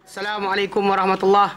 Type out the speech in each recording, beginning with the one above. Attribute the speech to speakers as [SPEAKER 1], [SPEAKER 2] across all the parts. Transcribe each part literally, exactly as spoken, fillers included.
[SPEAKER 1] Assalamualaikum warahmatullahi.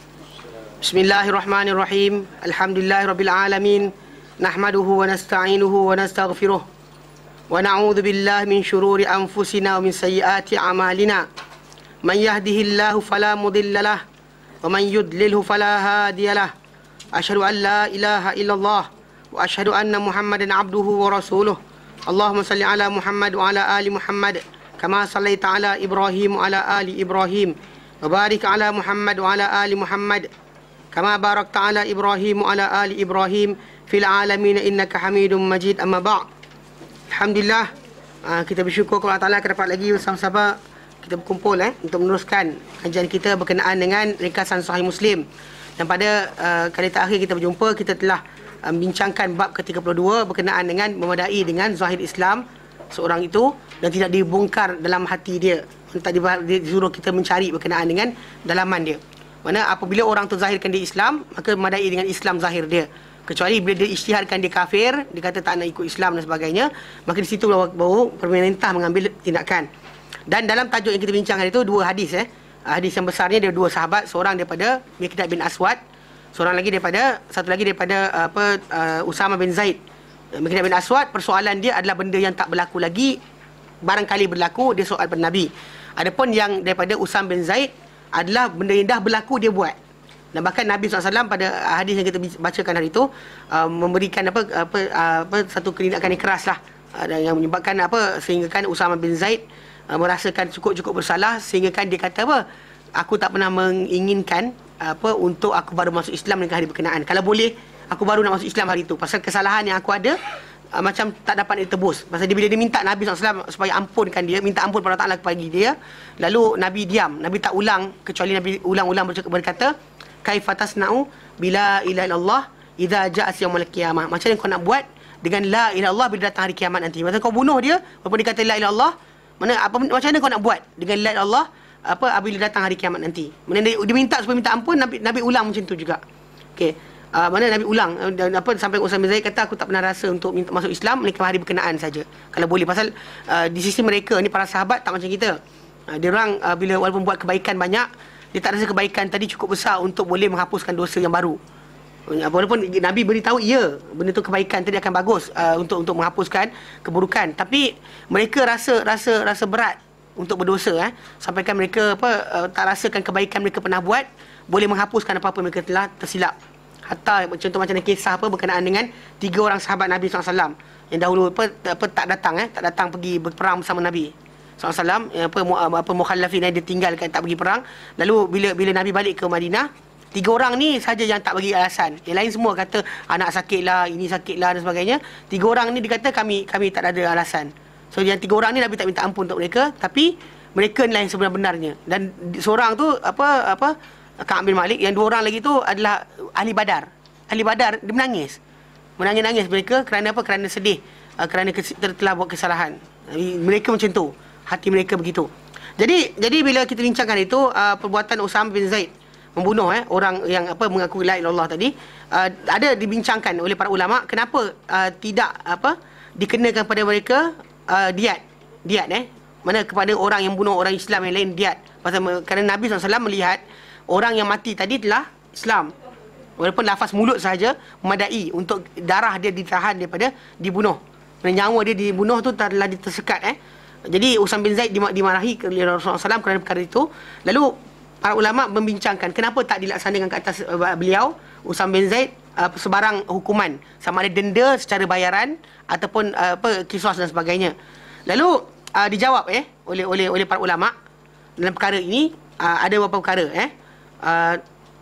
[SPEAKER 1] Bismillahirrahmanirrahim. Alhamdulillahirabbil alamin. Nahmaduhu wa nasta'inuhu wa nastaghfiruh. Wa na'udzu billahi min syururi anfusina wa min sayyiati a'malina. Man yahdihillahu fala mudilla lahu wa man yudlilhu fala hadiya lahu. Asyhadu an la ilaha illallah wa asyhadu anna Muhammadan abduhu wa rasuluh. Allahumma salli ala Muhammad wa ala ali Muhammad kama sallaita ala Ibrahim wa ala ali Ibrahim. Wabarik ala Muhammad wa ala ali Muhammad kama barakta ala Ibrahim wa ala ali Ibrahim fil alamin innaka Hamidum Majid. Amma ba'. Alhamdulillah, uh, kita bersyukur kepada Allah Taala dapat lagi bersama-sama kita berkumpul eh untuk meneruskan kajian kita berkenaan dengan ringkasan Sahih Muslim. Dan pada uh, kali terakhir kita berjumpa, kita telah membincangkan um, bab ke tiga puluh dua berkenaan dengan memadai dengan zahir Islam seorang itu dan tidak dibongkar dalam hati dia. Tak disuruh kita mencari berkenaan dengan dalaman dia. Mana apabila orang tu zahirkan dia Islam, maka memadai dengan Islam zahir dia. Kecuali bila dia isytiharkan dia kafir, dia kata tak nak ikut Islam dan sebagainya, maka di situ baru pemerintah mengambil tindakan. Dan dalam tajuk yang kita bincangkan itu dua hadis eh. Hadis yang besarnya dia dua sahabat, seorang daripada Miqdad bin Aswad, seorang lagi daripada satu lagi daripada apa uh, Usama bin Zaid. Miqdad bin Aswad, persoalan dia adalah benda yang tak berlaku lagi, barangkali berlaku, dia soal pada Nabi. Adapun yang daripada Usam bin Zaid adalah benda yang dah berlaku dia buat. Dan bahkan Nabi sallallahu alaihi wasallam pada hadis yang kita bacakan hari itu uh, memberikan apa apa uh, apa satu kenindakan yang keras lah, uh, yang menyebabkan apa sehingga kan Usama bin Zaid uh, merasakan cukup-cukup bersalah sehingga kan dia kata apa, aku tak pernah menginginkan apa untuk aku baru masuk Islam dengan hari berkenaan. Kalau boleh aku baru nak masuk Islam hari itu, pasal kesalahan yang aku ada Uh, macam tak dapat ditebus. Pasal dia, bila dia minta Nabi sallallahu alaihi wasallam supaya ampunkan dia, minta ampun kepada Allah Taala kepada dia, lalu Nabi diam. Nabi tak ulang, kecuali Nabi ulang-ulang bercakap, berkata, kaifa tasna'u bila ilaha illallah idza ja'a yaumul qiyamah. Macam mana kau nak buat dengan la ilaha illallah bila datang hari kiamat nanti? Macam kau bunuh dia walaupun dia kata la ilaha illallah, mana apa macam mana kau nak buat dengan la ilaha illallah apa apabila datang hari kiamat nanti? Mana dia, dia minta supaya minta ampun, Nabi Nabi ulang macam tu juga. Okey. Uh, mana Nabi ulang dan apa sampai Usama bin Zaid kata aku tak pernah rasa untuk minta masuk Islam melainkan hari berkenaan saja kalau boleh, pasal uh, di sisi mereka ni para sahabat tak macam kita. Uh, dia orang uh, bila walaupun buat kebaikan banyak, dia tak rasa kebaikan tadi cukup besar untuk boleh menghapuskan dosa yang baru. Uh, walaupun Nabi beritahu ya benda tu kebaikan tadi akan bagus uh, untuk untuk menghapuskan keburukan, tapi mereka rasa rasa rasa berat untuk berdosa eh sampaikan mereka apa uh, tak rasakan kebaikan mereka pernah buat boleh menghapuskan apa-apa mereka telah tersilap. Hatta contoh macam kisah apa berkenaan dengan tiga orang sahabat Nabi sallallahu alaihi wasallam yang dahulu apa, apa tak datang eh tak datang pergi berperang bersama Nabi sallallahu alaihi wasallam, apa apa mukhallafin dia tinggalkan tak pergi perang. Lalu bila bila Nabi balik ke Madinah, tiga orang ni saja yang tak bagi alasan. Yang lain semua kata anak sakitlah, ini sakitlah dan sebagainya. Tiga orang ni dia kata kami kami tak ada alasan. So yang tiga orang ni Nabi tak minta ampun untuk mereka, tapi mereka ni lah yang sebenar-benarnya. Dan seorang tu apa apa Ka'ab bin Malik, yang dua orang lagi tu adalah ahli Badar. Ahli Badar dia menangis. Menangis-nangis mereka kerana apa? Kerana sedih, uh, kerana kes- telah buat kesalahan. Uh, mereka macam tu. Hati mereka begitu. Jadi jadi bila kita bincangkan itu uh, perbuatan Usama bin Zaid membunuh eh orang yang apa mengaku la ilaha illallah tadi, uh, ada dibincangkan oleh para ulama kenapa uh, tidak apa dikenakan pada mereka uh, diat. Diat eh. Mana kepada orang yang bunuh orang Islam yang lain diat. Pasal kerana Nabi sallallahu alaihi wasallam melihat orang yang mati tadi telah Islam. Walaupun lafaz mulut sahaja memadai untuk darah dia ditahan daripada dibunuh. Nyawa dia dibunuh tu telah tersekat eh. Jadi Usam bin Zaid dimarahi oleh Rasulullah sallallahu alaihi wasallam kerana perkara itu. Lalu para ulama membincangkan kenapa tak dilaksanakan ke atas uh, beliau Usam bin Zaid uh, sebarang hukuman, sama ada denda secara bayaran ataupun uh, apa qisas dan sebagainya. Lalu uh, dijawab eh oleh oleh oleh para ulama dalam perkara ini uh, ada beberapa perkara eh. Uh,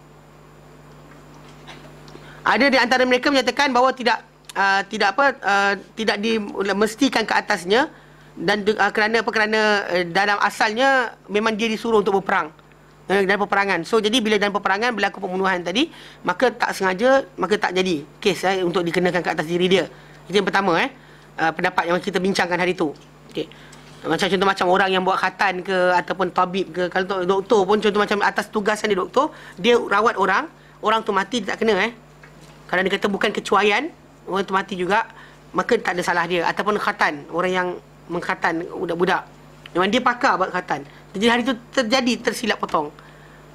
[SPEAKER 1] ada di antara mereka menyatakan bahawa tidak uh, tidak apa uh, tidak dimestikan ke atasnya dan uh, kerana apa kerana uh, dalam asalnya memang dia disuruh untuk berperang uh, dalam peperangan. So jadi bila dalam peperangan berlaku pembunuhan tadi, maka tak sengaja, maka tak jadi kes eh, untuk dikenakan ke atas diri dia. Itu yang pertama eh uh, pendapat yang kita bincangkan hari itu. Okey. Macam contoh macam orang yang buat khatan ke ataupun tabib ke, kalau doktor pun contoh macam atas tugasan dia doktor, dia rawat orang, orang tu mati dia tak kena eh. Kerana dia kata bukan kecuaian, orang tu mati juga, maka tak ada salah dia. Ataupun khatan, orang yang mengkhatan budak-budak, memang dia pakar buat khatan. Jadi hari tu terjadi tersilap potong.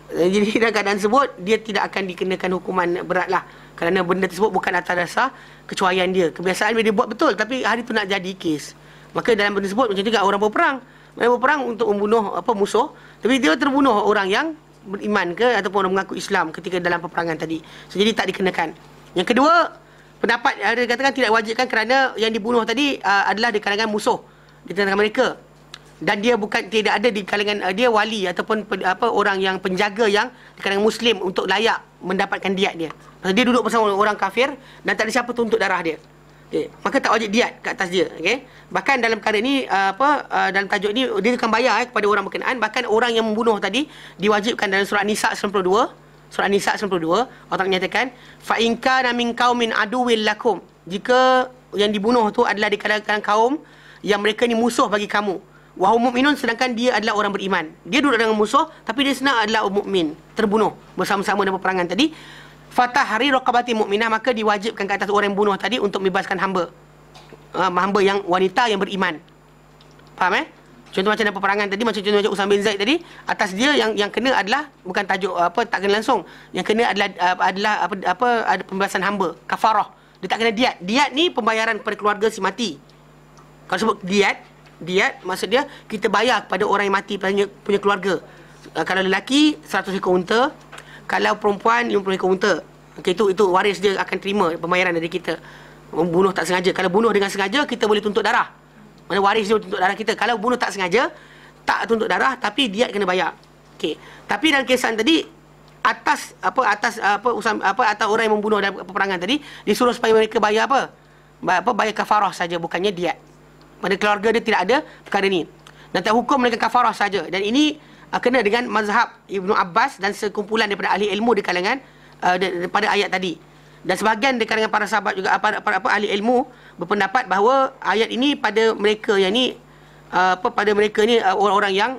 [SPEAKER 1] Jadi dalam keadaan tersebut dia tidak akan dikenakan hukuman berat lah, kerana benda tersebut bukan atas dasar kecuaian dia. Kebiasaan dia buat betul, tapi hari tu nak jadi kes. Maka dalam benda tersebut macam juga orang berperang. Mereka berperang untuk membunuh apa musuh, tapi dia terbunuh orang yang beriman ke ataupun orang mengaku Islam ketika dalam peperangan tadi. So, jadi tak dikenakan. Yang kedua, pendapat ada dikatakan tidak wajibkan kerana yang dibunuh tadi uh, adalah di kalangan musuh di tengah mereka. Dan dia bukan tidak ada di kalangan uh, dia wali ataupun pe, apa orang yang penjaga yang di kalangan muslim untuk layak mendapatkan diat dia. Pasal dia duduk bersama orang kafir dan tak ada siapa tuntut darah dia. Okay. Maka tak wajib diat ke atas dia. Okay. Bahkan dalam perkara ni uh, apa uh, dalam tajuk ni dia akan bayar eh, kepada orang berkenaan. Bahkan orang yang membunuh tadi diwajibkan dalam surah Nisa sembilan puluh dua. Surah Nisa sembilan puluh dua Allah menyatakan fa in kana min qaumin aduwwil lakum, jika yang dibunuh tu adalah di kalangan kaum yang mereka ni musuh bagi kamu, wahum mukminun, sedangkan dia adalah orang beriman. Dia duduk dengan musuh tapi dia sebenarnya adalah mukmin, terbunuh bersama-sama dalam peperangan tadi. Fatahri raqabati mukminah, maka diwajibkan ke atas orang yang bunuh tadi untuk membebaskan hamba. Uh, hamba yang wanita yang beriman. Faham eh? Contoh macam dalam peperangan tadi, macam contoh macam Usama bin Zaid tadi, atas dia yang yang kena adalah bukan tajuk apa tak kena langsung. Yang kena adalah uh, adalah apa apa ada pembebasan hamba, kafarah. Dia tak kena diat. Diat ni pembayaran kepada keluarga si mati. Kalau sebut diat, diat maksud dia kita bayar kepada orang yang mati punya, punya keluarga. Uh, kalau lelaki seratus ekor unta, kalau perempuan lima puluh ekor unta. Okey, itu itu waris dia akan terima pembayaran dari kita. Membunuh tak sengaja. Kalau bunuh dengan sengaja kita boleh tuntut darah. Mana waris dia tuntut darah kita. Kalau bunuh tak sengaja tak tuntut darah tapi diat kena bayar. Okey. Tapi dalam kesan tadi atas apa atas apa usam, apa atas orang yang membunuh dalam peperangan tadi disuruh supaya mereka bayar apa? Bayar apa bayar kafarah saja, bukannya diat. Pada keluarga dia tidak ada perkara ni. Dan tak hukum mereka kafarah saja. Dan ini uh, kena dengan mazhab Ibnu Abbas dan sekumpulan daripada ahli ilmu di kalangan uh, daripada ayat tadi. Dan sebahagian di kalangan para sahabat juga apa apa, apa ahli ilmu berpendapat bahawa ayat ini pada mereka yang ni uh, apa pada mereka ni uh, orang-orang yang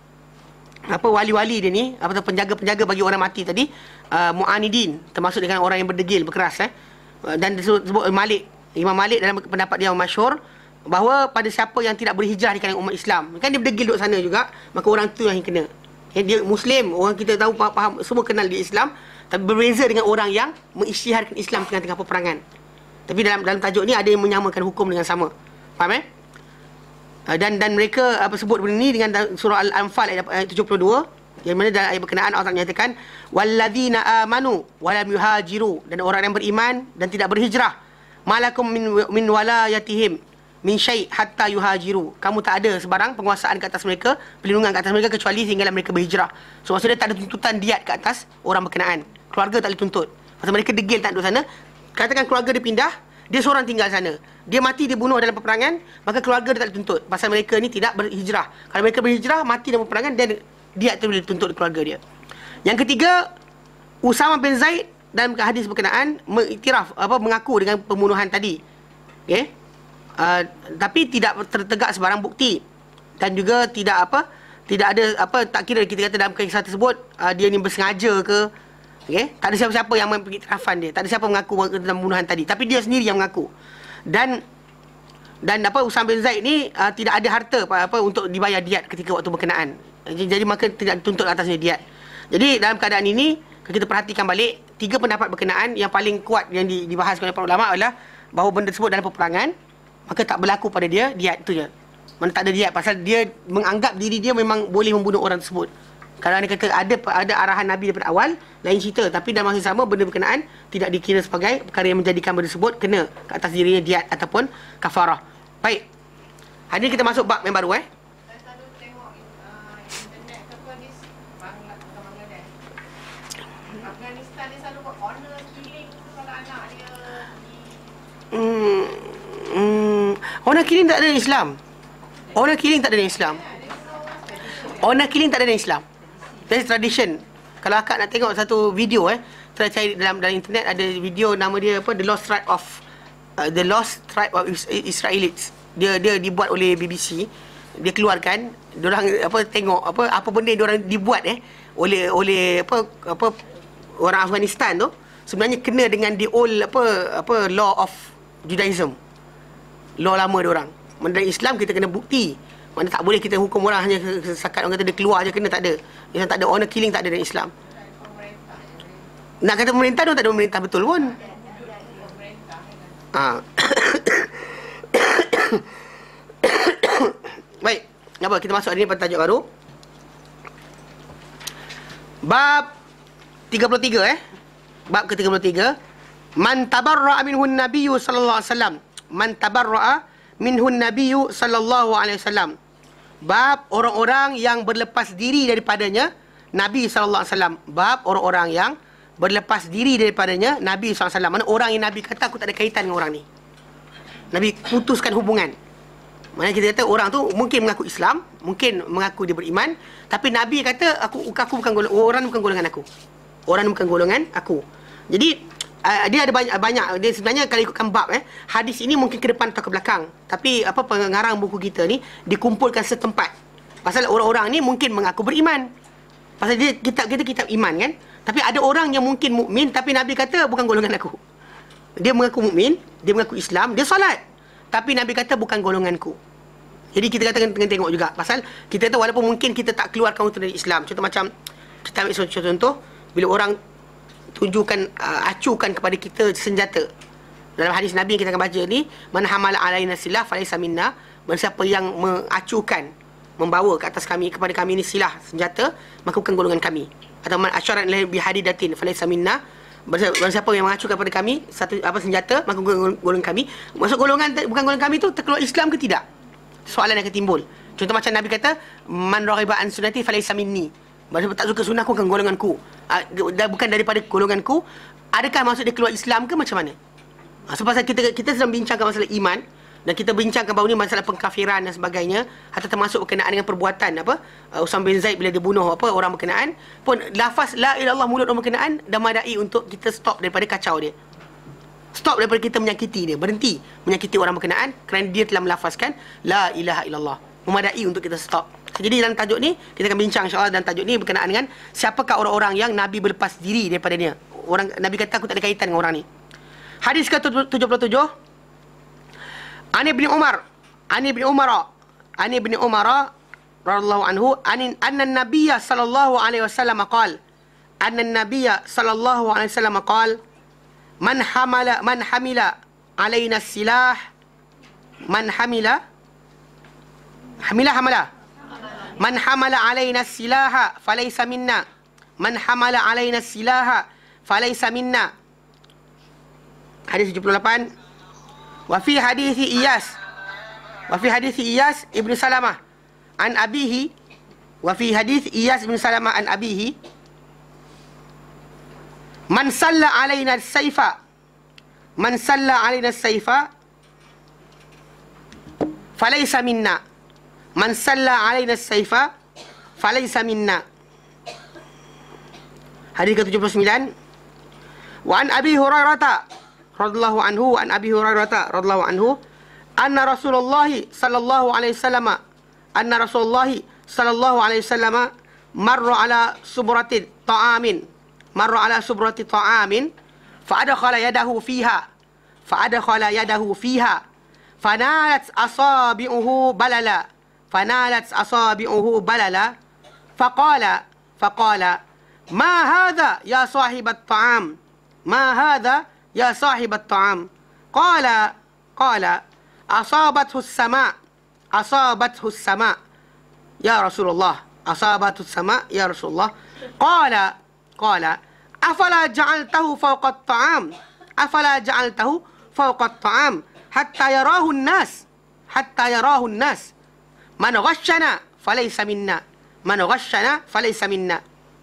[SPEAKER 1] apa wali-wali dia ni apa penjaga-penjaga bagi orang mati tadi, uh, mu'anidin, termasuk dengan orang yang berdegil berkeras eh. Dan disebut Malik, Imam Malik dalam pendapat dia yang masyhur bahawa pada siapa yang tidak berhijrah di kalangan umat Islam, kan dia berdegil duduk sana juga, maka orang tu yang kena. Ya, dia Muslim, orang kita tahu faham, faham semua kenal dia Islam, tapi berbeza dengan orang yang mengisytiharkan Islam tengah-tengah peperangan. Tapi dalam dalam tajuk ni ada yang menyamakan hukum dengan sama. Faham eh? Dan dan mereka apa sebut benda ni dengan surah Al-Anfal ayat tujuh puluh dua, yang mana dalam ayat berkenaan Allah menyatakan walladzina amanu wa lam yuhajiru, dan orang yang beriman dan tidak berhijrah, malakum min min walayatihim min syai' hatta yuhajiru. Kamu tak ada sebarang penguasaan ke atas mereka, perlindungan ke atas mereka kecuali sehinggalah mereka berhijrah. So maksudnya tak ada tuntutan diat ke atas orang berkenaan. Keluarga tak boleh tuntut. Pasal mereka degil tak duduk sana. Katakan keluarga dia pindah, dia seorang tinggal sana. Dia mati, dia bunuh dalam peperangan, maka keluarga dia tak boleh tuntut. Pasal mereka ni tidak berhijrah. Kalau mereka berhijrah, mati dalam peperangan, dan diat tu boleh tuntut keluarga dia. Yang ketiga, Usama bin Zaid dalam hadis berkenaan mengiktiraf apa mengaku dengan pembunuhan tadi. Okey. Uh, tapi tidak tertegak sebarang bukti, dan juga tidak apa tidak ada apa tak kira kita kata dalam kisah tersebut uh, dia ni bersengaja ke, okey, tak ada siapa-siapa yang mengiktirafan dia, tak ada siapa mengaku tentang pembunuhan tadi, tapi dia sendiri yang mengaku. Dan dan apa Usama bin Zaid ni uh, tidak ada harta apa, apa untuk dibayar diat ketika waktu berkenaan, jadi, jadi maka tidak dituntut atasnya diat. Jadi dalam keadaan ini kalau kita perhatikan balik tiga pendapat berkenaan, yang paling kuat yang dibahas oleh para ulama adalah bahawa benda tersebut dalam peperangan, maka tak berlaku pada dia diat tu je. Mana tak ada diat pasal dia menganggap diri dia memang boleh membunuh orang tersebut. Kalau dia kata ada ada arahan Nabi daripada awal, lain cerita, tapi dalam masa sama benda berkenaan tidak dikira sebagai perkara yang menjadikan benda tersebut kena ke atas dirinya diat ataupun kafarah. Baik. Hari ini kita masuk bab yang baru eh.
[SPEAKER 2] Saya selalu tengok uh, internet apa di Bangladesh. Afghanistan dia selalu buat honor killing kalau anak dia di
[SPEAKER 1] Hmm, hmm, honor killing tak ada dalam Islam. Honor killing tak ada dalam Islam. Honor killing tak ada dalam Islam. That's tradition. Kalau akak nak tengok satu video eh, try cari dalam dalam internet, ada video nama dia apa, The Lost Tribe of uh, The Lost Tribe of Israelites. Dia dia dibuat oleh B B C. Dia keluarkan, diorang apa tengok apa apa benda yang diorang dibuat eh oleh oleh apa apa orang Afghanistan tu sebenarnya kena dengan the old apa apa law of Judaism. Law lama diorang. Dalam Islam kita kena bukti Mana tak boleh kita hukum orang hanya setakat orang kata dia keluar je kena, tak ada. Yang tak ada honor killing tak ada dalam Islam. Nak kata pemerintah tu tak ada pemerintah betul pun. Ha. Baik, apa kita masuk hari ni pada tajuk baru. Bab tiga puluh tiga eh. Bab ke tiga puluh tiga. Man tabarra'a minhun nabiyyu sallallahu alaihi wasallam. Man tabarra'a minhun nabiyyu sallallahu alaihi wasallam. Bab orang-orang yang berlepas diri daripadanya Nabi sallallahu alaihi wasallam. Bab orang-orang yang berlepas diri daripadanya Nabi sallallahu alaihi wasallam. Mana orang yang Nabi kata aku tak ada kaitan dengan orang ni. Nabi putuskan hubungan. Mana kita kata orang tu mungkin mengaku Islam, mungkin mengaku dia beriman, tapi Nabi kata aku aku bukan golongan, orang bukan golongan aku. Orang bukan golongan aku. Jadi uh, dia ada banyak banyak dia sebenarnya kalau ikutkan bab eh hadis ini mungkin ke depan atau ke belakang, tapi apa pengarang buku kita ni dikumpulkan setempat. Pasal orang-orang ni mungkin mengaku beriman. Pasal dia kitab kita kitab iman kan. Tapi ada orang yang mungkin mukmin tapi Nabi kata bukan golongan aku. Dia mengaku mukmin, dia mengaku Islam, dia solat. Tapi Nabi kata bukan golonganku. Jadi kita kata kena tengok juga. Pasal kita tahu walaupun mungkin kita tak keluarkan orang dari Islam. Contoh macam kita ambil contoh, contoh bila orang tunjukkan uh, acukan kepada kita senjata. Dalam hadis Nabi yang kita akan baca ni, man hamala alaina silah falaysa minna. Man siapa yang mengacukan, membawa ke atas kami, kepada kami ni silah senjata, maka bukan golongan kami. Atau man asyarat bi hadidatin falaysa minna. Barang siapa yang mengacukan kepada kami satu apa senjata, maka bukan golongan kami. Maksud golongan bukan golongan kami tu terkeluar Islam ke tidak? Soalan yang akan timbul. Contoh macam Nabi kata, man raghiba an sunnati falaysa minni. Maksud tak suka sunnahku bukan golonganku. Uh, bukan daripada golonganku. Adakah maksud dia keluar Islam ke macam mana? Uh, so pasal kita kita sedang bincangkan masalah iman dan kita bincangkan bahawa ni masalah pengkafiran dan sebagainya, hatta termasuk berkenaan dengan perbuatan apa? Uh, Usam bin Zaid bila dia bunuh apa orang berkenaan, pun lafaz la ilaha illallah mulut orang berkenaan dah madai untuk kita stop daripada kacau dia. Stop daripada kita menyakiti dia. Berhenti menyakiti orang berkenaan kerana dia telah melafazkan la ilaha illallah. Memadai untuk kita stop. Jadi dalam tajuk ni kita akan bincang insya-Allah dalam tajuk ni berkenaan dengan siapakah orang-orang yang Nabi berlepas diri daripada dia. Orang Nabi kata aku tak ada kaitan dengan orang ni. Hadis ke tujuh puluh tujuh. Ani bin Umar, Ani bin Umar, Ani bin Umar radhiyallahu anhu an anna an-nabiy sallallahu alaihi wasallam qala anna an-nabiy sallallahu alaihi wasallam qala man hamala man hamila alaina silah man hamila hamila hamala man hamala alaina silaha falaysa minna man hamala alaina silaha falaysa minna. Hadis tujuh puluh lapan. Wa fi hadis Iyas wa fi hadis Iyas ibn Salamah an abihi wa fi hadis Iyas ibn Salamah an abihi man salla alaina as-sayfa man salla alaina as-sayfa falaysa minna man salla alaina as-sayfa falaysa minna. Hadis ke tujuh puluh sembilan. Wa an Abi Hurairah radhiyallahu anhu an Abi Hurairah radhiyallahu anhu anna Rasulullah sallallahu alaihi wasallam anna Rasulullah sallallahu alaihi wasallam marra ala subratin ta'amin marra ala subrati ta'amin fa adkhala yadahu fiha fa adkhala yadahu fiha fanalat asabi'uhu balala fanalat asabi'uhu balala faqala faqala ma hadha ya sahib at-ta'am ma hadha ya sahib at-ta'am qala qala asabathu as-sama' asabathu as-sama' ya Rasulullah asabathu as-sama' ya Rasulullah qala qala afala ja'altahu fawqa at-ta'am afala ja'altahu fawqa at-ta'am hatta yarahu an-nas hatta yarahu an-nas man ghashana falaysa minna man ghashana falaysa minna.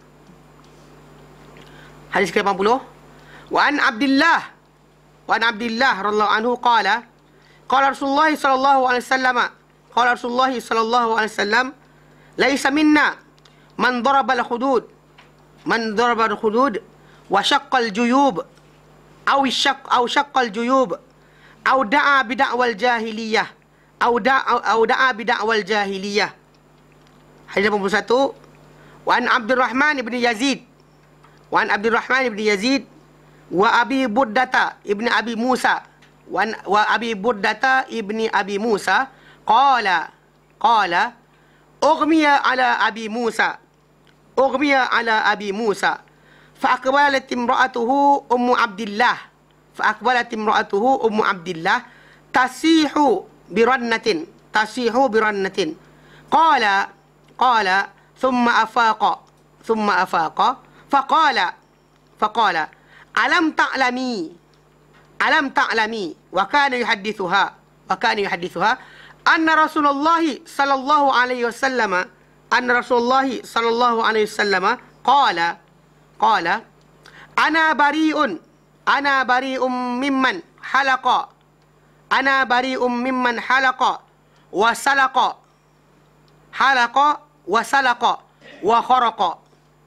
[SPEAKER 1] Hadis ke lapan puluh. Wa an Abdullah wa an Abdullah radhiyallahu anhu qala qala Rasulullah sallallahu alaihi wasallam qala Rasulullah sallallahu alaihi wasallam laisa minna man daraba al-hudud man daraba al-hudud wa shaqqa al-juyub aw shaq aw shaqqa al-juyub aw da'a bi da'wal jahiliyah aw da'a aw da'a bi da'wal jahiliyah. Hadis lapan puluh satu. Wa an Abdurrahman ibn Yazid wa an Abdurrahman ibn Yazid wa Abi Burdata ibn Abi Musa wa, wa Abi Burdata ibn Abi Musa qala qala ughmiya ala Abi Musa ughmiya ala Abi Musa fa aqbalat imra'atuhu Ummu Abdillah fa aqbalat imra'atuhu Ummu Abdillah tasihu birannatin tasihu birannatin qala qala thumma afaqa thumma afaqa faqala faqala alam ta'lami alam ta'lami wa kana yuhaddithuha wa kana yuhaddithuha anna Rasulullah sallallahu alaihi wasallam anna Rasulullah sallallahu alaihi wasallam qala qala ana bari'un ana bari'un mimman halaqa ana bari'un mimman halaqa wa salaqa halaqa wa salaqa wa kharaqa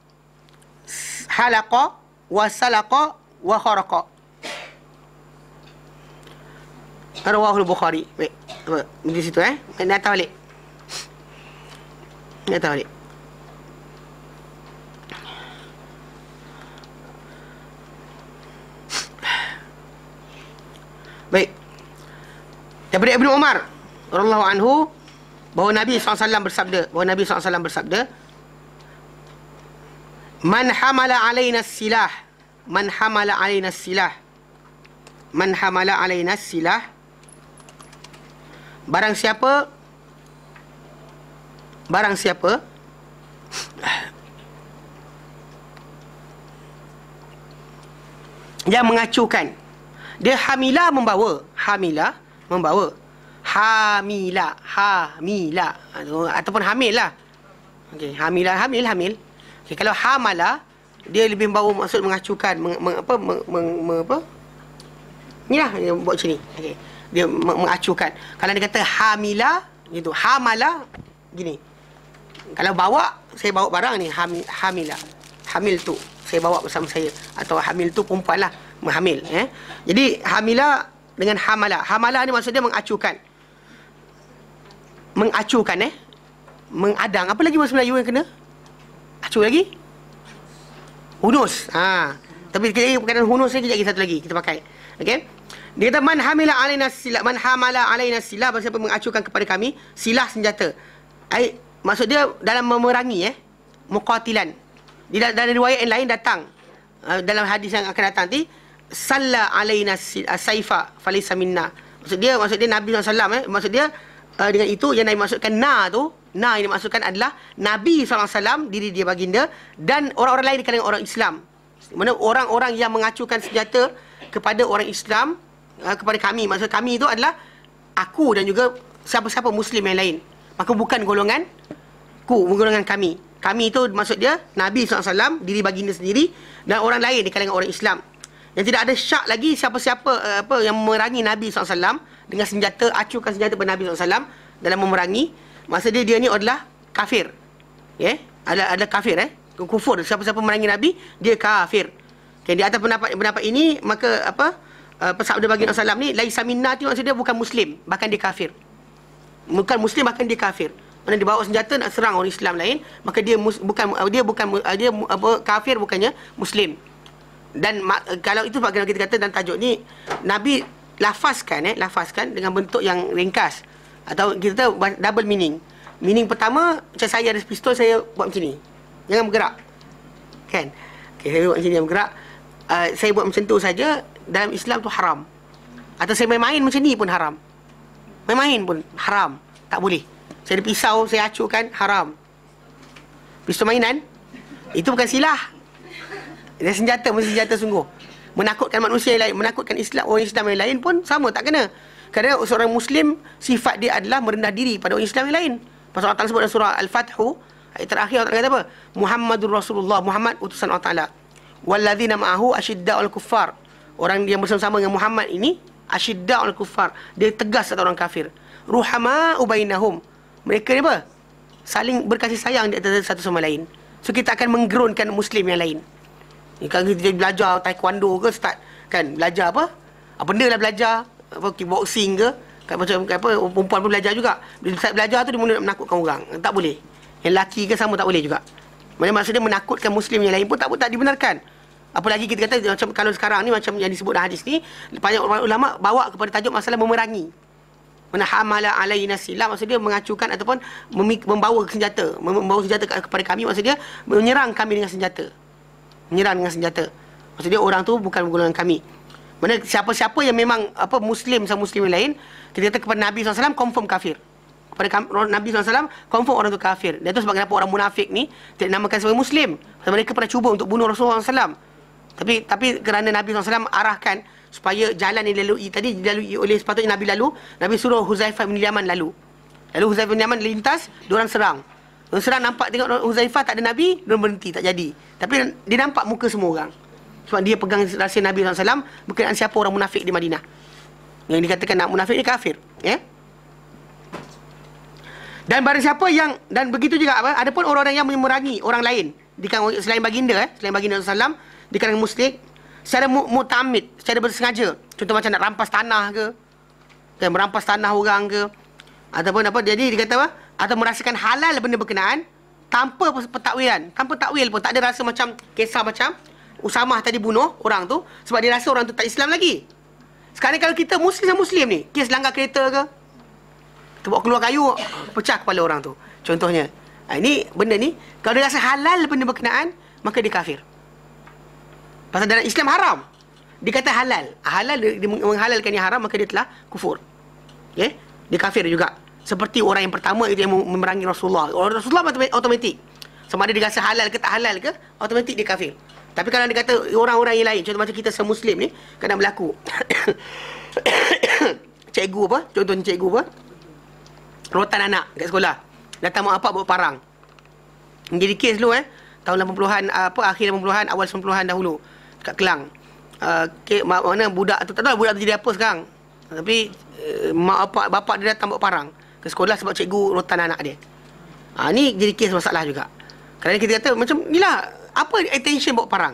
[SPEAKER 1] halaqa wa salaqa wa kharaqa. Rawahul Bukhari. Baik. Apa? Di situ eh. Nak tahu balik. Nak tahu balik. Baik. Daripada Ibnu Umar radhiyallahu anhu bahawa Nabi sallallahu alaihi wasallam bersabda, bahawa Nabi sallallahu alaihi wasallam bersabda, "Man hamala alaina silah, man hamala alaina silah, man hamala alaina silah." Barang siapa barang siapa yang mengacukan, dia hamila membawa, hamila membawa, hamila hamila ataupun hamil lah. Okey, hamila hamil hamil. Okey, kalau hamala dia lebih membawa maksud mengacukan, meng, meng, apa meng, meng, meng, apa ni lah dia buat macam ni. Okey, dia mengacukan. Kalau dia kata hamila gitu, hamala gini. Kalau bawa, saya bawa barang ni, hamil, hamila. Hamil tu saya bawa bersama saya, atau hamil tu perempuan lah, menghamil eh. Jadi hamila dengan hamala. Hamala ni maksud dia mengacukan. Mengacukan eh. Mengadang. Apa lagi bahasa Melayu yang kena? Acu lagi? Hunus. Ha. Tapi kejap lagi perkataan hunus ni, kejap lagi satu lagi kita pakai. Okey. Dia kata man hamila alaina silah, man hamala alaina silah, berapa siapa mengacukan kepada kami silah senjata. Ai maksud dia dalam memerangi eh, muqatilan. Di dalam riwayat yang lain datang uh, dalam hadis yang akan datang nanti, salla alaina saifa falaysa minna. Maksud dia maksud dia Nabi sallallahu alaihi wasallam eh, maksud dia uh, dengan itu yang Nabi maksudkan na tu, na yang dimaksudkan adalah Nabi sallallahu alaihi wasallam, diri dia baginda, dan orang-orang lain di kalangan orang Islam. Mana orang-orang yang mengacukan senjata kepada orang Islam, kepada kami, maksud kami itu adalah aku dan juga siapa-siapa Muslim yang lain. Maka bukan golongan ku, golongan kami. Kami itu maksud dia Nabi sallallahu alaihi wasallam, diri baginda sendiri, dan orang lain di kalangan orang Islam. Yang tidak ada syak lagi siapa-siapa uh, apa yang memerangi Nabi sallallahu alaihi wasallam dengan senjata, acukan senjata kepada Nabi sallallahu alaihi wasallam dalam memerangi. Maksud dia dia ni adalah kafir. Ya, yeah? ada ada kafir eh, kufur. Siapa-siapa memerangi Nabi, dia kafir. Okay, di atas pendapat pendapat ini, maka apa? Uh, pesabda baginda sallallahu alaihi wasallam ni laisa minna, maksud dia bukan muslim, bahkan dia kafir. Bukan muslim, bahkan dia kafir. Mana dia bawa senjata nak serang orang Islam lain, maka dia mus, bukan dia bukan dia apa, kafir, bukannya muslim. Dan mak, kalau itu bagaimana kita kata dalam tajuk ni, Nabi lafazkan eh lafazkan dengan bentuk yang ringkas, atau kita tahu double meaning. Meaning pertama, macam saya ada pistol, saya buat macam ni, jangan bergerak, kan? Okey, saya buat macam ni, jangan bergerak. Uh, saya buat macam tu saja, dalam Islam tu haram. Atau saya main-main macam ni pun haram. Main-main pun haram, tak boleh. Saya ada pisau, saya acukan, haram. Pistol mainan, itu bukan silah. Dia senjata, mesti senjata sungguh. Menakutkan manusia yang lain, menakutkan Islam, orang Islam yang lain pun sama, tak kena. Kerana seorang Muslim, sifat dia adalah merendah diri pada orang Islam yang lain. Pasal Allah Ta'ala sebut dalam surah Al-Fathu, ayat terakhir Allah Ta'ala kata apa? Muhammadur Rasulullah, Muhammad utusan Allah Ta'ala. Walladzina ma'ahu asyidda'ul kuffar. Orang yang bersama-sama dengan Muhammad ini, asyidda'ul kuffar, dia tegas atas orang kafir. Ruhama'u bainahum, mereka ni apa? Saling berkasih sayang di antara satu sama lain. So kita akan menggerunkan Muslim yang lain. Kalau kita belajar taekwondo ke, start kan belajar apa? Apa benda lah belajar, apa kickboxing ke, kan macam apa, perempuan pun belajar juga. Bila start belajar tu dia mula nak menakutkan orang. Tak boleh. Yang lelaki ke sama tak boleh juga. Maksudnya maksudnya menakutkan Muslim yang lain pun tak tak dibenarkan. Apalagi kita kata macam kalau sekarang ni, macam yang disebut dalam hadis ni, banyak ulama bawa kepada tajuk masalah memerangi. Mana hamala alaina silah, maksud dia mengacukan ataupun membawa senjata, membawa senjata kepada kami, maksud dia menyerang kami dengan senjata. Menyerang dengan senjata. Maksud dia orang tu bukan golongan kami. Mana siapa-siapa yang memang apa Muslim sama Muslim yang lain, kita kata kepada Nabi sallallahu alaihi wasallam confirm kafir. Kepada Nabi sallallahu alaihi wasallam confirm orang tu kafir. Dan itu sebab kenapa orang munafik ni tidak dinamakan sebagai Muslim. Sebab mereka pernah cuba untuk bunuh Rasulullah sallallahu alaihi wasallam. Tapi tapi kerana Nabi sallallahu alaihi wasallam arahkan supaya jalan yang dilalui tadi dilalui oleh sepatutnya Nabi lalu, Nabi suruh Huzaifah bin Yaman lalu. Lalu Huzaifah bin Yaman lintas, diorang serang. Diorang serang, nampak tengok Huzaifah tak ada Nabi, diorang berhenti, tak jadi. Tapi dia nampak muka semua orang. Sebab dia pegang rahsia Nabi sallallahu alaihi wasallam berkenaan siapa orang munafik di Madinah. Yang dikatakan nak munafik ni kafir. Ya? Dan barang siapa yang, dan begitu juga apa, ada pun orang-orang yang memerangi orang lain di kalangan selain baginda, eh, selain baginda sallallahu alaihi wasallam, di kalangan musyrik secara mutamid, secara bersengaja. Contoh macam nak rampas tanah ke, kan, merampas tanah orang ke, ataupun apa, jadi dia kata apa, atau merasakan halal benda berkenaan tanpa pentakwilan, tanpa takwil pun, tak ada rasa macam kisah macam Usamah tadi bunuh orang tu sebab dia rasa orang tu tak Islam lagi. Sekarang kalau kita Muslim sama Muslim ni, kes langgar kereta ke, kita bawa keluar kayu, pecah kepala orang tu, contohnya. Ha, ini benda ni kalau dia rasa halal benda berkenaan, maka dia kafir. Pasal dalam Islam haram, dia kata halal. Halal, dia menghalalkan yang haram, maka dia telah kufur. Okay? Dia kafir juga. Seperti orang yang pertama itu yang memerangi Rasulullah. Orang Rasulullah automatik. Sama ada dia rasa halal ke tak halal ke, automatik dia kafir. Tapi kalau dia kata orang-orang yang lain, contoh macam kita se-Muslim ni, kadang berlaku. Cikgu apa, contohnya cikgu apa, rotan anak kat sekolah, datang mak bapak bawa parang. Jadi kes dulu eh, tahun lapan puluhan, apa, akhir lapan puluhan, awal sembilan puluhan dahulu, kat Kelang. Uh, ke, mana budak tu, tak tahu budak tu jadi apa sekarang. Tapi uh, mak bapak, bapak dia datang bawa parang ke sekolah sebab cikgu rotan anak dia. Ha, ni jadi kes masalah juga. Kerana kita kata macam inilah, apa attention bawa parang?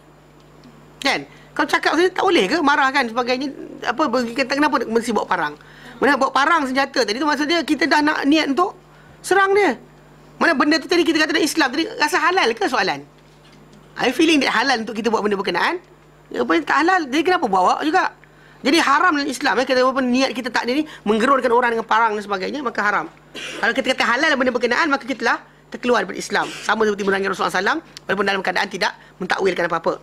[SPEAKER 1] Kan? Kau cakap saya tak boleh ke marah kan sebagainya, apa kata kenapa mesti bawa parang? Mana bawa parang senjata tadi tu maksudnya kita dah nak niat untuk serang dia. Mana benda tu tadi kita kata dalam Islam tadi rasa halal ke soalan? I feeling that halal untuk kita buat benda berkenaan. Apa yang tak halal, jadi kenapa bawa juga? Jadi haram dalam Islam eh, kita apa niat kita tak ada ni menggerunkan orang dengan parang dan sebagainya, maka haram. Kalau kita kata halal benda berkenaan, maka kita telah terkeluar daripada Islam. Sama seperti merangi Rasulullah sallallahu alaihi wasallam walaupun dalam keadaan tidak mentakwilkan apa-apa.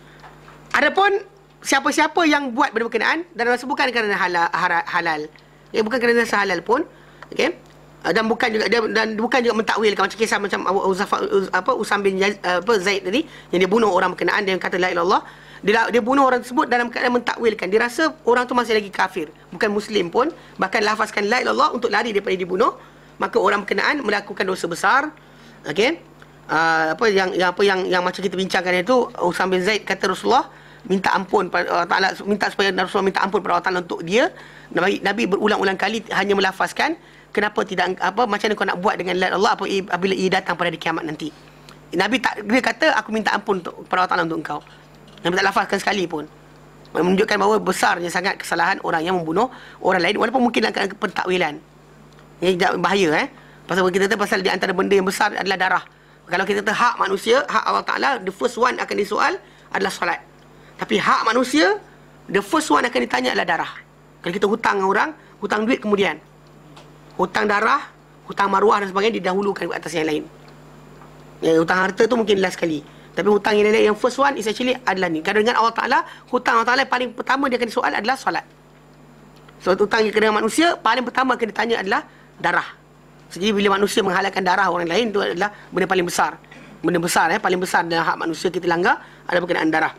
[SPEAKER 1] Adapun siapa-siapa yang buat benda berkenaan dan rasa bukan kerana halal, halal. Ya, bukan kerana rasa halal pun, okey. Dan bukan juga dia, dan bukan juga mentakwilkan macam kisah macam Uzafa, apa Usam bin Yaz, apa Zaid tadi yang dia bunuh orang berkenaan, dia kata la ilaha illallah. Dia, dia bunuh orang tersebut dalam keadaan mentakwilkan. Dia rasa orang tu masih lagi kafir, bukan Muslim pun, bahkan lafazkan la ilaha illallah untuk lari daripada dibunuh. Maka orang berkenaan melakukan dosa besar. Okey. Uh, apa yang yang apa yang yang macam kita bincangkan itu, Usam bin Zaid kata Rasulullah minta ampun pada Allah Taala, minta supaya Rasulullah minta ampun pada Allah Taala untuk dia. Nabi, Nabi berulang-ulang kali hanya melafazkan, kenapa tidak apa macam mana kau nak buat dengan la Allah apa apabila ia datang pada hari kiamat nanti. Nabi tak, dia kata aku minta ampun untuk pada Allah Taala untuk engkau. Nabi tak lafazkan sekali pun. Menunjukkan bahawa besarnya sangat kesalahan orang yang membunuh orang lain walaupun mungkin dalam keadaan pentakwilan. Ini bahaya eh. Pasal kita kata pasal di antara benda yang besar adalah darah. Kalau kita kata hak manusia, hak Allah Ta'ala, the first one akan disoal adalah solat. Tapi hak manusia, the first one akan ditanya adalah darah. Kalau kita hutang orang, hutang duit kemudian. Hutang darah, hutang maruah dan sebagainya didahulukan ke atas yang lain. Ya, hutang harta tu mungkin last sekali. Tapi hutang yang lain, yang first one is actually adalah ni. Kerana dengan Allah Ta'ala, hutang Allah Ta'ala yang paling pertama dia akan disoal adalah solat. So, hutang yang kena manusia, paling pertama akan ditanya adalah darah. Jadi bila manusia menghalalkan darah orang lain, itu adalah benda paling besar. Benda besar eh, paling besar dalam hak manusia kita langgar adalah berkenaan darah.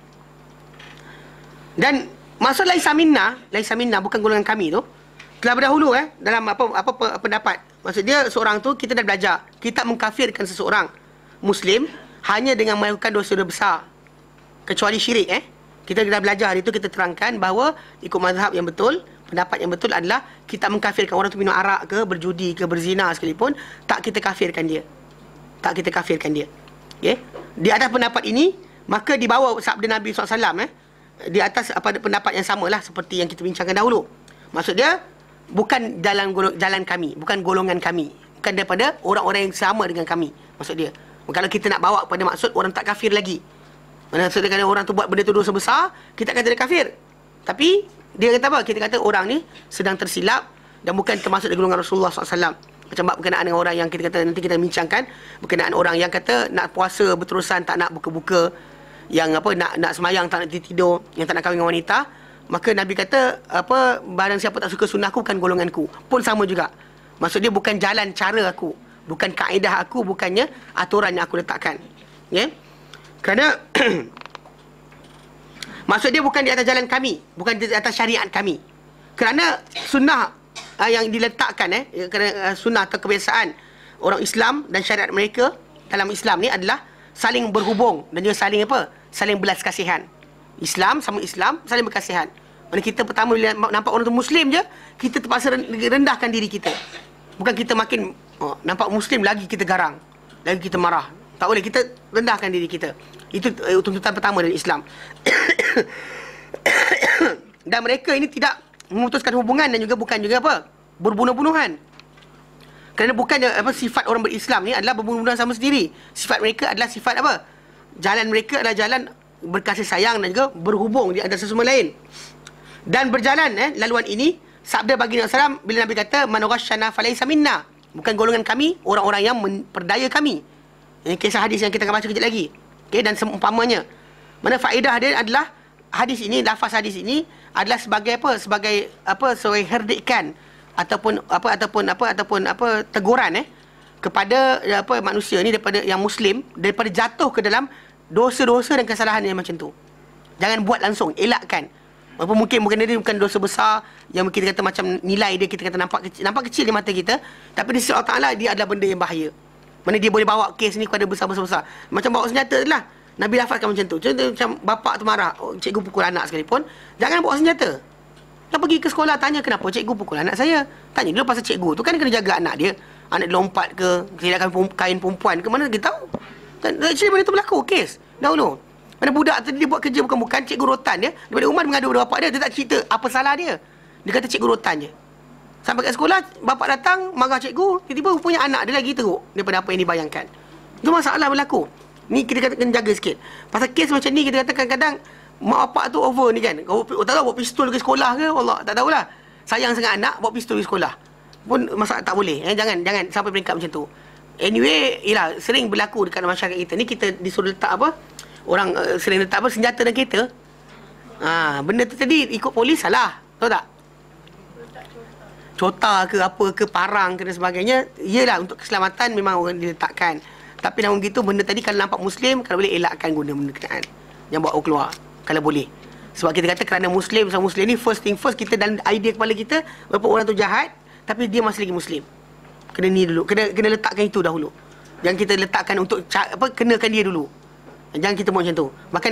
[SPEAKER 1] Dan maksud laisa minna, laisa minna bukan golongan kami tu, telah berdahulu eh dalam apa apa pendapat. Maksud dia seorang tu kita dah belajar, kita mengkafirkan seseorang Muslim hanya dengan melakukan dosa-dosa besar. Kecuali syirik eh. Kita dah belajar hari itu, kita terangkan bahawa ikut mazhab yang betul, pendapat yang betul adalah kita mengkafirkan orang tu minum arak ke, berjudi ke, berzina sekalipun, tak kita kafirkan dia. Tak kita kafirkan dia. Okay? Di atas pendapat ini, maka dibawa sabda Nabi sallallahu alaihi wasallam eh, di atas apa pendapat yang samalah seperti yang kita bincangkan dahulu. Maksud dia, bukan jalan jalan kami, bukan golongan kami, bukan daripada orang-orang yang sama dengan kami. Maksud dia, kalau kita nak bawa pada maksud orang tak kafir lagi, maksudnya kalau orang tu buat benda tu dosa besar, kita kata dia kafir. Tapi dia kata apa? Kita kata orang ni sedang tersilap dan bukan termasuk dari golongan Rasulullah sallallahu alaihi wasallam. Macam bab berkenaan dengan orang yang kita kata nanti kita bincangkan berkenaan orang yang kata nak puasa berterusan, tak nak buka-buka, yang apa nak nak semayang tak nak tidur, yang tak nak kahwin dengan wanita, maka Nabi kata apa, barang siapa tak suka sunnahku bukan golonganku. Pun sama juga. Maksud dia bukan jalan cara aku, bukan kaedah aku, bukannya aturan yang aku letakkan. Ya. Yeah? Kerana maksud dia bukan di atas jalan kami, bukan di atas syariat kami. Kerana sunnah uh, yang diletakkan eh kerana uh, sunnah atau kebiasaan orang Islam dan syariat mereka dalam Islam ni adalah saling berhubung dan juga saling apa? Saling belas kasihan. Islam sama Islam saling berkasihan. Mana kita pertama bila nampak orang tu Muslim je, kita terpaksa rendahkan diri kita. Bukan kita makin oh, nampak Muslim lagi kita garang, lagi kita marah. Tak boleh, kita rendahkan diri kita. Itu uh, tuntutan pertama dari Islam. Dan mereka ini tidak memutuskan hubungan dan juga bukan juga apa? Berbunuh-bunuhan. Kerana bukan apa sifat orang berislam ni adalah berbunuh-bunuhan sama sendiri. Sifat mereka adalah sifat apa? Jalan mereka adalah jalan berkasih sayang dan juga berhubung di antara sesama lain. Dan berjalan eh laluan ini, sabda baginda sallallahu alaihi wasallam bila Nabi kata man ghasyana falaysa minna. Bukan golongan kami, orang-orang yang memperdaya kami. Ini kisah hadis yang kita akan baca kejap lagi. Okey, dan seumpamanya. Mana faedah dia adalah hadis ini, lafaz hadis ini adalah sebagai apa? Sebagai apa? Sebagai herdikan ataupun apa ataupun apa ataupun apa teguran eh kepada apa manusia ni daripada yang muslim daripada jatuh ke dalam dosa-dosa dan kesalahan yang macam tu. Jangan buat langsung, elakkan. Apa mungkin mungkin dia bukan dosa besar yang kita kata macam nilai dia kita kata nampak kecil, nampak kecil di mata kita, tapi di sisi Allah Taala dia adalah benda yang bahaya. Mana dia boleh bawa kes ni kepada besar-besar. Macam bawa senjata lah. Nabi lafazkan macam tu. Contoh macam bapak tu marah, oh, cikgu pukul anak sekalipun, jangan bawa senjata. Dia pergi ke sekolah tanya kenapa cikgu pukul anak saya. Tanya dulu pasal cikgu tu kan kena jaga anak dia. Anak dia lompat ke, kehilangan kain perempuan ke mana kita tahu. Kan actually benda tu berlaku kes dahulu. Mana budak tadi dia buat kerja bukan-bukan, cikgu rotan dia. Daripada Umar mengadu kepada bapak dia, dia tak cerita apa salah dia. Dia kata cikgu rotan je. Sampai kat sekolah, bapak datang, marah cikgu, tiba-tiba rupanya anak dia lagi teruk daripada apa yang dibayangkan. Itu masalah berlaku. Ni kita kata kena jaga sikit. Pasal kes macam ni, kita kata kadang-kadang mak bapak tu over ni kan. Kau tak tahu bawa pistol ke sekolah ke, Allah tak tahulah. Sayang sangat anak, bawa pistol ke sekolah. Pun masalah tak boleh. Eh? Jangan jangan sampai peringkat macam tu. Anyway, ialah sering berlaku dekat masyarakat kita ni, kita disuruh letak apa? Orang uh, sering letak apa? Senjata dalam kereta. Ha, benda tu tadi ikut polis salah. Tahu tak? Cota ke apa ke parang ke dan sebagainya, iyalah untuk keselamatan memang orang diletakkan. Tapi namun begitu benda tadi kalau nampak Muslim, kalau boleh elakkan guna benda kenaan. Jangan bawa keluar kalau boleh. Sebab kita kata kerana Muslim sama Muslim ni, first thing first, kita dalam idea kepala kita berapa orang tu jahat tapi dia masih lagi Muslim. Kena ni dulu, kena kena letakkan itu dahulu. Jangan kita letakkan untuk apa, kenakan dia dulu. Jangan kita buat macam tu. Bahkan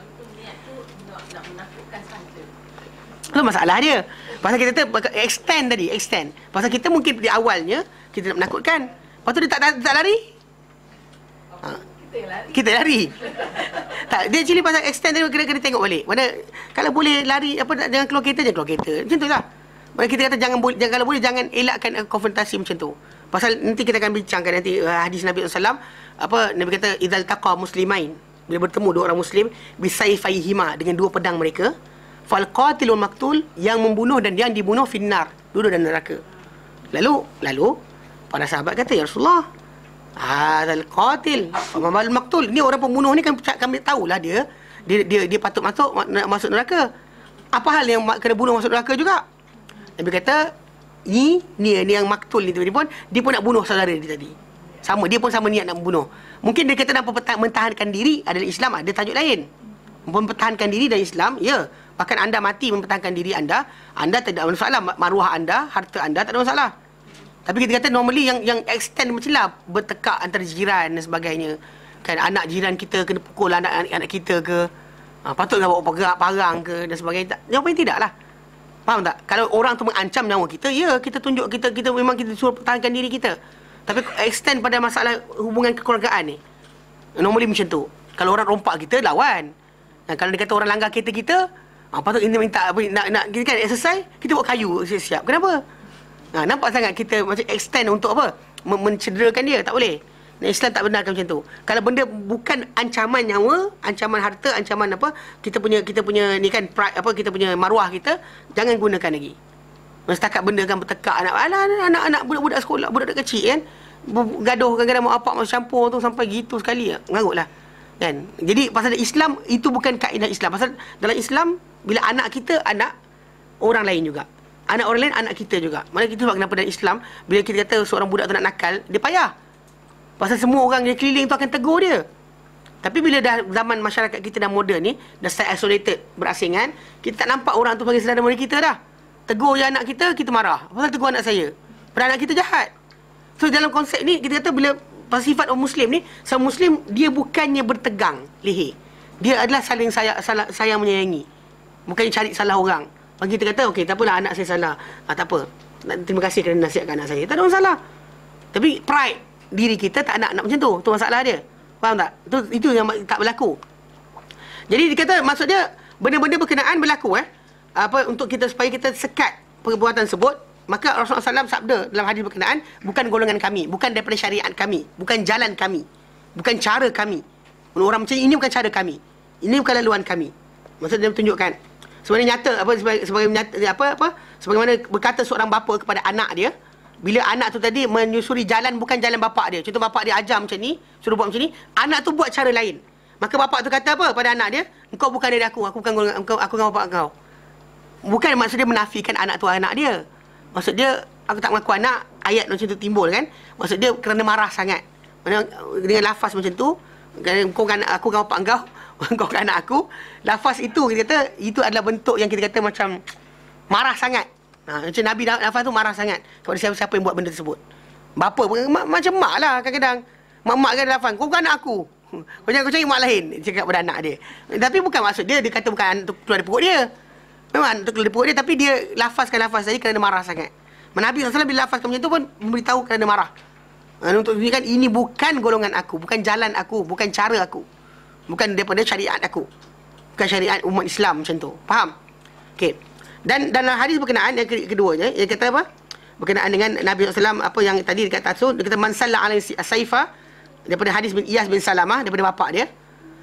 [SPEAKER 1] itu masalah dia. Pasal kita tu extend tadi, extend. Pasal kita mungkin di awalnya kita nak menakutkan. Lepas tu dia tak, tak, tak lari. Ha. Kita lari. Kita lari. Tak, dia actually pasal extend tadi kena kena tengok balik. Mana kalau boleh lari apa, jangan keluar kereta, jangan keluar kereta. Macam tu lah. Mana kita kata jangan boleh, jangan, kalau boleh jangan elakkan konfrontasi macam tu. Pasal nanti kita akan bincangkan nanti uh, hadis Nabi sallallahu alaihi wasallam, apa Nabi kata idzal taqa muslimain, bila bertemu dua orang muslim bisayfayhima, dengan dua pedang mereka, fal qatilul maktul, yang membunuh dan yang dibunuh finnar, duduk dalam neraka. Lalu lalu para sahabat kata, ya Rasulullah, hadzal qatil wa mal maktul, ni orang pembunuh ni kan kami tahulah dia dia dia, dia patut masuk masuk neraka. Apa hal yang kena bunuh masuk neraka juga? Nabi kata, ni ni ni yang maktul ni dia pun dia pun nak bunuh saudara dia tadi. Sama, dia pun sama niat nak membunuh. Mungkin dia kata nak mempertahankan diri adalah Islam, ada tajuk lain. Mempertahankan diri dari Islam, ya. Bahkan anda mati mempertahankan diri anda, anda tidak ada masalah, maruah anda, harta anda tak ada masalah. Tapi kita kata normally yang yang extend macam lah, bertekak antara jiran dan sebagainya. Kan anak jiran kita kena pukul anak anak, anak kita ke, ha, patutlah bawa pegerak parang ke dan sebagainya. Jawapannya tidak lah. Faham tak? Kalau orang tu mengancam nyawa kita, ya kita tunjuk, kita kita memang kita suruh pertahankan diri kita. Tapi extend pada masalah hubungan kekeluargaan ni, normally macam tu. Kalau orang rompak kita, lawan. Dan kalau dia kata orang langgar kereta kita, ha, patut kita minta apa, nak nak kita kan exercise, kita buat kayu siap-siap. Kenapa? Ha, nampak sangat kita macam extend untuk apa? Mencederakan dia, tak boleh. Dan Islam tak benarkan macam tu. Kalau benda bukan ancaman nyawa, ancaman harta, ancaman apa, kita punya kita punya ni kan pride, apa, kita punya maruah kita, jangan gunakan lagi. Setakat benda kan bertekak anak anak-anak budak-budak sekolah, budak-budak kecil kan. Gaduh kadang-kadang mak bapak masuk campur tu sampai gitu sekali. Ngarutlah. Kan? Jadi pasal Islam itu bukan kaedah Islam. Pasal dalam Islam bila anak kita anak orang lain juga. Anak orang lain anak kita juga. Maksudnya kita sebab kenapa dalam Islam bila kita kata seorang budak tu nak nakal, dia payah. Pasal semua orang yang keliling tu akan tegur dia. Tapi bila dah zaman masyarakat kita dah moden ni, dah start isolated, berasingan, kita tak nampak orang tu sebagai saudara mara kita dah. Tegur je anak kita, kita marah. Pasal tegur anak saya? Padahal anak kita jahat. So dalam konsep ni kita kata bila sifat orang Muslim ni, seorang Muslim dia bukannya bertegang leher. Dia adalah saling sayang, salah, sayang menyayangi. Bukannya cari salah orang. Bagi kita kata okey tak apalah anak saya salah. Ah, tak apa. Terima kasih kerana nasihatkan anak saya. Tak ada masalah. Tapi pride diri kita tak nak nak macam tu. Tu masalah dia. Faham tak? Itu itu yang tak berlaku. Jadi dikata maksud dia benda-benda berkenaan berlaku eh. Apa untuk kita supaya kita sekat perbuatan tersebut. Maka Rasulullah sallallahu alaihi wasallam sabda dalam hadis berkenaan, bukan golongan kami, bukan daripada syariat kami, bukan jalan kami, bukan cara kami. Orang macam ini bukan cara kami. Ini bukan laluan kami. Maksud dia tunjukkan. Sebenarnya nyata apa sebagai sebagai nyata, apa apa sebagaimana berkata seorang bapa kepada anak dia, bila anak tu tadi menyusuri jalan bukan jalan bapak dia. Contoh bapak dia ajar macam ni, suruh buat macam ni, anak tu buat cara lain. Maka bapak tu kata apa pada anak dia? Engkau bukan dari aku, aku bukan golongan engkau, aku dengan bapak kau. Bukan maksud dia menafikan anak tu anak dia. Maksud dia, aku tak mengaku anak, ayat macam tu timbul kan. Maksud dia kerana marah sangat. Dengan lafaz macam tu, kau kan aku kan bapak kau, kau kan anak aku. Lafaz itu, kita kata, itu adalah bentuk yang kita kata macam marah sangat. Ha, macam Nabi lafaz tu marah sangat kepada siapa-siapa yang buat benda tersebut. Bapa pun, macam mak lah kadang-kadang. Mak-mak kan lafaz, kau kan anak aku. Kau jangan kau cari mak lain, dia cakap pada anak dia. Tapi bukan maksud dia, dia kata bukan anak tu keluar dari perut dia. Memang untuk keluar perut dia, tapi dia lafazkan lafaz tadi kerana marah sangat. Nabi sallallahu alaihi wasallam bila lafazkan macam tu pun memberitahu kerana marah. Ha, untuk tunjukkan ini bukan golongan aku, bukan jalan aku, bukan cara aku. Bukan daripada syariat aku. Bukan syariat umat Islam macam tu. Faham? Okey. Dan dalam hadis berkenaan yang keduanya, dia kata apa? Berkenaan dengan Nabi sallallahu alaihi wasallam apa yang tadi dekat atas tu, dia kata man salla alaihi as-saifa daripada hadis bin Iyas bin Salamah daripada bapak dia.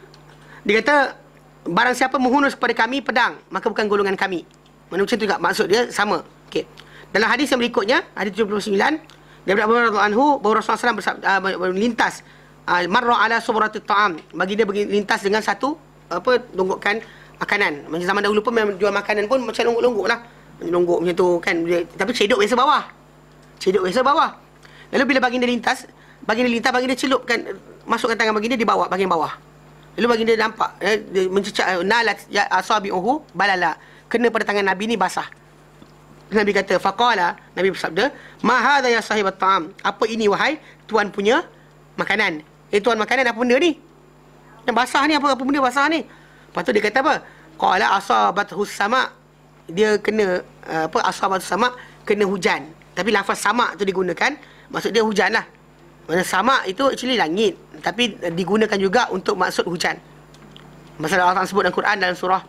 [SPEAKER 1] Dia kata barang siapa menghunus kepada kami pedang, maka bukan golongan kami. Mana macam tu juga maksud dia sama. Okey. Dalam hadis yang berikutnya, hadis tujuh puluh sembilan daripada Abu Hurairah radhiyallahu anhu bahawa Rasulullah sallallahu alaihi wasallam bersabda melintas uh, marra ala subratit ta'am, bagi dia lintas dengan satu apa tonggokan makanan. Macam zaman dahulu pun memang jual makanan pun macam longgok-longgok lah. Longgok macam tu kan. Dia, tapi cedok biasa bawah. Cedok biasa bawah. Lalu bila baginda lintas, baginda lintas, baginda celupkan, masukkan tangan baginda di bawah, bahagian bawah. Lalu baginda nampak, eh, dia mencecak, nalat ya asabi'uhu balala. Kena pada tangan Nabi ni basah. Nabi kata, faqala, Nabi bersabda, ma hadha ya sahibat ta'am. Apa ini wahai tuan punya makanan? Eh tuan makanan apa benda ni? Yang basah ni apa apa benda basah ni? Lepas tu dia kata apa? Qala asabathu sama. Dia kena uh, apa asabathu sama, kena hujan. Tapi lafaz sama tu digunakan, maksud dia hujan lah. Maksudnya sama itu actually langit, tapi digunakan juga untuk maksud hujan. Masalah Allah Ta'ala sebut dalam Quran dalam surah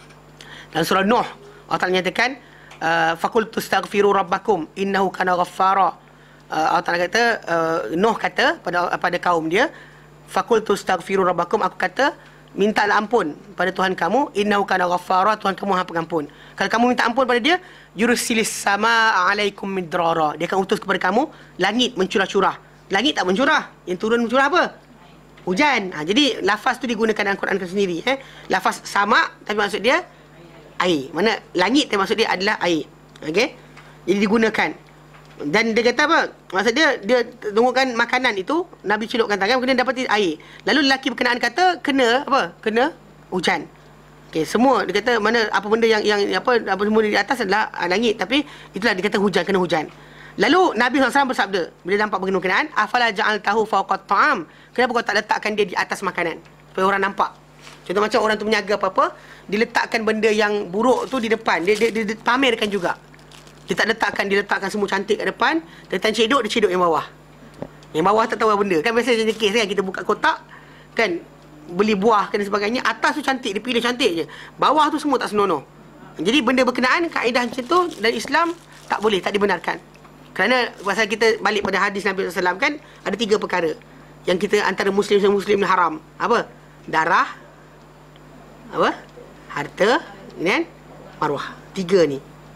[SPEAKER 1] dalam surah Nuh, Allah Ta'ala nyatakan uh, faqultu astaghfiru rabbakum innahu kana ghaffara. Uh, Allah Ta'ala kata uh, Nuh kata pada pada kaum dia, faqultu astaghfiru rabbakum, aku kata mintalah ampun pada Tuhan kamu, innahu kana ghaffara, Tuhan kamu Maha Pengampun. Kalau kamu minta ampun pada dia, yursilis samaa alaikum midrara, dia akan utus kepada kamu langit mencurah-curah. Langit tak mencurah, yang turun mencurah apa? Hujan. Ha, jadi lafaz tu digunakan dalam Quran itu sendiri. Eh? Lafaz sama, tapi maksud dia air. Mana langit tapi maksud dia adalah air. Okey? Jadi digunakan. Dan dia kata apa? Maksud dia, dia tunggukan makanan itu, Nabi celupkan tangan, kemudian dapat air. Lalu lelaki berkenaan kata, kena apa? Kena hujan. Okey, semua dia kata mana apa benda yang yang apa apa semua di atas adalah langit, tapi itulah dia kata hujan, kena hujan. Lalu Nabi sallallahu alaihi wasallam bersabda, bila nampak berkenaan, afala ja'altahu fawqa ta'am, kenapa kau tak letakkan dia di atas makanan supaya orang nampak? Contoh macam orang tu menyaga apa-apa, diletakkan benda yang buruk tu di depan, dia dia, dia, dia pamerkan juga. Dia tak letakkan, dia letakkan semua cantik kat depan, tentang cedok, dia cedok yang bawah. Yang bawah tak tahu apa benda. Kan biasa macam kes kan, kita buka kotak kan, beli buah dan sebagainya, atas tu cantik, dia pilih cantik je, bawah tu semua tak senonoh. Jadi benda berkenaan kaedah macam tu dalam Islam tak boleh, tak dibenarkan. Kerana pasal kita balik pada hadis Nabi sallallahu alaihi wasallam kan, ada tiga perkara yang kita antara muslim dan muslim haram. Apa? Darah, apa? Harta, dan maruah. Tiga ni.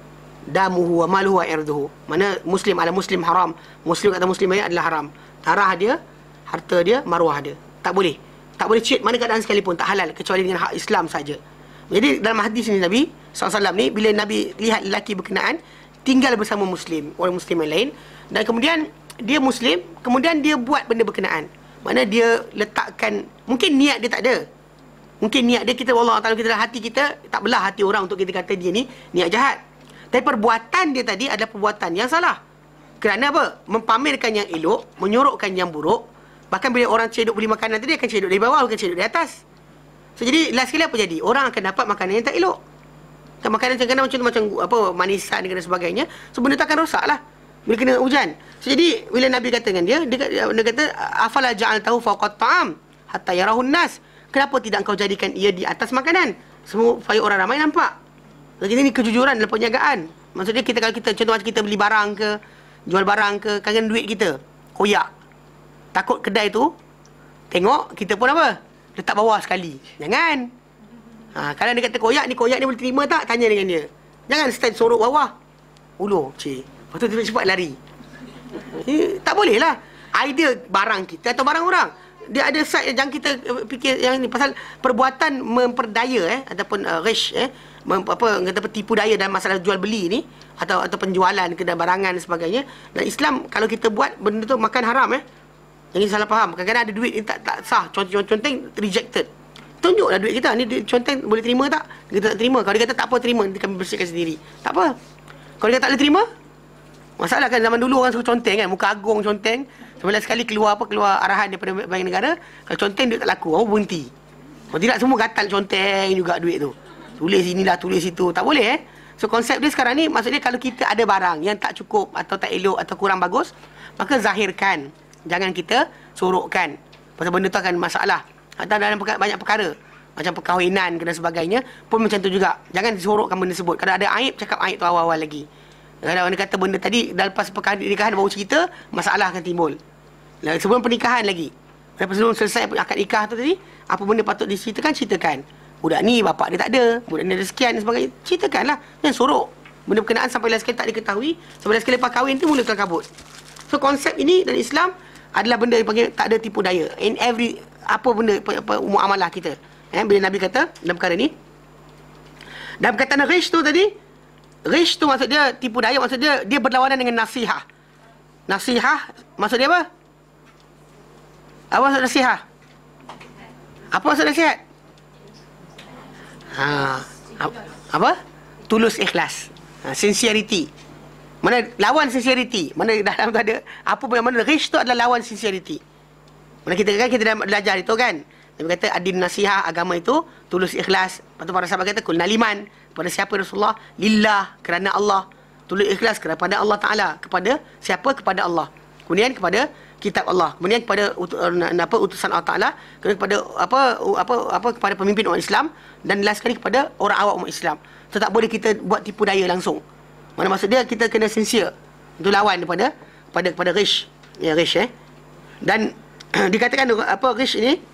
[SPEAKER 1] damuhu wa maluhu wa irduhu. Mana muslim ala muslim haram, muslim kata muslim lain adalah haram. Darah dia, harta dia, maruah dia. Tak boleh. Tak boleh cheat mana keadaan sekalipun, tak halal kecuali dengan hak Islam saja. Jadi dalam hadis ni Nabi sallallahu alaihi wasallam ni, bila Nabi lihat lelaki berkenaan tinggal bersama muslim, orang muslim yang lain, dan kemudian dia muslim, kemudian dia buat benda berkenaan. Mana dia letakkan, mungkin niat dia tak ada. Mungkin niat dia, kita Allah Ta'ala, kita dalam hati kita tak belah hati orang untuk kita kata dia ni niat jahat. Tapi perbuatan dia tadi adalah perbuatan yang salah. Kerana apa? Mempamerkan yang elok, menyorokkan yang buruk. Bahkan bila orang cedok beli makanan tadi, akan cedok dari bawah, bukan cedok dari atas. So jadi last sekali apa jadi? Orang akan dapat makanan yang tak elok. Kan makanan macam macam macam apa manisan dan sebagainya. So benda tu akan rosak lah bila kena hujan. So jadi bila Nabi kata dengan dia, dia, dia kata afala ja'altahu fawqa ta'am hatta yarahun nas. Kenapa tidak engkau jadikan ia di atas makanan, semua supaya orang ramai nampak? Jadi ini kejujuran dalam perniagaan. Maksudnya kita kalau kita contoh macam kita beli barang ke, jual barang ke, kangen duit kita koyak. Takut kedai tu tengok kita pun apa? Letak bawah sekali. Jangan. Ha, kalau dia kata koyak ni, koyak ni boleh terima tak? Tanya dengan dia. Jangan stand sorok bawah. Ulur, cik. Lepas tu cepat-cepat lari. Eh, tak boleh lah. Idea barang kita atau barang orang. Dia ada side yang kita fikir yang ni pasal perbuatan memperdaya eh ataupun uh, rish eh mem, apa kata tipu daya dalam masalah jual beli ni atau atau penjualan kedai barangan dan sebagainya. Dan Islam kalau kita buat benda tu makan haram eh. Jangan salah faham. Kadang-kadang ada duit yang tak tak sah, conteng rejected. Tunjuklah duit kita ni, conteng boleh terima tak? Kita tak terima. Kalau dia kata tak apa terima, nanti kami bersihkan sendiri. Tak apa. Kalau dia kata tak boleh terima, masalah kan zaman dulu orang suka conteng kan, muka agung conteng. Sebelah sekali keluar apa keluar arahan daripada bank negara, kalau conteng duit tak laku, orang berhenti. Kalau tidak semua gatal conteng juga duit tu. Tulis inilah, tulis itu. Tak boleh eh. So konsep dia sekarang ni maksudnya kalau kita ada barang yang tak cukup atau tak elok atau kurang bagus, maka zahirkan. Jangan kita sorokkan. Pasal benda tu akan masalah. Atau dalam perkara, banyak perkara macam perkahwinan dan sebagainya pun macam tu juga. Jangan disorokkan benda tersebut. Kalau ada aib, cakap aib tu awal-awal lagi. Kalau orang kata benda tadi dah lepas pernikahan baru cerita, masalah akan timbul. Sebelum pernikahan lagi, lepas sebelum selesai akad nikah tu tadi, apa benda patut diceritakan, ceritakan. Budak ni bapak dia tak ada, budak ni ada sekian dan sebagainya, ceritakanlah. Jangan sorok. Benda berkenaan sampai last sekali tak diketahui, sampai last sekali lepas kahwin tu mula kelang kabut. So konsep ini dalam Islam adalah benda yang panggil tak ada tipu daya. In every apa benda apa, apa muamalah kita. Eh, bila Nabi kata dalam perkara ni, dalam perkataan rish tu tadi, rish tu maksud dia tipu daya, maksud dia dia berlawanan dengan nasihah. Nasihah maksud dia apa? Apa maksud nasihat? Apa maksud nasihat? Ha, apa? Tulus ikhlas. Ha, sincerity. Mana lawan sincerity? Mana dalam tu ada apa pun, mana rish tu adalah lawan sincerity. Mana kita kan kita dah belajar itu kan. Dia kata adin nasihat agama itu tulus ikhlas. Lepas tu para sahabat kata kul naliman, pada siapa Rasulullah? Lillah, kerana Allah. Tulus ikhlas kepada Allah Taala. Kepada siapa? Kepada Allah. Kemudian kepada kitab Allah, kemudian kepada apa utusan Allah Taala, kemudian kepada apa apa apa kepada pemimpin umat Islam, dan last sekali kepada orang awam umat Islam. So, tak boleh kita buat tipu daya langsung. Mana maksud dia kita kena sincere. Itu lawan daripada pada kepada rish. Ya rish eh. Dan dikatakan apa rish ini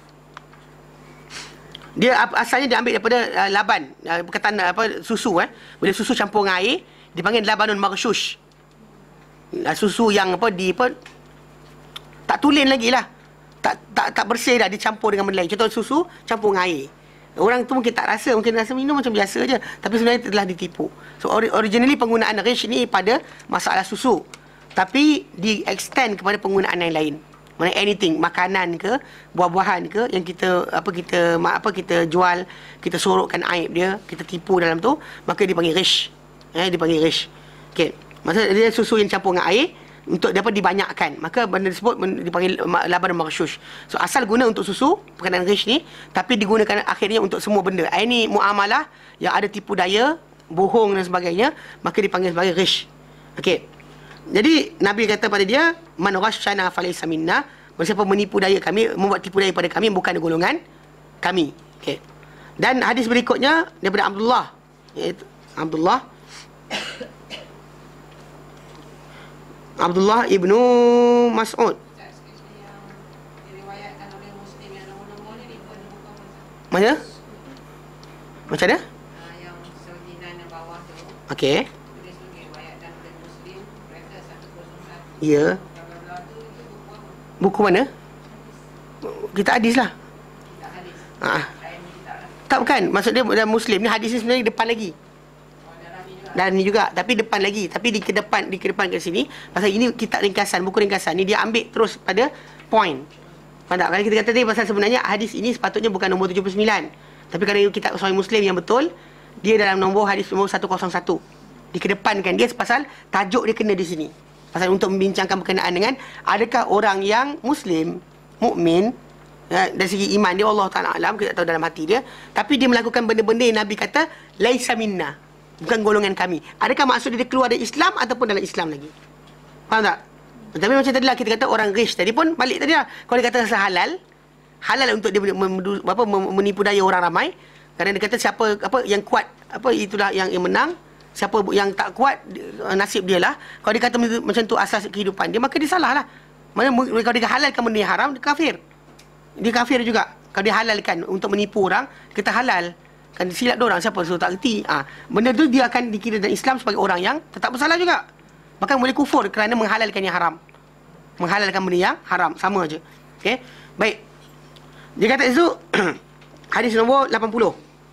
[SPEAKER 1] dia asalnya diambil daripada uh, laban, uh, perkataan uh, apa susu eh. Bila susu campur dengan air dipanggil labanun maghshush. Uh, susu yang apa di apa tak tulen lagi lah. Tak, tak, tak bersih dah, dicampur dengan benda lain. Contoh susu, campur dengan air. Orang tu mungkin tak rasa, mungkin rasa minum macam biasa je. Tapi sebenarnya telah ditipu. So, ori- originally penggunaan rish ni pada masalah susu. Tapi, di-extend kepada penggunaan yang lain. Mana anything, makanan ke, buah-buahan ke, yang kita, apa kita, apa kita jual, kita sorokkan aib dia, kita tipu dalam tu, maka dipanggil rish. Eh, dipanggil rish. Okay. Maksudnya dia susu yang campur dengan air, untuk dapat dibanyakkan, maka benda tersebut dipanggil laban maghshush. So asal guna untuk susu perkataan rish ni, tapi digunakan akhirnya untuk semua benda. Ini muamalah yang ada tipu daya, bohong dan sebagainya, maka dipanggil sebagai rish. Okey. Jadi Nabi kata pada dia, man ghashana falaysa minna, siapa menipu daya kami, membuat tipu daya pada kami, bukan golongan kami. Okey. Dan hadis berikutnya daripada Abdullah, iaitu Abdullah Abdullah ibnu Mas'ud. Mana? Macam mana?
[SPEAKER 2] Yang sembilan yang bawah tu.
[SPEAKER 1] Okey.
[SPEAKER 2] Tulis tu dia.
[SPEAKER 1] Ya. Buku mana? Kita hadis lah. Ha. Tak, bukan. Maksud dia dalam Muslim ni, hadis ni sebenarnya depan lagi. Dan ni juga, tapi depan lagi. Tapi di ke depan, di ke depan ke sini. Pasal ini kitab ringkasan, buku ringkasan ni dia ambil terus pada point. Faham tak? Kalau kita kata tadi pasal sebenarnya hadis ini sepatutnya bukan nombor tujuh puluh sembilan. Tapi kalau kitab Sahih Muslim yang betul, dia dalam nombor hadis nombor seratus satu. Dikedepankan dia pasal tajuk dia kena di sini. Pasal untuk membincangkan berkenaan dengan adakah orang yang Muslim, mukmin, ya, dari segi iman dia Allah Ta'ala alam, kita tak tahu dalam hati dia, tapi dia melakukan benda-benda yang Nabi kata laisa minna, bukan golongan kami. Adakah maksud dia keluar dari Islam ataupun dalam Islam lagi? Faham tak? Tapi macam tadi lah kita kata orang rish tadi pun balik tadi lah. Kalau dia kata halal, halal untuk dia mem- apa, menipu daya orang ramai. Kerana dia kata siapa apa yang kuat, apa itulah yang, yang menang. Siapa yang tak kuat, nasib dia lah. Kalau dia kata macam tu asas kehidupan dia, maka dia salah lah. Mana kalau dia halalkan benda yang haram, dia kafir. Dia kafir juga. Kalau dia halalkan untuk menipu orang, kita halal. Kan silap dia orang, siapa suruh tak kerti. Ha, benda tu dia akan dikira dalam Islam sebagai orang yang tetap bersalah juga. Bahkan boleh kufur kerana menghalalkan yang haram. Menghalalkan benda yang haram. Sama aja. Okey. Baik. Dia kata itu hadis nombor lapan puluh.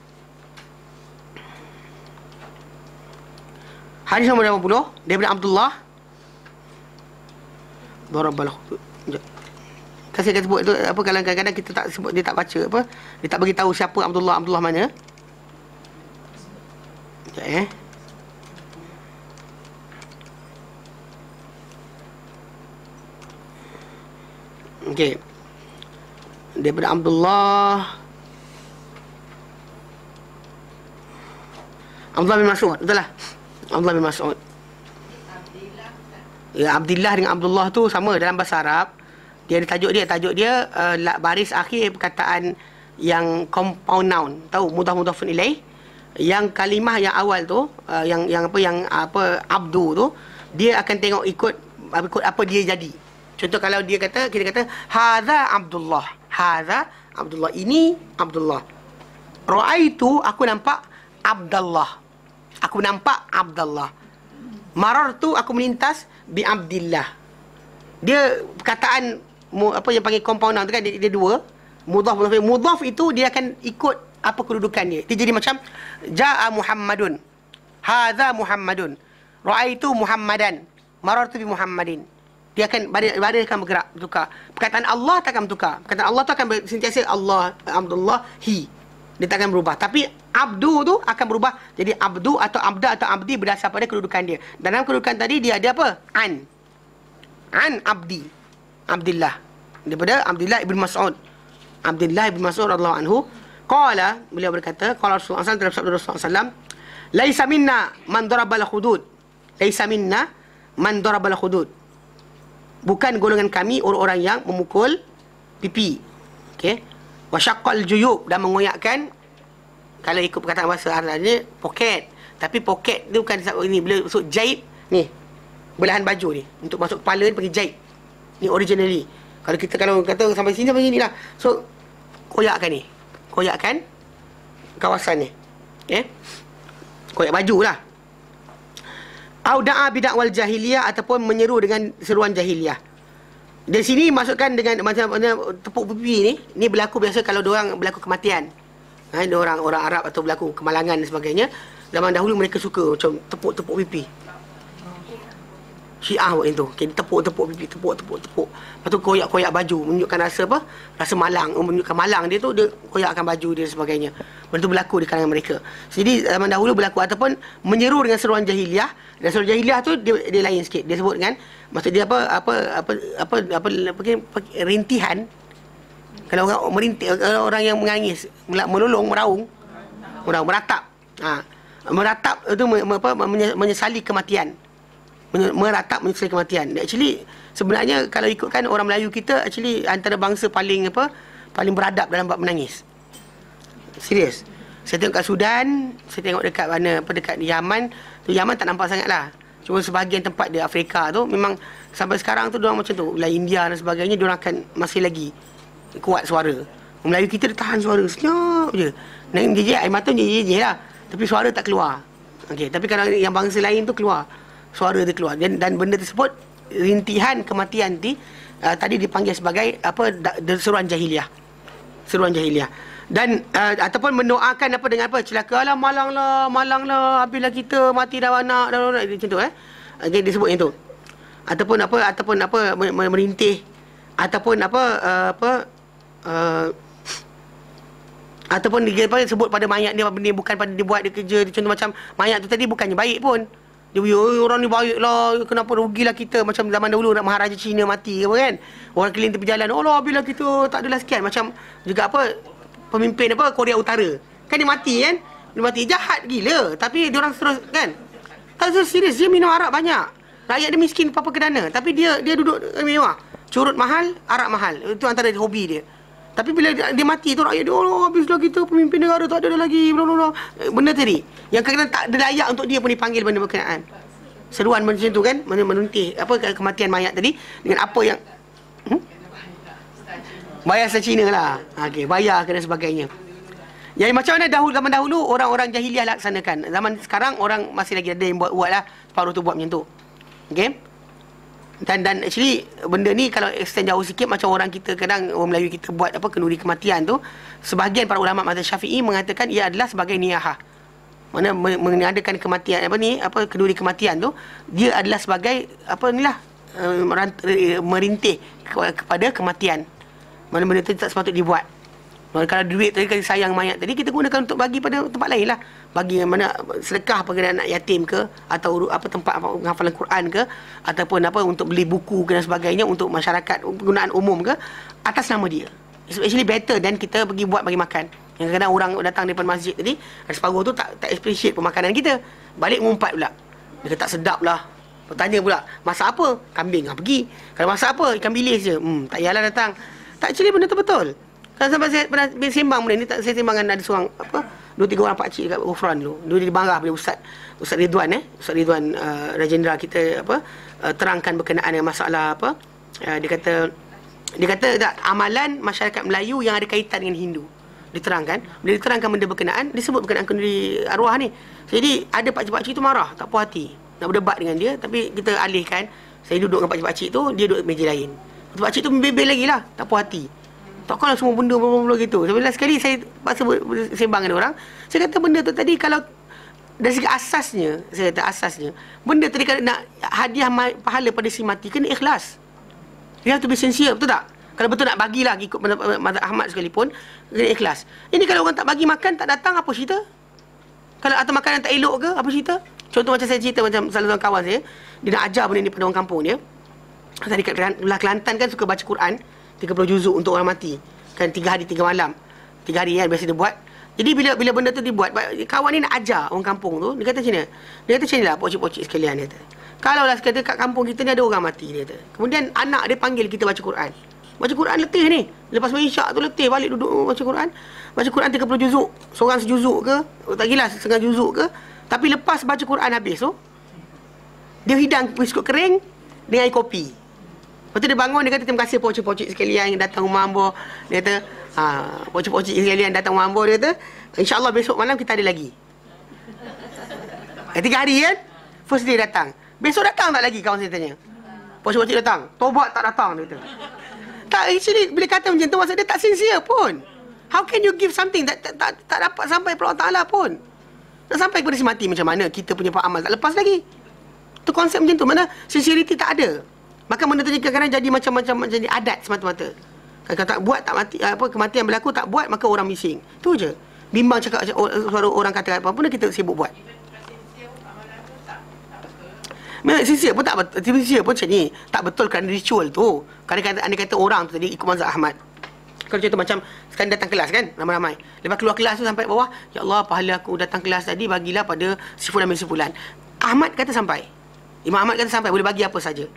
[SPEAKER 1] Hadis nombor lapan puluh daripada Abdullah. Darabalah. Kasih kita sebut tu apa, kadang-kadang kita tak sebut, dia tak baca apa. Dia tak bagi tahu siapa Abdullah, Abdullah mana. Sekejap eh. Okey. Daripada Abdullah Abdullah bin Mas'ud, betul lah. Abdullah bin Mas'ud. Ya, Abdullah dengan Abdullah tu sama dalam bahasa Arab. Dia ada tajuk dia, tajuk dia uh, baris akhir perkataan yang compound noun. Tahu mudhaf-mudhafun ilaih. Yang kalimah yang awal tu, uh, yang yang apa yang apa abdu tu, dia akan tengok ikut ikut apa dia jadi. Contoh kalau dia kata, kita kata hadza Abdullah. Hadza Abdullah, ini Abdullah. Ra'aitu, aku nampak Abdullah. Aku nampak Abdullah. Marartu, aku melintas bi Abdillah. Dia perkataan apa yang panggil compound noun tu kan, dia, dia dua. Mudhaf, mudhaf. Mudhaf itu dia akan ikut apa kedudukan dia. Dia jadi macam jaa Muhammadun. Hadza Muhammadun. Ra'aitu Muhammadan. Marartu bi Muhammadin. Dia akan badan, badan akan bergerak, bertukar. Perkataan Allah tak akan bertukar. Perkataan Allah tu akan sentiasa Allah, Abdullah, He. Dia tak akan berubah. Tapi abdu tu akan berubah jadi abdu atau abda atau abdi berdasar pada kedudukan dia. Dalam kedudukan tadi dia ada apa? An. An abdi. Abdillah. Daripada Abdullah ibn Mas'ud. Abdullah ibn Mas'ud radhiyallahu anhu, qala, beliau berkata, qala Rasulullah sallallahu alaihi wasallam, dalam sabda Rasulullah sallallahu alaihi wasallam, laisa minna man darabal hudud. Laisa minna man darabal hudud. Bukan golongan kami orang-orang yang memukul pipi. Okey. Wa syaqqal juyub, dan mengoyakkan, kalau ikut perkataan bahasa Arabnya poket. Tapi poket tu bukan ini, bila masuk jaib ni, belahan baju ni untuk masuk kepala ni pakai jaib. Ni originally. Kalau kita kalau kata sampai sini sampai sini lah. So koyakkan ni. Koyakkan kawasan ni. Okey. Koyak baju lah. Au da'a bidakwal jahiliyah, ataupun menyeru dengan seruan jahiliyah. Di sini masukkan dengan macam tepuk pipi ni, ni berlaku biasa kalau diorang berlaku kematian. Ha, dia orang orang Arab atau berlaku kemalangan dan sebagainya. Zaman dahulu mereka suka macam tepuk-tepuk pipi. Syiah buat itu. Okay, tepuk-tepuk pipi, tepuk-tepuk-tepuk. Lepas tu koyak-koyak baju, menunjukkan rasa apa? Rasa malang, menunjukkan malang dia tu, dia koyakkan baju dia dan sebagainya. Benda tu berlaku di kalangan mereka. Jadi zaman dahulu berlaku, ataupun menyeru dengan seruan jahiliah. Dan seruan jahiliah tu dia, dia lain sikit. Dia sebut dengan, maksud dia apa apa apa apa apa, apa, apa rintihan. Kalau orang merintih, kalau orang yang menangis, melolong, meraung, orang meratap. Ha, meratap itu apa, menyesali kematian. Meratap menyesali kematian. Actually sebenarnya kalau ikutkan orang Melayu kita, actually antara bangsa paling apa, paling beradab dalam bab menangis. Serius. Saya tengok kat Sudan, saya tengok dekat mana, apa dekat Yaman, tu Yaman tak nampak sangatlah. Cuma sebahagian tempat di Afrika tu memang sampai sekarang tu diorang macam tu. Wilayah India dan sebagainya, diorang akan masih lagi kuat suara. Melayu kita dia tahan suara senyap je. Nangis jejek, air mata jejek lah. Tapi suara tak keluar. Okey, tapi kalau yang bangsa lain tu keluar. Suara dia keluar. Dan, dan benda tersebut rintihan kematian di uh, tadi dipanggil sebagai apa da, da, seruan jahiliah. Seruan jahiliah. Dan uh, ataupun mendoakan apa dengan apa? Celaka lah, malang lah, malang lah, habislah kita mati dah anak dah anak macam tu eh. Okay, disebut yang tu. Ataupun apa ataupun apa merintih ataupun apa uh, apa uh, ataupun dia apa sebut pada mayat dia benda bukan pada dia buat dia kerja dia, contoh macam mayat tu tadi bukannya baik pun. Dia orang ni baik lah, kenapa rugilah kita macam zaman dahulu nak Maharaja Cina mati apa kan. Orang keliling tepi jalan, oh lah bila kita tak adalah sekian. Macam juga apa pemimpin apa Korea Utara. Kan dia mati kan? Dia mati jahat gila, tapi dia orang terus kan. Tak terus serius, dia minum arak banyak. Rakyat dia miskin apa-apa kedana, tapi dia dia duduk mewah. Curut mahal, arak mahal. Itu antara hobi dia. Tapi bila dia, dia mati tu rakyat dia, oh habislah kita pemimpin negara tak ada lagi bla bla bla. Benda tadi yang kadang-kadang tak ada layak untuk dia pun dipanggil benda berkenaan. Seruan macam tu kan, menuntih apa kematian mayat tadi dengan apa yang hmm? bayar secara Cina lah. Okey, bayar dan sebagainya. Jadi macam mana dahulu zaman dahulu orang-orang jahiliah laksanakan. Zaman sekarang orang masih lagi ada yang buat-buat lah, separuh tu buat macam tu. Okey. Dan dan actually benda ni kalau extend jauh sikit macam orang kita kadang orang Melayu kita buat apa kenduri kematian tu, sebahagian para ulama mazhab Syafi'i mengatakan ia adalah sebagai niyahah. Mana mengadakan kematian apa ni apa kenduri kematian tu dia adalah sebagai apa inilah uh, merintih kepada kematian. Mana benda tu tak sepatutnya dibuat. Mana kalau duit tadi kalau sayang mayat tadi kita gunakan untuk bagi pada tempat lain lah. Bagi mana sedekah pada anak yatim ke atau apa tempat hafalan Quran ke ataupun apa untuk beli buku dan sebagainya untuk masyarakat penggunaan umum ke atas nama dia. It's actually better dan kita pergi buat bagi makan. Yang kadang orang datang daripada masjid tadi separuh tu tak tak appreciate pemakanan kita. Balik mengumpat pula. Dia kata tak sedap lah. Bertanya pula, masak apa? Kambing. Ha, pergi. Kalau masak apa? Ikan bilis je. Hmm, tak payahlah datang. Tak actually benda tu betul. Kan sampai saya pernah sembang benda ni, tak saya sembang dengan ada seorang apa dua tiga orang pakcik dekat Ghufran dulu. Dia dimarah oleh Ustaz Ustaz Ridwan eh. Ustaz Ridwan uh, Rajendra kita apa uh, terangkan berkenaan dengan masalah apa uh, dia kata dia kata tak, amalan masyarakat Melayu yang ada kaitan dengan Hindu. Diterangkan, bila diterangkan benda berkenaan, disebut berkenaan kenduri arwah ni. Jadi ada pakcik-pakcik tu marah, tak puas hati. Nak berdebat dengan dia, tapi kita alihkan. Saya duduk dengan pakcik-pakcik tu, dia duduk meja lain. Pakcik tu membebel lagi lah, tak puas hati. Takkanlah semua benda benda gitu. Sebab sekali saya paksa sembang dengan orang, saya kata benda tu tadi kalau dari segi asasnya, saya kata asasnya, benda tadi kalau nak hadiah pahala pada si mati kena ikhlas. You have to be sincere, betul tak? Kalau betul nak bagilah ikut mazhab Ahmad sekalipun, kena ikhlas. Ini kalau orang tak bagi makan, tak datang, apa cerita? Kalau atau makanan tak elok ke, apa cerita? Contoh macam saya cerita macam salah seorang kawan saya, dia nak ajar benda ni pada orang kampung dia. Tadi kat belah Kelantan kan suka baca Quran tiga puluh juzuk untuk orang mati. Kan tiga hari tiga malam. tiga hari kan biasa dia buat. Jadi bila bila benda tu dibuat, kawan ni nak ajar orang kampung tu, dia kata macam mana? Dia kata macam ni lah, pocik-pocik sekalian, dia kata. Kalau lah sekata kat kampung kita ni ada orang mati, dia kata. Kemudian anak dia panggil kita baca Quran. Baca Quran letih ni. Lepas isyak tu letih, balik duduk baca Quran. Baca Quran tiga puluh juzuk. Seorang sejuzuk ke? Tak gila setengah juzuk ke? Tapi lepas baca Quran habis tu, dia hidang biskut kering dengan air kopi. Lepas tu dia bangun, dia kata terima kasih pocik-pocik sekalian yang datang rumah ambo. Dia kata, ha, pocik-pocik sekalian datang rumah ambo, dia kata, insyaAllah besok malam kita ada lagi. Eh, tiga hari kan? First day datang. Besok datang tak lagi, kawan saya tanya. Pocik-pocik datang. Tobat tak datang, dia kata. Tak, actually, bila kata macam tu, maksud dia tak sincere pun. How can you give something that tak, tak, tak dapat sampai kepada Allah Ta'ala pun? Nak sampai kepada si mati macam mana? Kita punya amal tak lepas lagi. Tu konsep macam tu. Mana sincerity tak ada. Maka benda tu kadang-kadang jadi macam-macam jadi adat semata-mata. Kalau tak buat tak mati apa kematian berlaku tak buat maka orang bising. Tu je. Bimbang cakap suara orang kata apa pun kita sibuk buat. Memang sincere pun tak betul. Sincere pun macam ni. Tak betul kerana ritual tu. Kadang-kadang anda kata orang tu tadi ikut mazhab Ahmad. Kalau contoh macam sekarang datang kelas kan ramai-ramai. Lepas keluar kelas tu sampai bawah, ya Allah pahala aku datang kelas tadi bagilah pada si fulan bin si fulan. Ahmad kata sampai. Imam Ahmad kata sampai boleh bagi apa saja.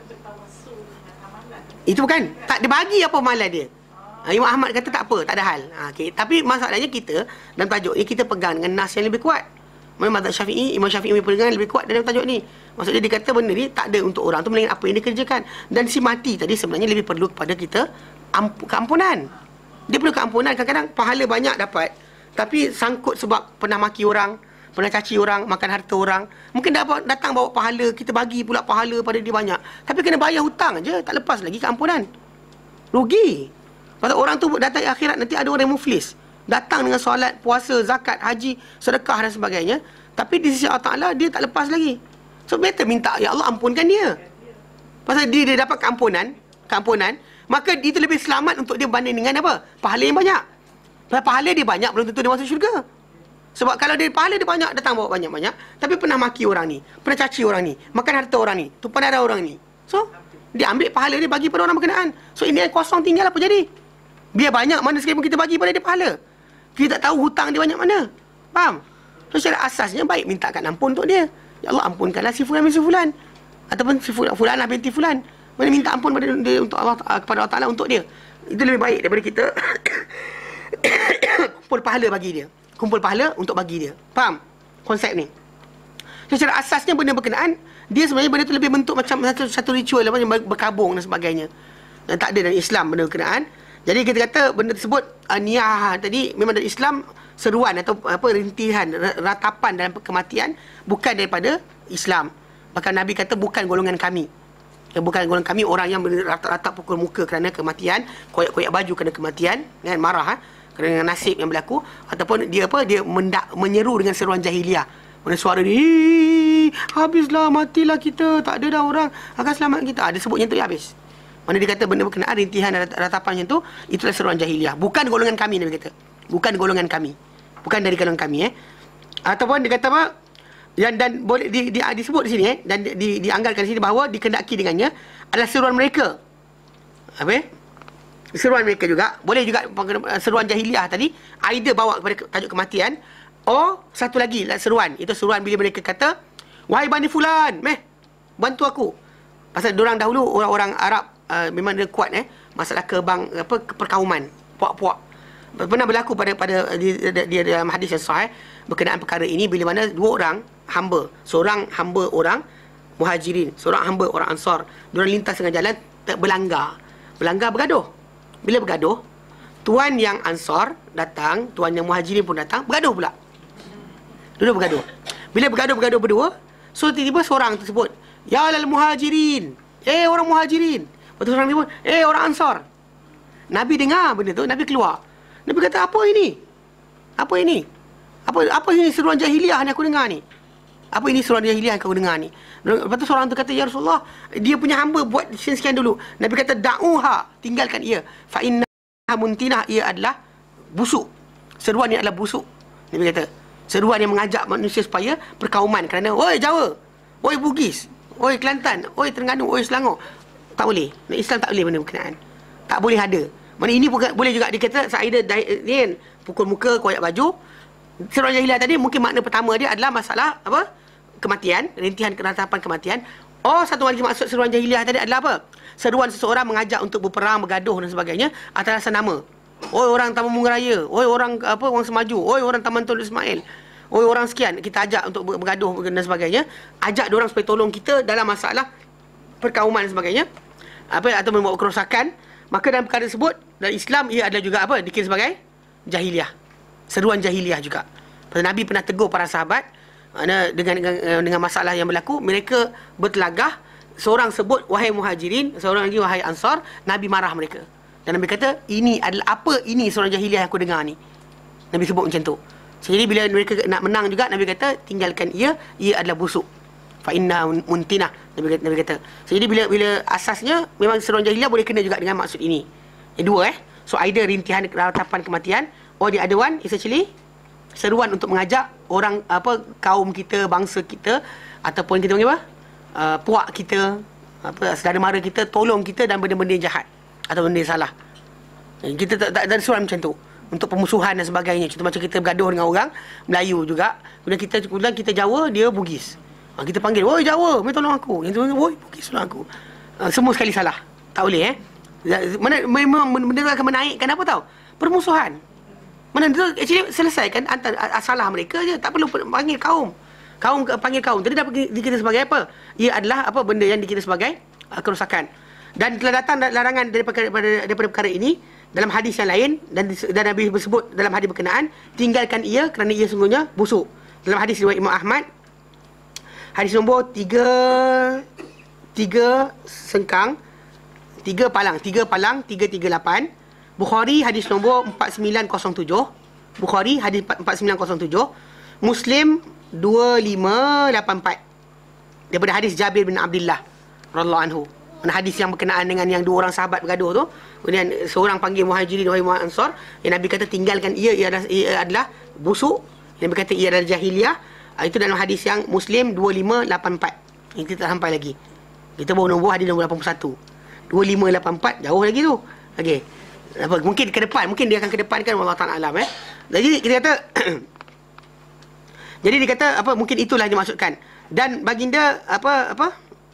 [SPEAKER 1] Itu bukan. Tak dia bagi apa amalan dia. Ha, Imam Ahmad kata tak apa, tak ada hal. Ha, okay. Tapi masalahnya kita dalam tajuk ni kita pegang dengan nas yang lebih kuat. Mana mazhab Syafi'i, Imam Syafi'i punya pegangan lebih kuat dalam tajuk ni. Maksudnya dia kata benda ni tak ada untuk orang tu melainkan apa yang dia kerjakan. Dan si mati tadi sebenarnya lebih perlu kepada kita amp- keampunan. Dia perlu keampunan. Kadang-kadang pahala banyak dapat, tapi sangkut sebab pernah maki orang, pernah caci orang, makan harta orang. Mungkin dapat datang bawa pahala, kita bagi pula pahala pada dia banyak. Tapi kena bayar hutang je, tak lepas lagi keampunan. Rugi. Pasal orang tu datang akhirat, nanti ada orang yang muflis. Datang dengan solat, puasa, zakat, haji, sedekah dan sebagainya. Tapi di sisi Allah Ta'ala, dia tak lepas lagi. So, better minta, ya Allah ampunkan dia. Pasal dia, dia dapat keampunan, keampunan, maka itu lebih selamat untuk dia banding dengan apa? Pahala yang banyak. Pasal pahala dia banyak, belum tentu dia masuk syurga. Sebab kalau dia pahala dia banyak, datang bawa banyak-banyak, tapi pernah maki orang ni, pernah caci orang ni, makan harta orang ni, tumpah darah orang ni. So, dia ambil pahala dia bagi pada orang berkenaan. So, ini yang kosong tinggal apa jadi? Biar banyak mana sekalipun kita bagi pada dia pahala. Kita tak tahu hutang dia banyak mana. Faham? So, secara asasnya baik mintakan ampun untuk dia. Ya Allah, ampunkanlah si fulan bin si fulan. Ataupun si fulan, fulanah binti fulan. Mana minta ampun pada dia, untuk Allah, kepada Allah Ta'ala untuk dia. Itu lebih baik daripada kita kumpul pahala bagi dia. Kumpul pahala untuk bagi dia. Faham konsep ni? So, secara asasnya benda berkenaan, dia sebenarnya benda tu lebih bentuk macam satu, satu ritual yang berkabung dan sebagainya. Dan tak ada dalam Islam benda berkenaan. Jadi kita kata benda tersebut uh, niyah tadi memang dari Islam, seruan atau apa rintihan, ratapan dalam kematian bukan daripada Islam. Bahkan Nabi kata bukan golongan kami. Ya, bukan golongan kami orang yang rata-rata pukul muka kerana kematian, koyak-koyak baju kerana kematian, kan, marah ha? Kerana nasib yang berlaku, ataupun dia apa dia mendak, menyeru dengan seruan jahiliah. Mana suara dia, habislah, matilah kita, tak ada dah orang akan selamat kita. Ada sebutnya tu ya habis. Mana dia kata benda berkenaan rintihan dan ratapan yang tu, itulah seruan jahiliah. Bukan golongan kami, Nabi kata. Bukan golongan kami. Bukan dari golongan kami eh. Ataupun dia kata apa? Dan, dan boleh di, di, disebut di sini eh dan di, di, dianggarkan di sini bahawa dikendaki dengannya adalah seruan mereka. Apa eh? Seruan mereka juga. Boleh juga seruan jahiliah tadi either bawa kepada tajuk kematian, or satu lagi lah seruan. Itu seruan bila mereka kata, wahai Bani Fulan, meh, bantu aku. Pasal diorang dahulu orang-orang Arab uh, memang dia kuat eh masalah kebang apa perkauman, puak-puak. Pernah berlaku pada pada dia, dia dalam hadis yang sahih berkenaan perkara ini bila mana dua orang hamba, seorang hamba orang Muhajirin, seorang hamba orang Ansar, diorang lintas tengah jalan berlanggar. Berlanggar bergaduh. Bila bergaduh, tuan yang Ansar datang, tuan yang Muhajirin pun datang, bergaduh pula. Dua bergaduh. Bila bergaduh-bergaduh berdua, so tiba-tiba seorang tersebut, ya lal Muhajirin, eh orang Muhajirin. Lepas tu seorang ni pun, eh orang Ansar. Nabi dengar benda tu, Nabi keluar. Nabi kata, apa ini? Apa ini? Apa apa ini seruan jahiliah yang aku dengar ni? Apa ini seruan jahiliah yang aku dengar ni? Lepas tu seorang tu kata, ya Rasulullah, dia punya hamba buat sekian-sekian dulu. Nabi kata, da'uha, tinggalkan ia. Fa innaha muntinah, ia adalah busuk. Seruan ini adalah busuk. Nabi kata, seruan yang mengajak manusia supaya perkauman. Kerana, oi Jawa, oi Bugis, oi Kelantan, oi Terengganu, oi Selangor. Tak boleh. Islam tak boleh benda berkenaan. Tak boleh ada. Mana ini bukan, boleh juga dikata Sa'idah ni pukul muka, koyak baju. Seruan jahiliah tadi mungkin makna pertama dia adalah masalah apa? Kematian, rintihan keratapan kematian. Oh, satu lagi maksud seruan jahiliah tadi adalah apa? Seruan seseorang mengajak untuk berperang, bergaduh dan sebagainya atas dasar nama. Oi orang Taman Bunga Raya, oi orang apa orang Semaju, oi orang Taman Tun Ismail. Oi orang sekian kita ajak untuk bergaduh dan sebagainya. Ajak diorang supaya tolong kita dalam masalah perkauman dan sebagainya. Apa atau membuat kerosakan. Maka dalam perkara tersebut, dalam Islam ia adalah juga apa? Dikira sebagai jahiliah. Seruan jahiliah juga. Pasal Nabi pernah tegur para sahabat dengan, dengan dengan masalah yang berlaku, mereka bertelagah, seorang sebut wahai Muhajirin, seorang lagi wahai Ansar, Nabi marah mereka. Dan Nabi kata, ini adalah apa ini seorang jahiliah yang aku dengar ni. Nabi sebut macam tu. So, jadi bila mereka nak menang juga, Nabi kata, tinggalkan ia, ia adalah busuk. Fa inna muntinah, Nabi kata, Nabi kata. So, jadi bila bila asasnya memang seruan jahiliah boleh kena juga dengan maksud ini. Yang dua eh. So either rintihan ratapan kematian, or the other one is actually seruan untuk mengajak orang apa kaum kita, bangsa kita ataupun kita panggil apa? Uh, puak kita, apa saudara mara kita tolong kita dan benda-benda jahat atau benda salah. Kita tak tak ada seruan macam tu. Untuk pemusuhan dan sebagainya. Contoh macam kita bergaduh dengan orang Melayu juga. Kemudian kita kemudian kita Jawa, dia Bugis. Ha, kita panggil, "Woi Jawa, mai tolong aku." Yang tu, "Woi Bugis tolong aku." Ha, semua sekali salah. Tak boleh eh. Mana memang benda akan menaikkan apa tahu? Permusuhan. Mana tu actually selesaikan antara salah mereka je, tak perlu panggil kaum. Kaum panggil kaum. Tadi dapat dikira sebagai apa? Ia adalah apa benda yang dikira sebagai uh, kerosakan. Dan telah datang larangan daripada daripada, daripada perkara ini dalam hadis yang lain dan dan Nabi bersebut dalam hadis berkenaan, tinggalkan ia kerana ia sungguhnya busuk. dalam hadis riwayat Imam Ahmad, hadis nombor tiga tiga sengkang, tiga palang, tiga palang, tiga tiga lapan. Bukhari hadis nombor empat sembilan kosong tujuh. Bukhari hadis empat sembilan kosong tujuh. Muslim dua lima lapan empat. Daripada hadis Jabir bin Abdullah radhiyallahu anhu. Hadis yang berkenaan dengan yang dua orang sahabat bergaduh tu. Kemudian seorang panggil Muhajirin, wahai Ansar. Yang Nabi kata tinggalkan ia, ia adalah, ia adalah busuk. Yang Nabi kata ia adalah jahiliah. Itu dalam hadis yang Muslim dua lima lapan empat. Yang kita tak sampai lagi. Kita baru nombor hadis nombor lapan puluh satu. dua lima lapan empat jauh lagi tu. Okey. Apa mungkin ke depan, mungkin dia akan ke depan kan, wallahu taala alam eh. Jadi kita kata jadi dia kata apa, mungkin itulah yang dimaksudkan. Dan baginda apa apa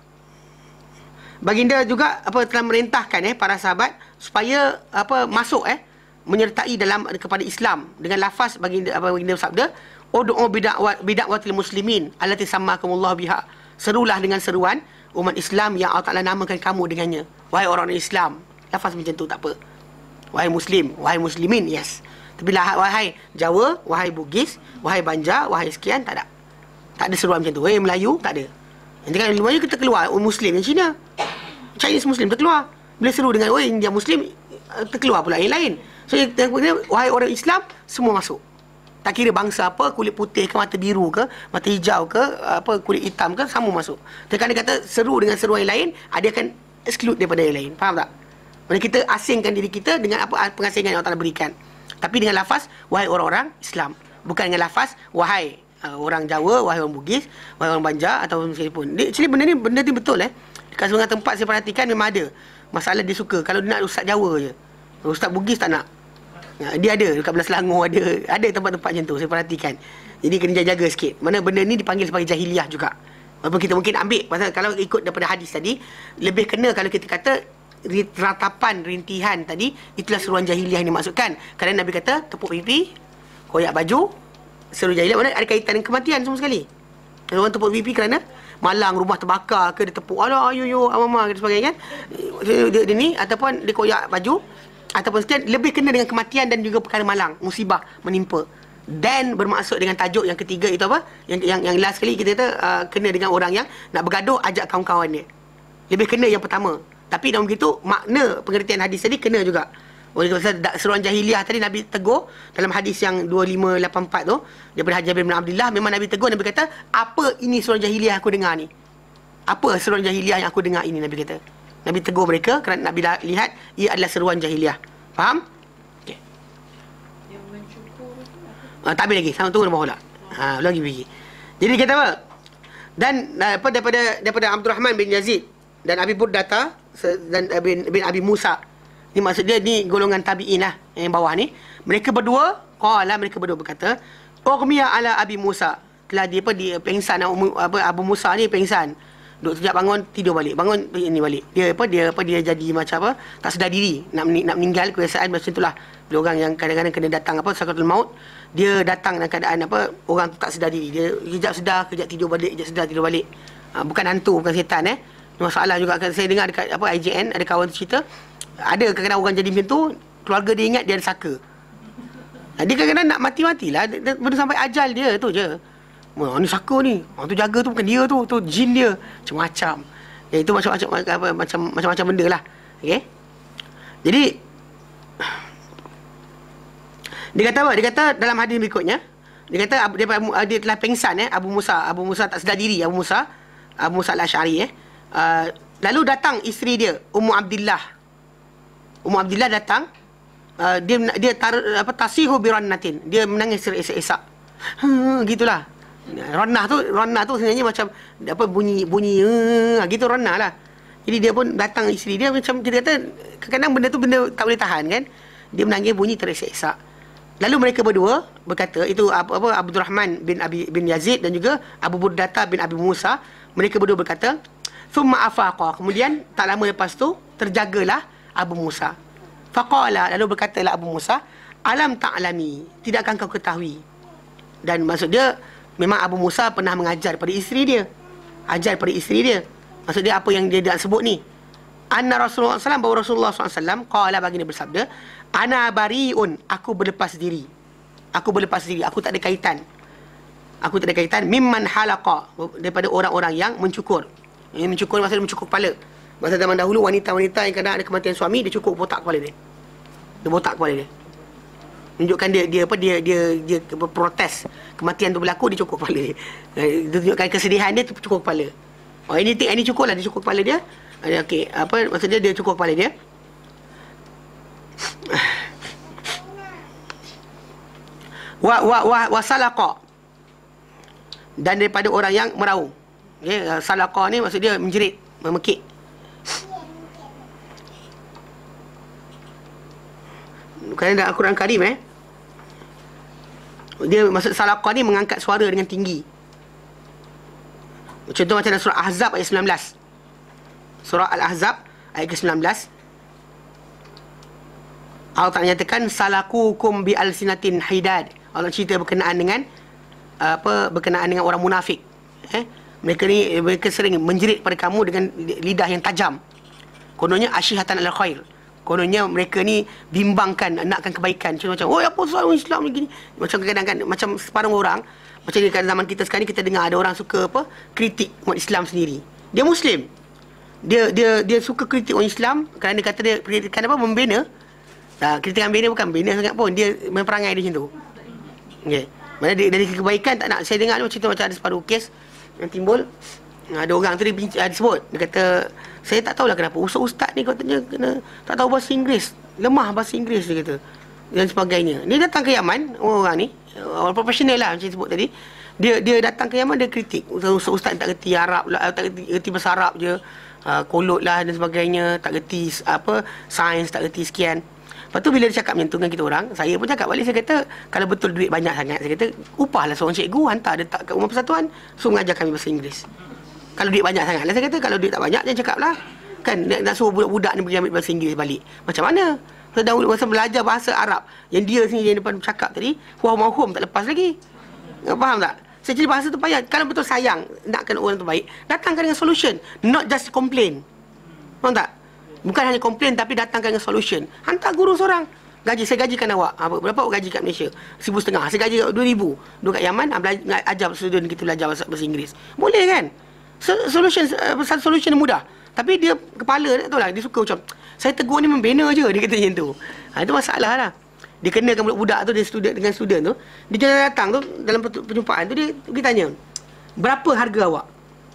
[SPEAKER 1] baginda juga apa telah merintahkan eh para sahabat supaya apa masuk eh menyertai dalam kepada Islam dengan lafaz baginda apa baginda bersabda, ud'u bid'awat bid'awatil muslimin allati sammakumullah biha. Serulah dengan seruan umat Islam yang Allah Taala namakan kamu dengannya. Wahai orang Islam. Lafaz macam tu tak apa. Wahai muslim, wahai muslimin, yes. Tapi lah wahai Jawa, wahai Bugis, wahai Banjar, wahai sekian, tak ada. Tak ada seruan macam tu. Wahai Melayu, tak ada. Nanti kan Melayu kita keluar, oh, Muslim yang Cina. Chinese Muslim terkeluar. Bila seru dengan oh India Muslim, terkeluar pula yang lain. So yang wahai orang Islam, semua masuk. Tak kira bangsa apa, kulit putih ke, mata biru ke, mata hijau ke, apa kulit hitam ke, semua masuk. Tekan dia kata seru dengan seruan yang lain, dia akan exclude daripada yang lain. Faham tak? Maksudnya kita asingkan diri kita dengan apa pengasingan yang Allah Taala berikan. Tapi dengan lafaz wahai orang-orang Islam, bukan dengan lafaz wahai uh, orang Jawa, wahai orang Bugis, wahai orang Banjar atau sekalipun. Dia, actually benda ni benda ni betul eh. Dekat sebagian tempat saya perhatikan memang ada masalah dia suka kalau dia nak ustaz Jawa je. Ustaz Bugis tak nak. Dia ada dekat belah Selangor, ada ada tempat-tempat macam tu saya perhatikan. Jadi kena jaga sikit. Mana benda ni dipanggil sebagai jahiliah juga. Walaupun kita mungkin ambil pasal kalau ikut daripada hadis tadi, lebih kena kalau kita kata ratapan rintihan tadi itulah seruan jahiliah yang dimaksudkan. Kerana Nabi kata tepuk pipi, koyak baju, seru jahiliah mana ada kaitan dengan kematian semua sekali. Orang tepuk pipi kerana malang rumah terbakar ke, dia tepuk alah ayo yo amama dan sebagainya kan. Dia, dia, dia ni ataupun dia koyak baju ataupun sekian, lebih kena dengan kematian dan juga perkara malang, musibah menimpa. Dan bermaksud dengan tajuk yang ketiga itu apa? Yang yang yang last sekali kita kata uh, kena dengan orang yang nak bergaduh, ajak kawan-kawan dia. Lebih kena yang pertama. Tapi dalam begitu makna pengertian hadis tadi kena juga. Oleh kerana seruan jahiliah tadi Nabi tegur dalam hadis yang dua lima lapan empat tu daripada Jabir bin Abdullah, memang Nabi tegur. Nabi kata, apa ini seruan jahiliah aku dengar ni? Apa seruan jahiliah yang aku dengar ini? Nabi kata. Nabi tegur mereka kerana Nabi lihat ia adalah seruan jahiliah. Faham? Okey.
[SPEAKER 2] Yang mencukur tu
[SPEAKER 1] Ah, tak habis lagi. Sama tunggu nombor pula. Ha, lagi pergi. Jadi kata apa? Dan apa daripada daripada Abdurrahman bin Yazid dan Abi Burdata dan bin, bin Abi Musa. Ni maksud dia ni golongan tabi'in lah yang bawah ni. Mereka berdua, qala mereka berdua berkata, Ughmiya ala Abi Musa. Telah dia apa dia pengsan apa Abu Musa ni pengsan. Duduk sejak bangun tidur balik. Bangun ini balik. Dia apa dia apa dia jadi macam apa? Tak sedar diri, nak nak meninggal, kebiasaan macam itulah. Bila orang yang kadang-kadang kena datang apa sakaratul maut, dia datang dalam keadaan apa orang tu tak sedar diri. Dia kejap sedar, kejap tidur balik, kejap sedar tidur balik. Ha, bukan hantu, bukan setan eh. Masalah juga saya dengar dekat apa I J N ada kawan cerita, ada kadang-kadang orang jadi macam tu, keluarga dia ingat dia ada saka. Ha, dia kadang-kadang nak mati-matilah, benda sampai ajal dia tu je. Wah, ni saka ni. Orang tu jaga tu bukan dia tu, tu jin dia. Macam-macam. Ya, itu macam-macam apa macam macam-macam benda lah. Okey. Jadi dia kata apa? Dia kata dalam hadis berikutnya, dia kata dia, dia telah pengsan eh Abu Musa, Abu Musa tak sedar diri, Abu Musa, Abu Musa Al-Asy'ari eh. Uh, lalu datang isteri dia, Ummu Abdillah. Ummu Abdillah datang, uh, dia dia tar, apa tasihu birannatin. Dia menangis esak-esak. Hmm, gitulah. Rannah tu, rannah tu sebenarnya macam apa bunyi bunyi uh, gitu rannah lah. Jadi dia pun datang isteri dia macam dia kata kadang-kadang benda tu benda tak boleh tahan kan. Dia menangis bunyi teresak-esak. Lalu mereka berdua berkata, itu apa, apa Abdurrahman bin Abi bin Yazid dan juga Abu Burdata bin Abi Musa, mereka berdua berkata, "Thumma afaqa." Kemudian tak lama lepas tu terjagalah Abu Musa. Faqala, lalu berkatalah Abu Musa, "Alam ta'lami, tidakkah kau ketahui?" Dan maksud dia memang Abu Musa pernah mengajar pada isteri dia. Ajar pada isteri dia. Maksud dia apa yang dia nak sebut ni? Anna Rasulullah sallallahu alaihi wasallam, bahawa Rasulullah sallallahu alaihi wasallam qala, baginda bersabda, "Ana bariun, aku berlepas diri. Aku berlepas diri, aku tak ada kaitan. Aku tak ada kaitan. Mimman halaqa, daripada orang-orang yang mencukur. Ini mencukur maksudnya mencukur kepala. Masa zaman dahulu wanita-wanita yang kadang ada kematian suami, dia cukur botak kepala dia. Dia botak kepala dia. Tunjukkan dia dia apa dia dia dia protes kematian tu berlaku, dia cukur kepala dia. Dia tunjukkan kesedihan dia, tu cukur kepala. Oh ini ini cukur lah, dia cukur kepala dia. Okey, apa maksudnya dia cukur kepala dia. Wa wa wa wasalaqa, dan daripada orang yang meraung. Okey, salaqa ni maksud dia menjerit, memekik. Kerana dalam Al-Quran Karim eh, dia maksud salaqa ni mengangkat suara dengan tinggi. Contoh macam dalam surah Ahzab ayat sembilan belas. Surah Al-Ahzab ayat ke sembilan belas. Allah Ta'ala nyatakan salakukum bi alsinatin hidad. Allah cerita berkenaan dengan apa berkenaan dengan orang munafik. Eh, mereka ni mereka sering menjerit pada kamu dengan lidah yang tajam. Kononnya asyihatan al khair. Kononnya mereka ni bimbangkan, nakkan kebaikan. Contoh macam, oh apa soal orang Islam begini. Macam kadang-kadang macam separuh orang, macam di zaman kita sekarang kita dengar ada orang suka apa? Kritik umat Islam sendiri. Dia Muslim. Dia dia dia suka kritik orang Islam kerana dia kata dia kritikan apa? Membina. Nah, kritikan bina bukan bina sangat pun, dia memperangai dia macam tu. Okey. Mana dia dari kebaikan tak nak. Saya dengar macam tu, macam ada separuh kes yang timbul. Ada orang tu dia, dia sebut, dia kata, saya tak tahulah kenapa ustaz-ustaz ni katanya kena tak tahu bahasa Inggeris, lemah bahasa Inggeris dia kata, dan sebagainya. Dia datang ke Yaman, orang ni orang profesional lah macam sebut tadi. Dia dia datang ke Yaman, dia kritik ustaz-ustaz tak reti Arab lah, tak reti, reti bahasa Arab je, uh, kolot lah dan sebagainya, tak reti apa sains, tak reti sekian. Lepas tu bila dia cakap macam tu dengan kita orang, saya pun cakap balik, saya kata kalau betul duit banyak sangat, saya kata upahlah seorang cikgu, hantar dia tak kat rumah persatuan, suruh mengajar kami bahasa Inggeris. Kalau duit banyak sangat lah, saya kata kalau duit tak banyak jangan cakap lah. Kan nak, nak suruh budak-budak ni pergi ambil bahasa Inggeris balik, macam mana? Masa dahulu masa belajar bahasa Arab, yang dia sendiri yang depan cakap tadi, huam-huam tak lepas lagi. Faham tak? Saya jadi bahasa tu payah. Kalau betul sayang nakkan orang tu baik, datangkan dengan solution, not just complain. Faham tak? Bukan hanya komplain tapi datangkan dengan solution. Hantar guru seorang. Gaji, saya gajikan awak. Apa, berapa awak gaji kat Malaysia? Seribu setengah. Saya gaji dua ribu. Duduk kat Yaman, belajar, ajar student kita belajar bahasa, bahasa Inggeris. Boleh kan? Solution, satu solution mudah. Tapi dia kepala, tak tahu lah, dia suka macam, saya tegur ni membina je, dia kata macam tu. Ha, itu masalah lah. Dia kenakan budak-budak tu, dia student dengan student tu. Dia jangan datang tu, dalam perjumpaan tu, dia pergi tanya, berapa harga awak?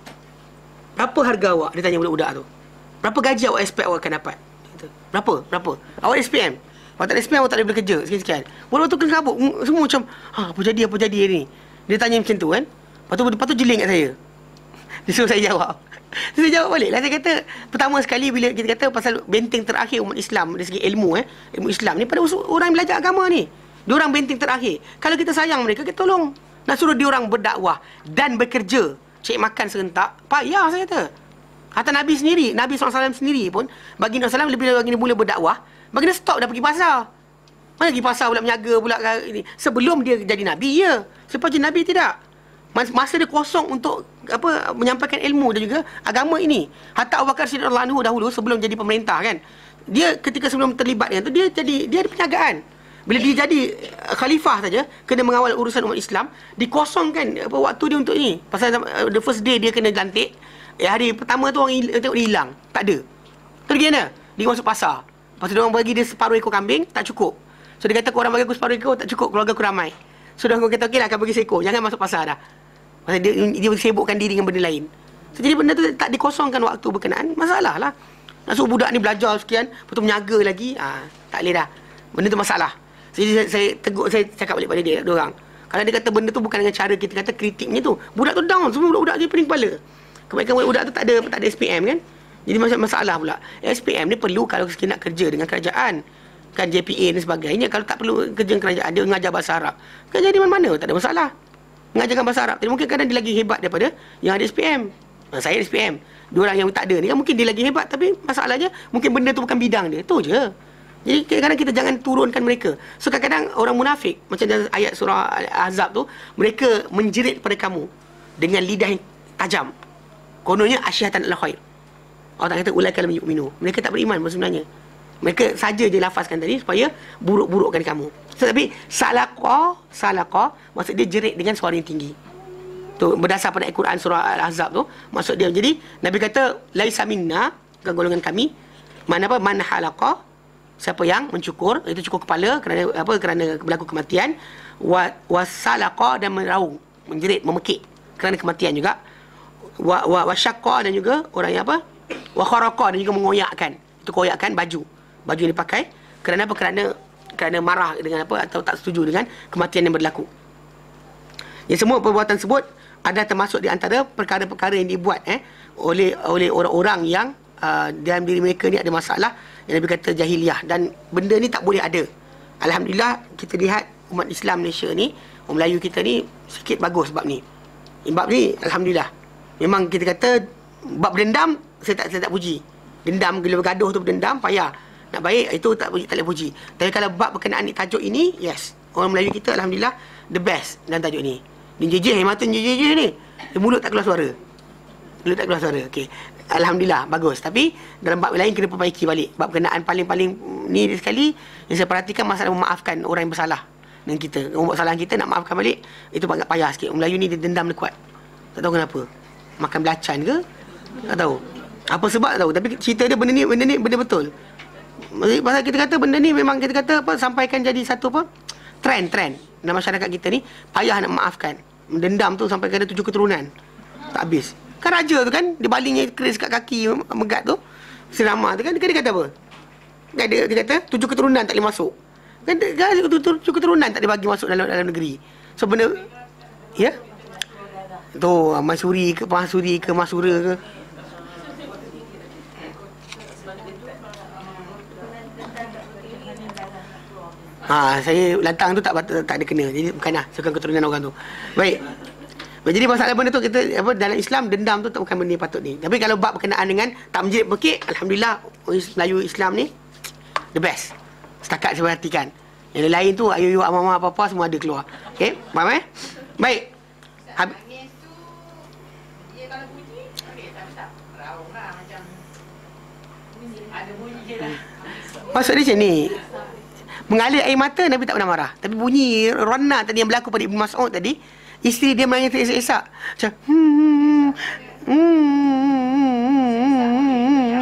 [SPEAKER 1] Berapa harga awak? Dia tanya budak-budak tu. Berapa gaji awak expect awak akan dapat? Berapa? Berapa? Awak S P M? Awak tak ada S P M, awak tak boleh bekerja. Sekian-sekian. Budak tu kena kabut. Semua macam, ha, apa jadi, apa jadi ni? Dia tanya macam tu kan. Lepas tu, lepas tu jeling kat saya. Dia suruh saya jawab. Saya jawab balik lah. Saya kata, pertama sekali bila kita kata pasal benteng terakhir umat Islam dari segi ilmu, eh, ilmu Islam ni pada orang yang belajar agama ni. Diorang benteng terakhir. Kalau kita sayang mereka, kita tolong. Nak suruh diorang berdakwah dan bekerja, cek makan serentak, payah saya kata. Hatta Nabi sendiri, Nabi sallallahu alaihi wasallam sendiri pun, baginda sallallahu alaihi wasallam lebih mula berdakwah, baginda stop dah pergi pasar. Mana pergi pasar pula menjaga pula ini. Sebelum dia jadi Nabi, ya. Selepas jadi Nabi, tidak. Masa dia kosong untuk apa menyampaikan ilmu dan juga agama ini. Hatta Abu Bakar Siddiq radhiyallahu anhu dahulu sebelum jadi pemerintah kan, dia ketika sebelum terlibat dengan tu, dia jadi dia ada penjagaan. Bila dia jadi khalifah saja, kena mengawal urusan umat Islam, dikosongkan apa waktu dia untuk ini. Pasal uh, the first day dia kena lantik, eh, hari pertama tu orang il- tengok dia hilang, tak ada. Tu dia mana? Dia masuk pasar. Lepas tu dia orang bagi dia separuh ekor kambing, tak cukup. So dia kata, korang bagi aku separuh ekor, tak cukup, keluarga aku ramai. So dia orang kata, okey lah, akan bagi seekor, jangan masuk pasar dah. Pasal dia, dia sibukkan diri dengan benda lain. So, jadi benda tu tak dikosongkan waktu berkenaan, masalah lah. Nak suruh budak ni belajar sekian, lepas tu menjaga lagi, ah, tak boleh dah. Benda tu masalah. Jadi saya, saya tegur, saya cakap balik pada dia, dia orang. Kalau dia kata benda tu bukan dengan cara kita kata kritiknya tu, budak tu down, semua budak-budak dia pening kepala. Kebaikan budak tu tak ada tak ada S P M kan. Jadi macam masalah pula. S P M ni perlu kalau kita nak kerja dengan kerajaan. Kan J P A dan sebagainya. Kalau tak perlu kerja dengan kerajaan, dia mengajar bahasa Arab. Kan jadi mana-mana, tak ada masalah. Mengajarkan bahasa Arab. Jadi mungkin kadang dia lagi hebat daripada yang ada S P M. Nah, saya S P M. Dua orang yang tak ada ni kan mungkin dia lagi hebat, tapi masalahnya mungkin benda tu bukan bidang dia. Tu je. Jadi kadang-kadang kita jangan turunkan mereka. So kadang-kadang orang munafik, macam dalam ayat surah Ahzab tu, mereka menjerit pada kamu dengan lidah yang tajam. Kononnya asyihatan al-khair. Allah tak kata ulaika lam yu'minu. Mereka tak beriman sebenarnya. Mereka saja je lafazkan tadi supaya buruk-burukkan kamu. So, tapi salaqa, salaqa maksud dia jerit dengan suara yang tinggi. Tu berdasar pada Al-Quran surah Al-Ahzab tu, maksud dia. Jadi Nabi kata laisa minna, bukan golongan kami. Mana apa? Man halaqa, siapa yang mencukur, itu cukur kepala kerana apa? Kerana berlaku kematian. Wa wasalaqa, dan meraung, menjerit, memekik kerana kematian juga. Wa wa wasyaqqa, dan juga orang yang apa? Wa kharaqa, dan juga mengoyakkan. Itu koyakkan baju. Baju yang dipakai kerana apa? Kerana kerana marah dengan apa, atau tak setuju dengan kematian yang berlaku. Ya, semua perbuatan tersebut ada termasuk di antara perkara-perkara yang dibuat eh oleh oleh orang-orang yang uh, dalam diri mereka ni ada masalah yang Nabi kata jahiliah, dan benda ni tak boleh ada. Alhamdulillah kita lihat umat Islam Malaysia ni, orang Melayu kita ni sikit bagus bab ni. Bab ni alhamdulillah. Memang kita kata bab dendam, saya tak saya tak puji. Dendam, bila bergaduh tu berdendam payah. Nak baik itu tak puji, tak boleh puji. Tapi kalau bab berkenaan ni tajuk ini, yes, orang Melayu kita alhamdulillah the best dalam tajuk ni. Dia jejeh, mata jejeh ni. Dia mulut tak keluar suara. Mulut tak keluar suara. Okey. Alhamdulillah bagus. Tapi dalam bab lain kena perbaiki balik. Bab berkenaan paling-paling ni sekali yang saya perhatikan masalah memaafkan orang yang bersalah dengan kita. Orang buat kesalahan kita nak maafkan balik, itu agak payah sikit. Orang Melayu ni dia dendam dia kuat. Tak tahu kenapa. Makan belacan ke? Tak tahu. Apa sebab tak tahu. Tapi cerita dia benda ni benda ni benda betul. Pasal kita kata benda ni memang kita kata apa, sampaikan jadi satu apa? Trend-trend dalam masyarakat kita ni, payah nak maafkan. Dendam tu sampai kena tujuh keturunan. Tak habis. Kan raja tu kan, dia balingnya keris kat kaki megat tu. Selama tu kan, dia kata apa? Kan dia, dia kata tujuh keturunan tak boleh masuk. Kan dia, tujuh keturunan tak boleh bagi masuk dalam dalam negeri. So benda, ya? Tu Masuri ke Masuri ke Masura ke. Ha, saya lantang tu tak tak ada kena. Jadi bukanlah sukan keturunan orang tu. Baik. Jadi masalah benda tu kita apa, dalam Islam dendam tu tak bukan benda yang patut ni. Tapi kalau bab berkenaan dengan tak menjerit bekik, alhamdulillah Melayu Islam ni the best. Setakat saya perhatikan. Yang lain tu ayu-ayu mama apa-apa semua ada keluar. Okey, faham eh? Baik. Hab-
[SPEAKER 2] Nangis tu dia kalau bunyi okey, tapi tak raung lah, macam ada bunyi je lah.
[SPEAKER 1] Maksud dia macam ni. Mengalir air mata Nabi tak pernah marah. Tapi bunyi ronna tadi yang berlaku pada Ibn Mas'ud tadi, isteri dia menangis teresak-esak. Macam hmm hmm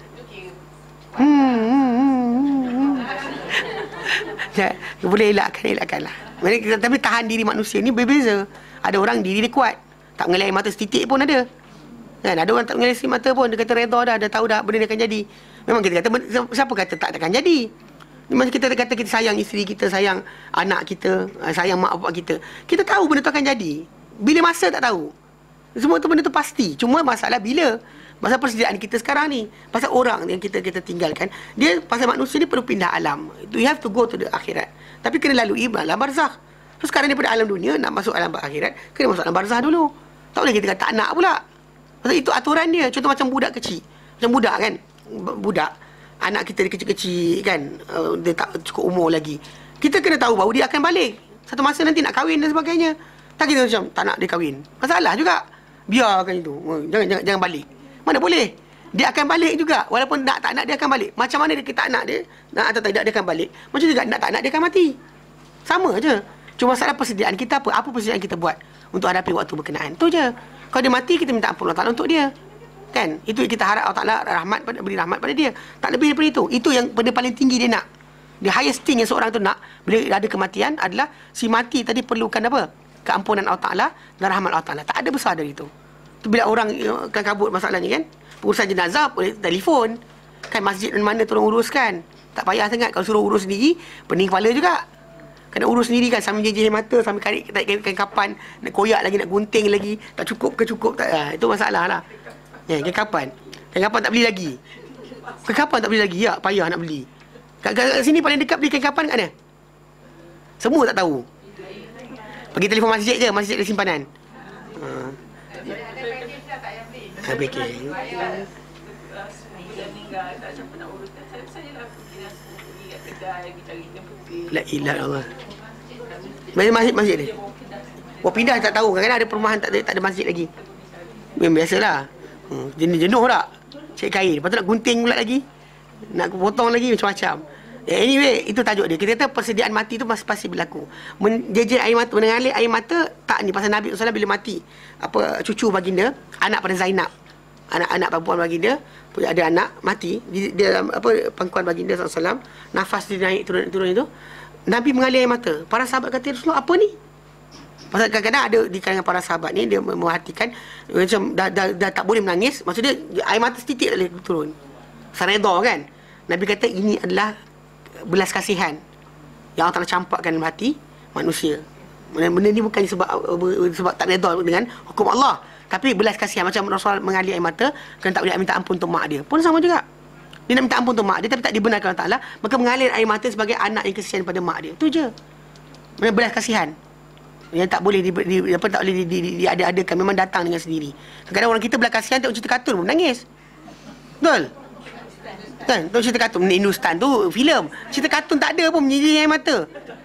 [SPEAKER 1] hmm. Ya, boleh elakkan, elakkanlah. Mereka tapi tahan diri manusia ni berbeza. Ada orang diri dia kuat, tak mengalir air mata setitik pun ada. Kan, ada orang tak mengalir air mata pun dia kata redha dah, dah tahu dah benda ni akan jadi. Memang kita kata siapa kata tak akan jadi. Macam kita kata kita sayang isteri kita, sayang anak kita, sayang mak bapak kita. Kita tahu benda tu akan jadi. Bila masa tak tahu. Semua tu benda tu pasti. Cuma masalah bila. Pasal persediaan kita sekarang ni. Pasal orang yang kita kita tinggalkan. Dia pasal manusia ni perlu pindah alam. You have to go to the akhirat. Tapi kena lalui alam barzakh. So sekarang daripada alam dunia nak masuk alam akhirat, kena masuk alam barzakh dulu. Tak boleh kita kata tak nak pula. Pasal itu aturan dia. Contoh macam budak kecil. Macam budak kan. Budak. Anak kita dia kecil-kecil kan, uh, dia tak cukup umur lagi. Kita kena tahu bahawa dia akan balik. Satu masa nanti nak kahwin dan sebagainya. Tak kita macam tak nak dia kahwin. Masalah juga. Biarkan itu. Jangan jangan jangan balik. Mana boleh? Dia akan balik juga. Walaupun nak tak nak dia akan balik. Macam mana dia tak nak dia, nak atau tidak dia akan balik. Macam juga nak tak nak dia akan mati. Sama je. Cuma masalah persediaan kita apa? Apa persediaan kita buat untuk hadapi waktu berkenaan. Tu je. Kalau dia mati kita minta ampun Allah Taala untuk dia. Kan, itu kita harap Allah Taala rahmat pada beri rahmat pada dia. Tak lebih daripada itu. Itu yang benda paling tinggi dia nak. The highest thing yang seorang tu nak bila ada kematian adalah si mati tadi perlukan apa? Keampunan Allah Taala dan rahmat Allah Taala. Tak ada besar dari itu. Tu bila orang kan kabut masalahnya kan, urusan jenazah boleh telefon. Kan masjid mana tolong uruskan. Tak payah sangat kalau suruh urus sendiri, pening kepala juga. Kena urus sendiri kan, sambil jejeh mata, sambil tarik tarik kain kapan, nak koyak lagi, nak gunting lagi, tak cukup ke cukup tak. Ha, itu masalah lah. Ya, kain kapan? Kain kapan tak beli lagi? Kain kapan tak beli lagi? Ya, payah nak beli. Kat, kat, kat sini paling dekat beli kain kapan kat mana? Semua tak tahu. Pergi telefon masjid je, masjid ada simpanan. Ha. Ha, package. La ilaha illallah. Mana masjid masjid dia? Oh, pindah tak tahu. Kadang-kadang ada perumahan tak ada, tak ada masjid lagi. Memang biasalah. Hmm, jenuh-jenuh tak? Cek kain. Lepas tu nak gunting pula lagi. Nak potong lagi macam-macam. Anyway, itu tajuk dia. Kita kata persediaan mati tu masih pasti berlaku. Menjejel air mata, mengalir air mata, tak ni. Pasal Nabi sallallahu alaihi wasallam bila mati, apa cucu baginda, anak pada Zainab, anak-anak perempuan baginda, ada anak mati, dia, dia apa pangkuan baginda sallallahu alaihi wasallam, nafas dia naik turun-turun itu, Nabi mengalir air mata. Para sahabat kata, Rasulullah, apa ni? Pasal kadang-kadang ada di kalangan para sahabat ni, dia memerhatikan macam dah, dah, dah tak boleh menangis. Maksudnya air mata setitik tak boleh turun. Sareda kan. Nabi kata ini adalah belas kasihan yang Allah Ta'ala campakkan dalam hati manusia. Benda ni bukan sebab sebab tak reda dengan hukum Allah, tapi belas kasihan. Macam Rasul mengalir air mata kerana tak boleh minta ampun untuk mak dia, pun sama juga. Dia nak minta ampun untuk mak dia tapi tak dibenarkan Allah Ta'ala, maka mengalir air mata sebagai anak yang kesian pada mak dia. Itu je. Belas kasihan yang tak boleh di, di, apa tak boleh di, di, di, diada-adakan, memang datang dengan sendiri. Kadang-kadang orang kita belas kasihan tengok cerita kartun pun menangis. Betul? Kan? Tengok cerita kartun Hindustan tu filem. Cerita kartun tak ada pun menjadi air mata.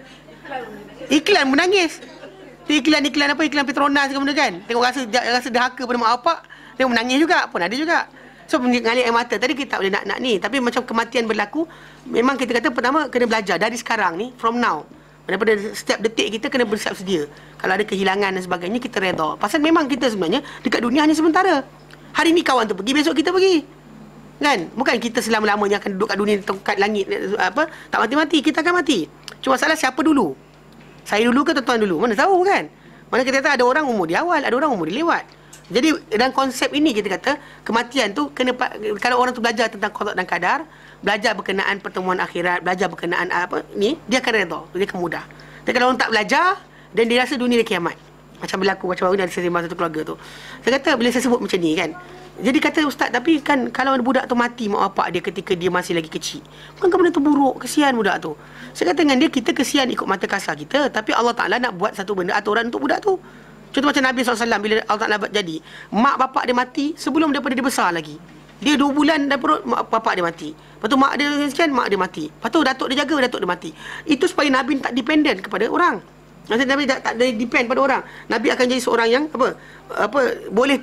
[SPEAKER 1] Iklan menangis. Iklan-iklan apa, iklan Petronas ke benda kan. Tengok rasa rasa dahaka pada mak bapak, tengok menangis juga pun ada juga. So mengalir air mata. Tadi kita tak boleh nak-nak ni, tapi macam kematian berlaku, memang kita kata pertama kena belajar dari sekarang ni, from now. Daripada setiap detik kita kena bersiap sedia. Kalau ada kehilangan dan sebagainya, kita reda. Pasal memang kita sebenarnya dekat dunia hanya sementara. Hari ni kawan tu pergi, besok kita pergi. Kan? Bukan kita selama-lamanya akan duduk kat dunia tongkat langit apa, tak mati-mati, kita akan mati. Cuma salah siapa dulu? Saya dulu ke tuan-tuan dulu? Mana tahu kan? Mana kita kata ada orang umur di awal, ada orang umur di lewat. Jadi dalam konsep ini kita kata kematian tu kena, kalau orang tu belajar tentang qada dan qadar, belajar berkenaan pertemuan akhirat, belajar berkenaan apa ni, dia akan redha, dia akan mudah. Tapi kalau orang tak belajar dan dia rasa dunia dia kiamat, macam berlaku macam baru ni ada sembang satu keluarga tu. Saya kata bila saya sebut macam ni kan, jadi kata ustaz, tapi kan kalau budak tu mati mak bapak dia ketika dia masih lagi kecil, bukankah benda tu buruk, kesian budak tu. Saya kata dengan dia, kita kesian ikut mata kasar kita, tapi Allah Ta'ala nak buat satu benda, aturan untuk budak tu. Contoh macam Nabi sallallahu alaihi wasallam, bila Allah Ta'ala jadi, mak bapak dia mati sebelum daripada dia besar lagi. Dia dua bulan dalam perut, mak bapak dia mati. Lepas tu mak dia sekian, mak dia mati. Lepas tu datuk dia jaga, datuk dia mati. Itu supaya Nabi tak dependent kepada orang. Maksudnya Nabi tak, tak depend pada orang. Nabi akan jadi seorang yang apa apa boleh,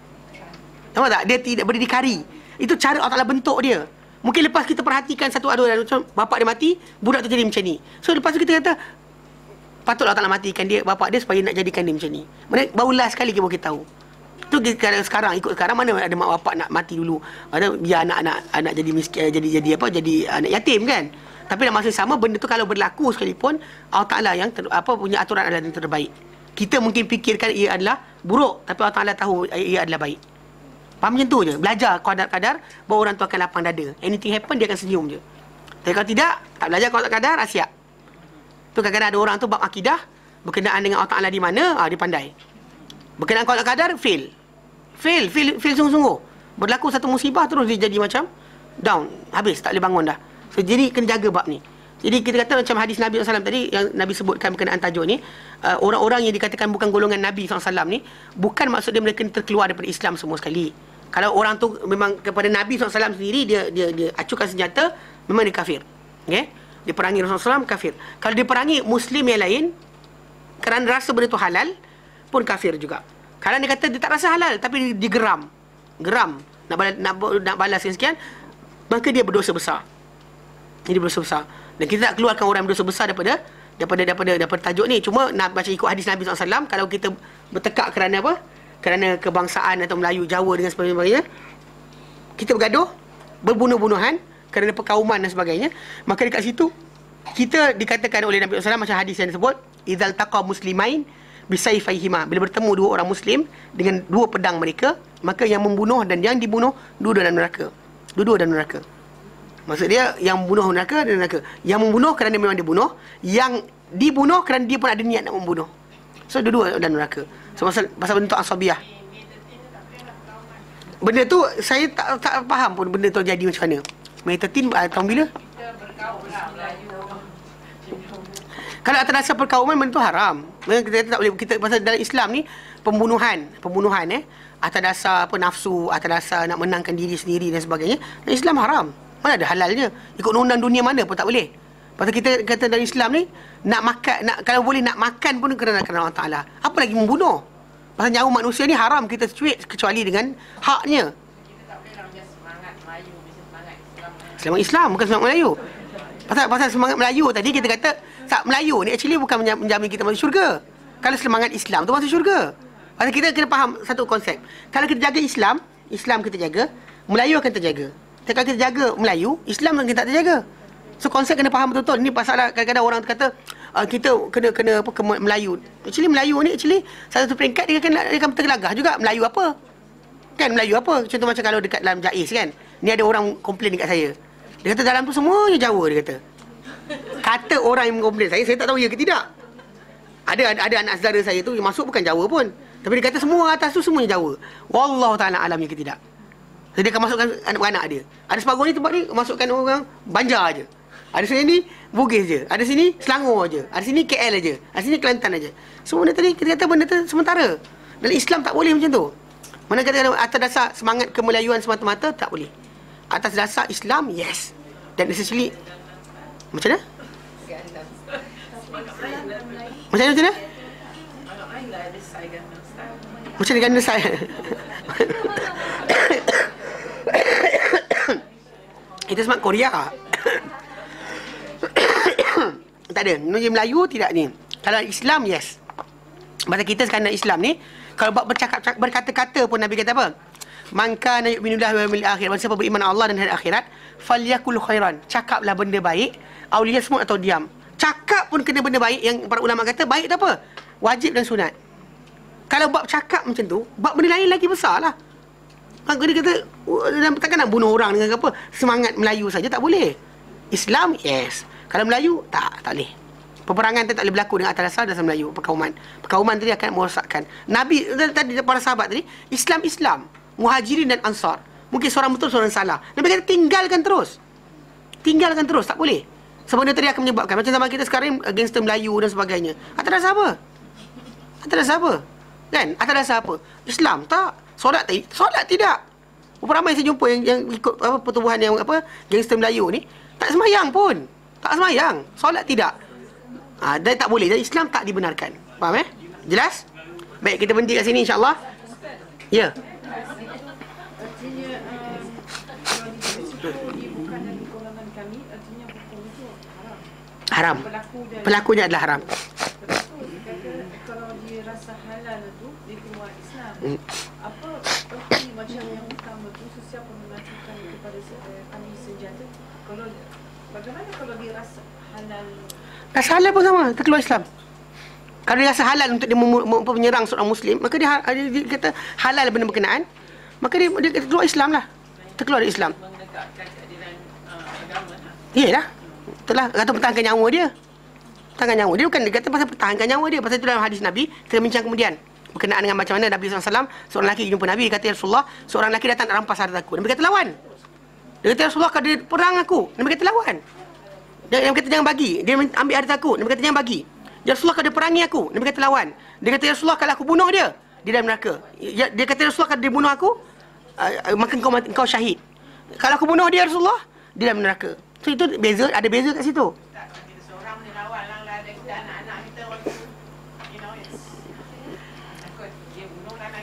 [SPEAKER 1] tahu tak, dia tidak berdikari. Itu cara Allah Ta'ala bentuk dia. Mungkin lepas kita perhatikan satu aduan, macam bapak dia mati, budak tu jadi macam ni. So lepas tu kita kata patutlah Allah Ta'ala matikan dia, bapak dia, supaya nak jadikan dia macam ni. Mana baru last sekali kita kita tahu. Tu kita sekarang ikut sekarang, mana ada mak bapak nak mati dulu. Ada biar anak-anak anak jadi miskin, jadi jadi apa, jadi anak yatim kan. Tapi dalam masa sama benda tu kalau berlaku sekalipun, Allah Ta'ala yang ter, apa punya aturan adalah yang terbaik. Kita mungkin fikirkan ia adalah buruk, tapi Allah Ta'ala tahu ia adalah baik. Faham macam tu je. Belajar kadar-kadar, baru orang tu akan lapang dada. Anything happen, dia akan senyum je. Tapi kalau tidak, tak belajar kadar-kadar, siap. Tu kadang-kadang ada orang tu bab akidah, berkenaan dengan Allah Ta'ala di mana, ah, dia pandai. Berkenaan kadar-kadar, fail. Fail, fail, fail sungguh-sungguh. Berlaku satu musibah, terus dia jadi macam down. Habis, tak boleh bangun dah. So, jadi kena jaga bab ni. Jadi kita kata macam hadis Nabi sallallahu alaihi wasallam tadi, yang Nabi sebutkan berkenaan tajuk ni, uh, orang-orang yang dikatakan bukan golongan Nabi sallallahu alaihi wasallam ni, bukan maksud dia mereka terkeluar daripada Islam semua sekali. Kalau orang tu memang kepada Nabi sallallahu alaihi wasallam sendiri, dia dia dia acukan senjata, memang dia kafir. Okay? Dia perangi Rasulullah sallallahu alaihi wasallam, kafir. Kalau dia perangi Muslim yang lain, kerana rasa benda tu halal, pun kafir juga. Kalau dia kata dia tak rasa halal, tapi dia digeram, geram, nak balas, nak, nak balas sekian, maka dia berdosa besar. Jadi berdosa besar. Dan kita tak keluarkan orang berdosa besar daripada daripada daripada daripada tajuk ni. Cuma nak baca ikut hadis Nabi sallallahu alaihi wasallam, kalau kita bertekak kerana apa? Kerana kebangsaan atau Melayu, Jawa dengan sebagainya, kita bergaduh, berbunuh-bunuhan kerana perkauman dan sebagainya, maka dekat situ kita dikatakan oleh Nabi sallallahu alaihi wasallam macam hadis yang disebut, idzal taqa muslimain bisayfayhima, bila bertemu dua orang muslim dengan dua pedang mereka, maka yang membunuh dan yang dibunuh dua-dua dalam neraka. Dua-dua dalam neraka. Maksud dia yang membunuh neraka dan neraka. Yang membunuh kerana memang dia bunuh, yang dibunuh kerana dia pun ada niat nak membunuh. So dua-dua dalam neraka. So pasal, pasal bentuk asabiah. Benda tu saya tak tak faham pun benda tu jadi macam mana. Mei thirteen tahun bila? Kalau atas dasar perkauman, benda tu haram. Kita tak boleh, kita pasal dalam Islam ni pembunuhan, pembunuhan eh atas dasar apa, nafsu, atas dasar nak menangkan diri sendiri dan sebagainya, dalam Islam haram. Mana ada halalnya. Ikut undang dunia mana pun tak boleh. Pasal kita kata dalam Islam ni, nak makan, nak kalau boleh nak makan pun kerana kerana Allah Ta'ala. Apa lagi membunuh? Pasal nyawa manusia ni haram kita cuit kecuali dengan haknya.
[SPEAKER 2] Kita tak boleh lah macam semangat Melayu, macam semangat Islam.
[SPEAKER 1] Semangat Islam, bukan semangat Melayu. Pasal pasal semangat Melayu tadi kita kata tak, Melayu ni actually bukan menjamin kita masuk syurga. Kalau semangat Islam tu masuk syurga. Pasal kita kena faham satu konsep. Kalau kita jaga Islam, Islam kita jaga, Melayu akan terjaga. Tapi kalau kita jaga Melayu, Islam kita tak terjaga. So konsep kena faham betul-betul. Ini pasal kadang-kadang orang kata uh, kita kena kena apa ke Melayu. Actually Melayu ni actually satu peringkat dia akan dia akan tergelagah juga. Melayu apa? Kan Melayu apa? Contoh macam kalau dekat dalam Jais kan. Ni ada orang komplain dekat saya. Dia kata dalam tu semuanya Jawa dia kata. Kata orang yang komplain saya, saya tak tahu ya ke tidak. Ada ada, ada anak saudara saya tu yang masuk bukan Jawa pun. Tapi dia kata semua atas tu semuanya Jawa. Wallahu taala alam ya ke tidak. Jadi dia akan masukkan anak-anak dia. Ada separuh ni tempat ni masukkan orang Banjar aja. Ada sini ni Bugis je. Ada sini Selangor aja. Ada sini K L aja. Ada sini Kelantan aja. Semua benda tadi kita kata benda tu sementara. Dalam Islam tak boleh macam tu. Mana kata atas dasar semangat kemelayuan semata-mata tak boleh. Atas dasar Islam, yes. Dan essentially macam mana? Macam mana macam mana? Macam mana ganda saya? Itu semangat Korea. Tak ada. Ni Melayu tidak ni. Kalau Islam, yes. Masa kita sekarang Islam ni, kalau buat bercakap berkata-kata pun Nabi kata apa? Man kana yu'minu billahi wal yawmil akhir, siapa beriman Allah dan hari akhirat, falyakul khairan. Cakaplah benda baik, aulia semua atau diam. Cakap pun kena benda baik, yang para ulama kata baik tak apa? Wajib dan sunat. Kalau bab cakap macam tu, bab benda lain lagi besarlah. Kan dia kata takkan nak bunuh orang dengan apa? Semangat Melayu saja tak boleh. Islam, yes. Kalau Melayu, tak, tak boleh. Peperangan tu tak boleh berlaku dengan atas dasar dasar Melayu, perkauman. Perkauman tadi akan merosakkan. Nabi tadi para sahabat tadi, Islam Islam, Muhajirin dan Ansar. Mungkin seorang betul, seorang salah. Nabi kata tinggalkan terus. Tinggalkan terus, tak boleh. Sebab dia tadi akan menyebabkan macam zaman kita sekarang gangster Melayu dan sebagainya. Atas dasar apa? Atas dasar apa? Kan? Atas dasar apa? Islam tak. Solat tak? Solat tidak. Berapa ramai saya jumpa yang, yang ikut apa pertubuhan yang apa gangster Melayu ni tak sembahyang pun. Tak sembahyang. Solat tidak. Ha, dan tak boleh. Dan Islam tak dibenarkan. Faham eh? Jelas? Baik, kita berhenti kat sini insya-Allah. Ya.
[SPEAKER 2] Artinya kalau dia bukan dari golongan kami, artinya hukum itu haram.
[SPEAKER 1] Haram. Pelakunya adalah haram.
[SPEAKER 2] Betul. Kalau dia rasa halal tu, dia keluar Islam. Hmm. Apa erti macam yang utama tu, sesiapa mengacukan kepada kami senjata? Kalau bagaimana kalau dia rasa halal?
[SPEAKER 1] Rasa halal pun sama, dia keluar Islam. Kalau dia rasa halal untuk dia menyerang seorang Muslim, maka dia, dia, dia kata halal benda berkenaan, maka dia, dia keluar Islam lah. Terkeluar dari Islam. Iyalah. Itulah, kata pertahankan nyawa dia. Pertahankan nyawa dia, bukan dia kata pasal pertahankan nyawa dia. Pasal itu dalam hadis Nabi, kita bincang kemudian. Berkenaan dengan macam mana Nabi sallallahu alaihi wasallam, seorang lelaki jumpa Nabi, dia kata, ya Rasulullah, seorang lelaki datang nak rampas harta aku. Nabi kata, lawan. Dia kata, ya Rasulullah, kalau dia perang aku. Nabi kata, lawan. Dia, Nabi kata, jangan bagi. Dia ambil harta aku. Nabi kata, jangan bagi. Ya Rasulullah, kalau dia perangi aku. Nabi kata, lawan. Dia kata, ya Rasulullah, kalau aku bunuh dia, dia dalam neraka. Ya, dia kata, ya Rasulullah, kalau dia bunuh aku, uh, maka engkau, engkau syahid. Kalau aku bunuh dia, Rasulullah, dia dalam neraka. So, itu beza, ada beza kat situ.
[SPEAKER 2] Tak, kalau kita seorang boleh lawan lah, ada kita anak-anak kita waktu, you know, it's takut dia bunuh anak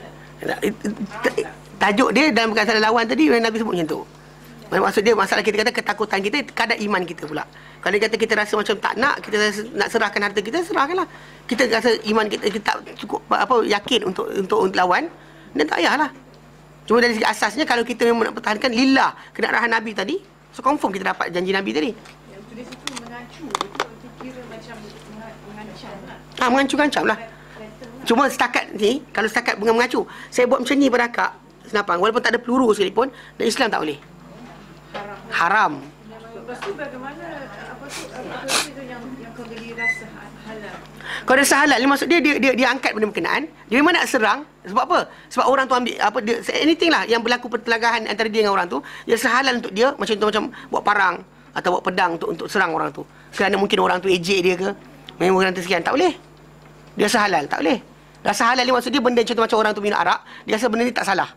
[SPEAKER 2] kita kan.
[SPEAKER 1] Tajuk dia dalam perkataan lawan tadi, Nabi sebut macam tu. Maksud dia, masalah kita kata ketakutan kita, kadar iman kita pula. Kalau dia kata kita rasa macam tak nak, kita rasa nak serahkan harta kita, serahkanlah. Kita rasa iman kita, kita tak cukup apa yakin untuk untuk, untuk lawan, dan tak payahlah. Cuma dari segi asasnya, kalau kita memang nak pertahankan lillah kena arahan Nabi tadi, so confirm kita dapat janji Nabi tadi.
[SPEAKER 2] Yang tulis itu mengacu, itu kira macam mengancam lah.
[SPEAKER 1] Ha, mengancam-ancam lah. Cuma setakat ni, kalau setakat dengan mengacu, saya buat macam ni pada akak, senapang, walaupun tak ada peluru sekalipun, dan Islam tak boleh.
[SPEAKER 2] Haram.
[SPEAKER 1] Haram.
[SPEAKER 2] Lepas tu bagaimana, apa tu, apa tu yang, yang kau beli rasa halal?
[SPEAKER 1] Kalau rasa halal, ni maksud dia, dia, dia, dia angkat benda berkenaan, dia memang nak serang, sebab apa? Sebab orang tu ambil, apa dia, anything lah, yang berlaku pertelagahan antara dia dengan orang tu, dia rasa halal untuk dia, macam tu, macam buat parang, atau buat pedang untuk untuk serang orang tu. Kerana mungkin orang tu ejek dia ke, memang orang tu sekian, tak boleh. Dia rasa halal, tak boleh. Rasa halal ni maksud dia benda contoh macam orang tu minum arak, dia rasa benda ni tak salah.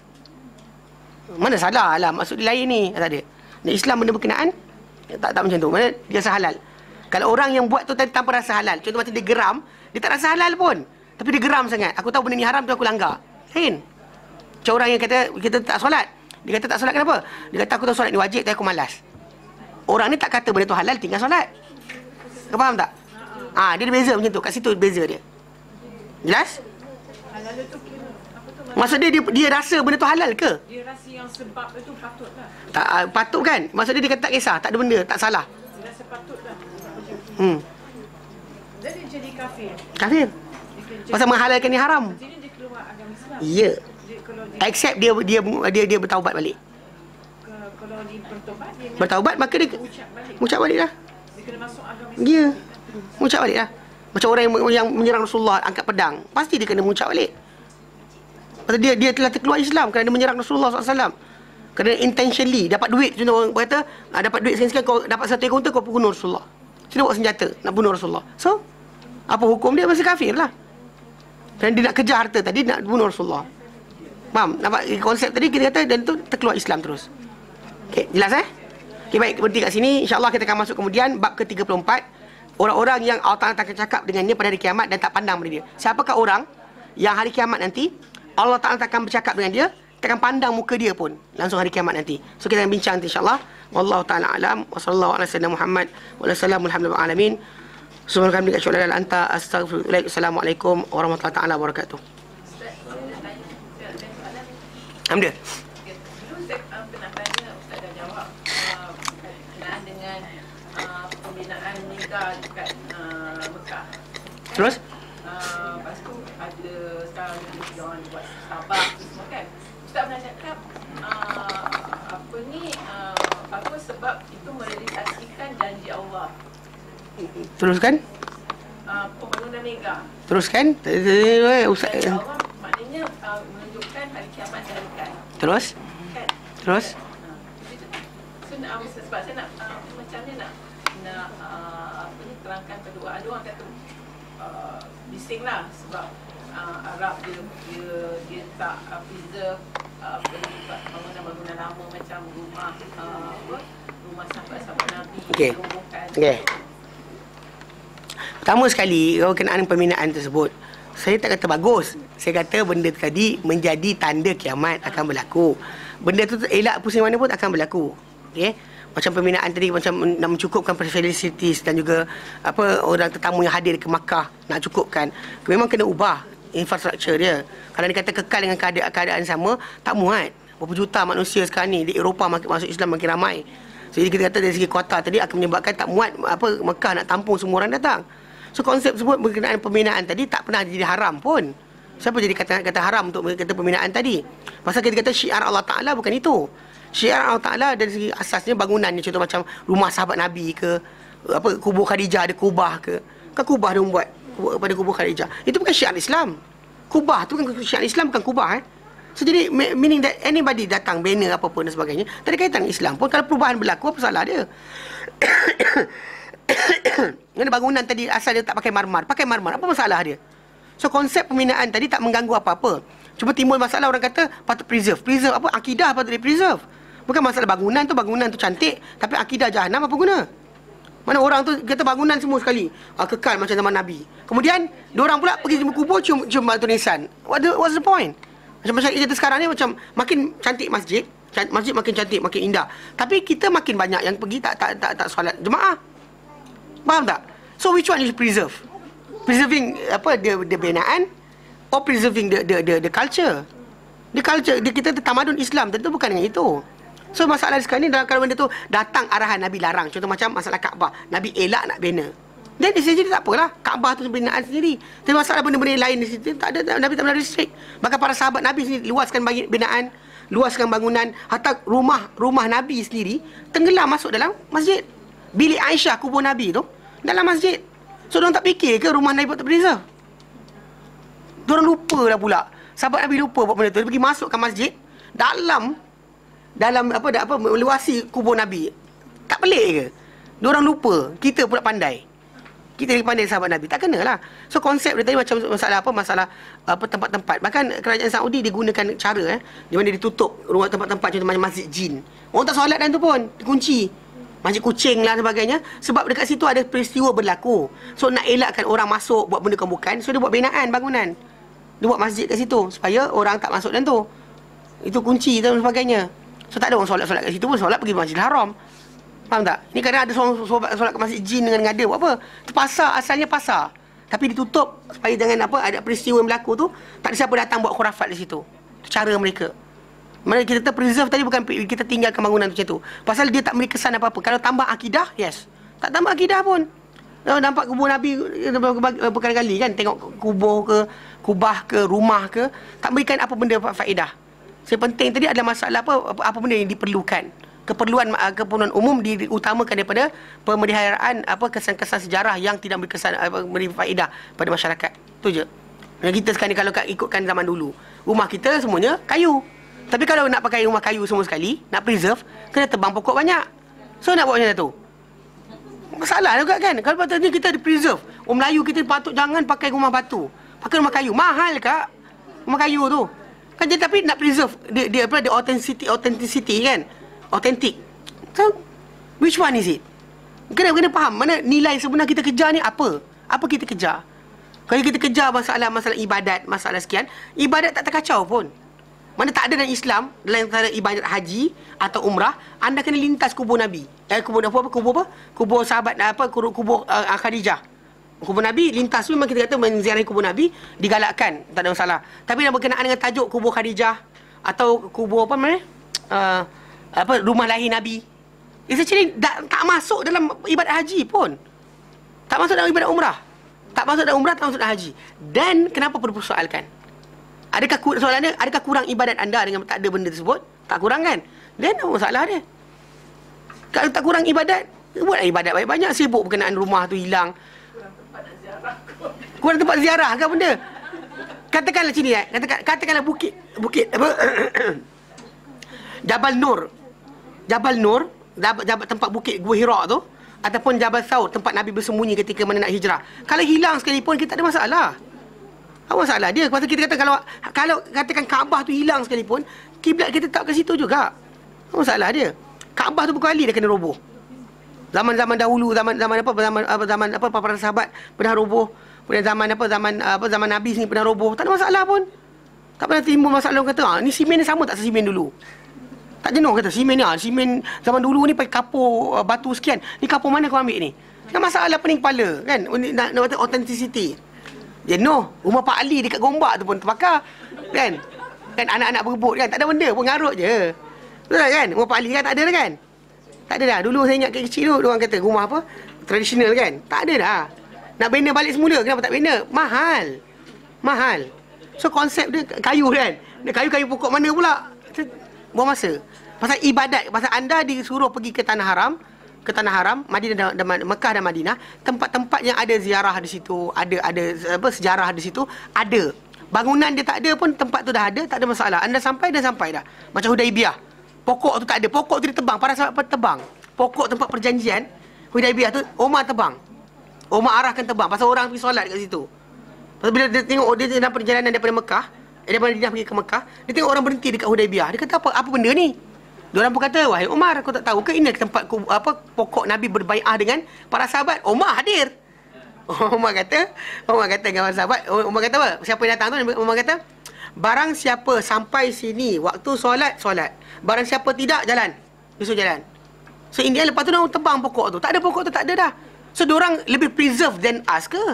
[SPEAKER 1] Mana salah lah, maksud dia lain ni, kata dia. Dan Islam benda berkenaan, tak tak macam tu. Mana dia rasa halal. Kalau orang yang buat tu tadi tanpa rasa halal, contoh macam dia geram, dia tak rasa halal pun. Tapi dia geram sangat. Aku tahu benda ni haram tu aku langgar. Lain. Macam orang yang kata kita tak solat. Dia kata tak solat kenapa? Dia kata aku tahu solat ni wajib tapi aku malas. orang ni tak kata benda tu halal, tinggal solat. Kau faham tak? Ah, dia ada beza macam tu. Kat situ beza dia. Jelas?
[SPEAKER 2] Halal tu kira apa tu?
[SPEAKER 1] Maksud dia, dia dia rasa benda tu halal ke?
[SPEAKER 2] Dia rasa yang sebab itu patut lah.
[SPEAKER 1] Tak uh, patut kan? Maksud dia dia kata tak kisah, tak ada benda, tak salah.
[SPEAKER 2] Dia rasa patut lah.
[SPEAKER 1] Hmm.
[SPEAKER 2] Jadi jadi kafir.
[SPEAKER 1] Kafir. Pasal menghalalkan ni haram.
[SPEAKER 2] Jadi dia keluar agama Islam.
[SPEAKER 1] Ya.
[SPEAKER 2] Dia, kalau dia,
[SPEAKER 1] Except dia dia dia dia bertaubat balik.
[SPEAKER 2] ke, kalau dia bertobat, dia
[SPEAKER 1] Bertaubat maka dia
[SPEAKER 2] ucap balik.
[SPEAKER 1] ucap balik lah.
[SPEAKER 2] Dia kena masuk agama Islam.
[SPEAKER 1] Ya. Mengucap balik lah. Macam orang yang, yang menyerang Rasulullah, angkat pedang, pasti dia kena mengucap balik. Pasal dia dia telah terkeluar Islam kerana dia menyerang Rasulullah sallallahu alaihi wasallam. Kerana intentionally dapat duit. Contoh orang kata, ah, dapat duit sekian-sekian, kau dapat satu ekor unta, kau bunuh Rasulullah. Sini bawa senjata nak bunuh Rasulullah. So, apa hukum dia? Masih kafir lah. Kerana dia nak kejar harta tadi, nak bunuh Rasulullah. Faham? Nampak konsep tadi kita kata, dan tu terkeluar Islam terus. Okey, jelas eh? Okey, baik, berhenti kat sini. InsyaAllah kita akan masuk kemudian bab ke tiga puluh empat. Orang-orang yang Allah Ta'ala akan cakap dengan dia pada hari kiamat dan tak pandang pada dia. Siapakah orang yang hari kiamat nanti Allah Ta'ala akan bercakap dengan dia, tak akan pandang muka dia pun langsung hari kiamat nanti. So kita akan bincang nanti insyaAllah. Wallahu ta'ala alam. Wa sallallahu ala sayyidina Muhammad wa ala salamu alhamdulillah alamin. Subhanallah wa anta astaghfirullah. Assalamualaikum warahmatullahi ta'ala wabarakatuh. Alhamdulillah.
[SPEAKER 3] Dulu saya uh, pernah tanya, Ustaz dah jawab uh, berkenaan dengan uh, pembinaan nikah dekat uh, Mekah.
[SPEAKER 1] Terus?
[SPEAKER 3] Uh, lepas tu ada sekarang ni dia orang buat Sabah tu semua kan. Ustaz pernah cakap uh, apa ni uh, apa sebab itu merealisasikan janji Allah.
[SPEAKER 1] Teruskan?
[SPEAKER 3] Uh, pembangunan mega.
[SPEAKER 1] Teruskan? Ustaz.
[SPEAKER 3] Janji Allah maknanya uh, menunjukkan hari kiamat dah dekat.
[SPEAKER 1] Terus?
[SPEAKER 3] Kan?
[SPEAKER 1] Terus?
[SPEAKER 3] Uh, so nak um, sebab saya nak uh, macam ni nak nak uh, apa ni terangkan kedua. Ada orang kata uh, bising lah sebab uh, Arab dia dia dia tak uh, preserve uh, bangunan-bangunan lama macam rumah uh, apa rumah sahabat-sahabat Nabi.
[SPEAKER 1] Okey. Okey. Pertama sekali, berkenaan pembinaan tersebut, saya tak kata bagus. Saya kata benda tadi menjadi tanda kiamat akan berlaku. Benda tu elak pusing mana pun akan berlaku. Okey. Macam pembinaan tadi, macam nak mencukupkan facilities dan juga apa orang tetamu yang hadir ke Makkah nak cukupkan. Memang kena ubah infrastruktur dia. Kalau dia kata kekal dengan keadaan, keadaan sama, tak muat. Berapa juta manusia sekarang ni di Eropah masuk Islam makin ramai. Jadi kita kata dari segi kuota tadi akan menyebabkan tak muat apa Makkah nak tampung semua orang datang. So konsep tersebut berkenaan pembinaan tadi tak pernah jadi haram pun. Siapa jadi kata kata haram untuk kata pembinaan tadi? Pasal kita kata syiar Allah Ta'ala bukan itu. Syiar Allah Ta'ala dari segi asasnya bangunan ni, contoh macam rumah sahabat Nabi ke, apa kubur Khadijah ada kubah ke. Kan kubah dia membuat pada kubur Khadijah. Itu bukan syiar Islam. Kubah tu bukan syiar Islam, bukan kubah eh. So jadi meaning that anybody datang banner apa pun dan sebagainya, tak ada kaitan dengan Islam pun. Kalau perubahan berlaku, apa salah dia? Ini bangunan tadi asal dia tak pakai marmar, pakai marmar, apa masalah dia? So konsep pembinaan tadi tak mengganggu apa-apa. Cuma timbul masalah orang kata patut preserve. Preserve apa? Akidah patut di preserve. Bukan masalah bangunan tu, bangunan tu cantik, tapi akidah jahanam apa guna? Mana orang tu kata bangunan semua sekali ah, kekal macam zaman Nabi. Kemudian diorang pula pergi jumpa kubur cium cium batu nisan. What the, what's the point? Macam macam kita sekarang ni macam makin cantik masjid, masjid makin cantik, makin indah. Tapi kita makin banyak yang pergi tak tak tak, tak solat jemaah. Faham tak? So which one you preserve? Preserving apa dia dia binaan or preserving the the the, the culture? The culture dia kita tamadun Islam tentu bukan dengan itu. So masalah sekarang ni dalam kalau benda tu datang arahan Nabi larang. Contoh macam masalah Kaabah, Nabi elak nak bina. Dan di sini tak apalah, Kaabah tu binaan sendiri. Tapi masalah benda-benda lain di situ tak ada, Nabi tak pernah restrict. Bahkan para sahabat Nabi sendiri luaskan binaan, luaskan bangunan, hatta rumah rumah Nabi sendiri tenggelam masuk dalam masjid. Bilik Aisyah kubur Nabi tu dalam masjid. So diorang tak fikir ke rumah Nabi tak preserve? Diorang lupa lah pula. Sahabat Nabi lupa buat benda tu, dia pergi masukkan masjid dalam dalam apa apa meluasi kubur Nabi. Tak pelik ke? Diorang lupa, kita pula pandai. Kita lagi pandai sahabat Nabi. Tak kenalah. So konsep dia tadi macam masalah apa masalah apa tempat-tempat. Bahkan kerajaan Saudi dia gunakan cara eh di mana dia tutup rumah tempat-tempat contoh macam masjid jin. Orang tak solat dan tu pun dikunci. Masjid kucing lah sebagainya. Sebab dekat situ ada peristiwa berlaku. So nak elakkan orang masuk buat benda bukan, so dia buat binaan bangunan. Dia buat masjid kat situ supaya orang tak masuk dan tu. Itu kunci dan sebagainya. So tak ada orang solat-solat kat situ pun, solat pergi Masjidil Haram. Faham tak? Ni kadang ada seorang solat, solat ke masjid jin dengan ngada. Buat apa? Itu pasar, asalnya pasar. Tapi ditutup supaya jangan apa, ada peristiwa yang berlaku tu, tak ada siapa datang buat khurafat di situ. Itu cara mereka. Mana kita preserve tadi bukan kita tinggalkan bangunan macam tu. Pasal dia tak memberi kesan apa-apa. Kalau tambah akidah, yes. Tak tambah akidah pun. Nampak kubur Nabi berkali-kali kan, tengok kubur ke, kubah ke, rumah ke, tak berikan apa benda faedah. Yang penting tadi adalah masalah apa, apa benda yang diperlukan. Keperluan keperluan umum diutamakan daripada pemeliharaan apa kesan-kesan sejarah yang tidak beri kesan apa, beri faedah pada masyarakat. Tu je. Yang kita sekarang ni kalau ikutkan zaman dulu, rumah kita semuanya kayu. Tapi kalau nak pakai rumah kayu semua sekali, nak preserve, kena tebang pokok banyak. So nak buat macam tu. Masalah juga kan. Kalau patutnya kita preserve. Orang Melayu kita patut jangan pakai rumah batu. Pakai rumah kayu. Mahal kak rumah kayu tu. Kan jadi tapi nak preserve dia dia apa dia authenticity authenticity kan. Authentic. So which one is it? Kena kena faham mana nilai sebenar kita kejar ni apa? Apa kita kejar? Kalau kita kejar masalah-masalah ibadat, masalah sekian, ibadat tak terkacau pun. Mana tak ada dalam Islam, dalam antara ibadat haji atau umrah, anda kena lintas kubur Nabi. Eh kubur apa? Kubur apa? Kubur sahabat apa? Kubur, kubur uh, Khadijah. Kubur Nabi lintas tu memang kita kata menziarahi kubur Nabi digalakkan, tak ada masalah. Tapi yang berkenaan dengan tajuk kubur Khadijah atau kubur apa namanya? Uh, apa rumah lahir Nabi. It's actually tak, tak masuk dalam ibadat haji pun. Tak masuk dalam ibadat umrah. Tak masuk dalam umrah, tak masuk dalam haji. Dan kenapa perlu persoalkan? Adakah soalannya, adakah kurang ibadat anda dengan tak ada benda tersebut? Tak kurang kan? Then apa masalah dia? Kalau tak kurang ibadat, buatlah ibadat banyak-banyak. Sibuk berkenaan rumah tu hilang.
[SPEAKER 3] Kurang tempat nak ziarah.
[SPEAKER 1] Kurang tempat ziarah ke benda? Katakanlah sini eh. Katakan, katakanlah bukit. Bukit apa? Jabal Nur. Jabal Nur, jabal, jabal, tempat bukit Gua Hira tu, ataupun Jabal Thawr, tempat Nabi bersembunyi ketika mana nak hijrah. Kalau hilang sekalipun, kita tak ada masalah. Apa masalah dia? Pasal kita kata kalau kalau katakan Kaabah tu hilang sekalipun, kiblat kita tak ke situ juga. Apa masalah dia? Kaabah tu berkali dia kena roboh. Zaman-zaman dahulu, zaman zaman apa zaman apa zaman apa para sahabat pernah roboh. Pada zaman apa zaman apa zaman Nabi sini pernah roboh. Tak ada masalah pun. Tak pernah timbul masalah orang kata, ah ni simen ni sama tak simen dulu. Tak jenuh kata simen ni ah, simen zaman dulu ni pakai kapur uh, batu sekian. Ni kapur mana kau ambil ni? Kan masalah pening kepala kan? Nak nak kata authenticity. Jenuh. Rumah Pak Ali dekat Gombak tu pun terbakar. Kan? Kan anak-anak berebut kan. Tak ada benda pun, ngarut je. Betul kan? Rumah Pak Ali kan tak ada dah kan? Tak ada dah. Dulu saya ingat kecil tu, orang kata rumah apa? Tradisional kan? Tak ada dah. Nak bina balik semula, kenapa tak bina? Mahal. Mahal. So konsep dia kayu kan? Dia kayu-kayu pokok mana pula? Buang masa. Pasal ibadat, pasal anda disuruh pergi ke Tanah Haram, ke Tanah Haram, Madinah dan Mekah dan Madinah, tempat-tempat yang ada ziarah di situ, ada ada apa sejarah di situ, ada. Bangunan dia tak ada pun, tempat tu dah ada, tak ada masalah. Anda sampai dah sampai dah. Macam Hudaibiyah. Pokok tu tak ada, pokok tu dia tebang, para sahabat tebang. Pokok tempat perjanjian Hudaibiyah tu Umar tebang. Umar arahkan tebang pasal orang pergi solat kat situ. Pasal bila dia tengok dia dalam perjalanan daripada Mekah, daripada Madinah pergi ke Mekah, dia tengok orang berhenti dekat Hudaibiyah. Dia kata apa apa benda ni? Diorang pun kata, wahai Umar, kau tak tahu ke ini tempat apa pokok Nabi berbai'ah dengan para sahabat? Umar hadir. Umar kata, Umar kata dengan para sahabat, Umar kata apa? Siapa yang datang tu? Umar kata, barang siapa sampai sini waktu solat, solat. Barang siapa tidak, jalan. Besok jalan. So India lepas tu orang tebang pokok tu. Tak ada pokok tu, tak ada dah. So diorang lebih preserve than us ke?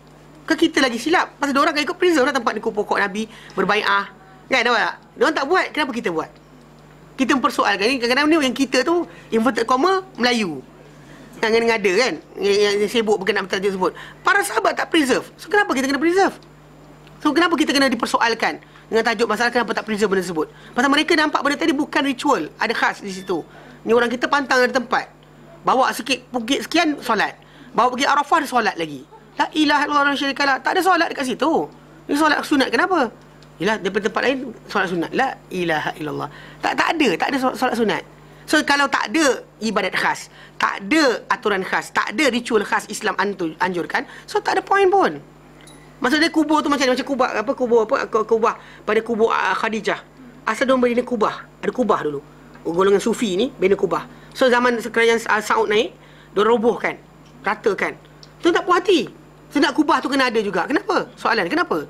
[SPEAKER 1] Ke kita lagi silap? Pasal diorang kan ikut preserve lah tempat ni pokok Nabi berbai'ah. Kan, tahu tak? Diorang tak buat, kenapa kita buat? Kita mempersoalkan ni, kadang-kadang ni yang kita tu inverted comma Melayu yang ngada kan, yang, yang sibuk berkenaan tajuk tersebut. Para sahabat tak preserve. So kenapa kita kena preserve? So kenapa kita kena dipersoalkan dengan tajuk masalah kenapa tak preserve benda tersebut? Pasal mereka nampak benda tadi bukan ritual, ada khas di situ. Ni orang kita pantang ada tempat, bawa sikit bukit sekian solat, bawa pergi Arafah ada solat lagi. La ilaha illallah syarikalah, tak ada solat dekat situ. Ni solat sunat kenapa? Yalah, daripada tempat lain solat sunat. La ilaha illallah. Tak tak ada, tak ada solat sunat. So kalau tak ada ibadat khas, tak ada aturan khas, tak ada ritual khas Islam anjurkan, so tak ada point pun. Maksudnya kubur tu macam ni, macam kubah apa kubur apa kubah pada kubur uh, Khadijah. Asal dia bina kubah, ada kubah dulu. Golongan sufi ni bina kubah. So zaman kerajaan uh, Saud naik, dia robohkan, ratakan. Tu tak puas hati. So nak kubah tu kena ada juga. Kenapa? Soalan, kenapa?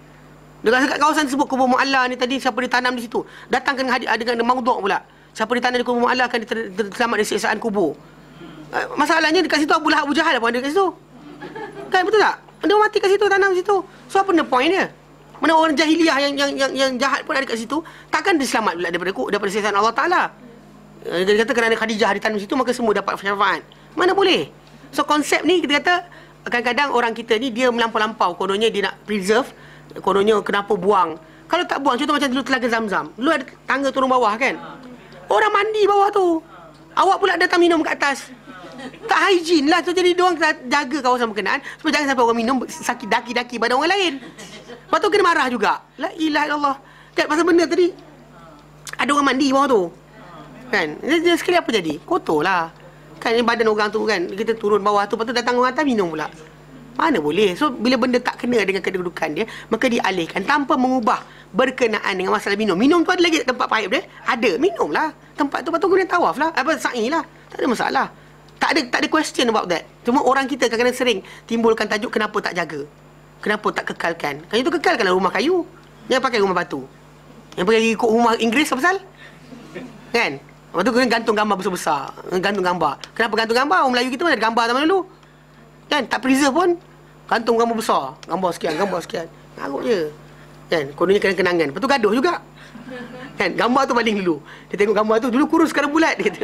[SPEAKER 1] Dekat kawasan tersebut kubur Mu'alla ni tadi siapa ditanam di situ. Datangkan hadir dengan maudhu' pula. Siapa ditanam di kubur Mu'alla akan terselamat dari siksaan kubur. Uh, masalahnya dekat situ Abu Lahab Abu Jahal pun ada dekat situ. Kan betul tak? Dia mati kat situ, tanam situ. So apa the point dia? Mana orang jahiliah yang yang yang, yang jahat pun ada kat situ, takkan dia selamat pula daripada daripada siksaan Allah Taala. Uh, dia kata kerana Khadijah ditanam situ maka semua dapat syafaat. Mana boleh? So konsep ni kita kata kadang-kadang orang kita ni dia melampau-lampau, kononnya dia nak preserve, kononnya kenapa buang. Kalau tak buang, contoh macam dulu Telaga Zamzam, dulu ada tangga turun bawah kan, orang mandi bawah tu, awak pula datang minum kat atas. Tak hygiene lah tu. Jadi diorang jaga kawasan berkenaan supaya jangan sampai orang minum sakit daki-daki badan orang lain. Lepas tu kena marah juga. La ilaha illallah. Kan pasal benda tadi ada orang mandi bawah tu kan, dia sekali apa jadi? Kotor lah kan badan orang tu kan. Kita turun bawah tu, lepas tu datang orang atas minum pula. Mana boleh. So bila benda tak kena dengan kedudukan dia, maka dialihkan tanpa mengubah berkenaan dengan masalah minum. Minum tu ada lagi tempat paip dia, ada, minum lah tempat tu. Lepas tu guna tawaf lah, apa, sa'i lah, tak ada masalah. Tak ada tak ada question about that. Cuma orang kita kadang-kadang sering timbulkan tajuk kenapa tak jaga, kenapa tak kekalkan. Kan itu kekalkanlah rumah kayu, jangan pakai rumah batu. Yang pakai ikut rumah Inggeris apa pasal? Kan? Lepas tu kena gantung gambar besar-besar, gantung gambar. Kenapa gantung gambar? Orang Melayu kita pun ada gambar zaman dulu. Kan? Tak preserve pun, gantung gambar besar, gambar sekian, gambar sekian. Ngarut je. Kan? Kononnya kenang-kenangan. Lepas tu gaduh juga. Kan, gambar tu paling dulu. Dia tengok gambar tu, dulu kurus sekarang bulat dia kata.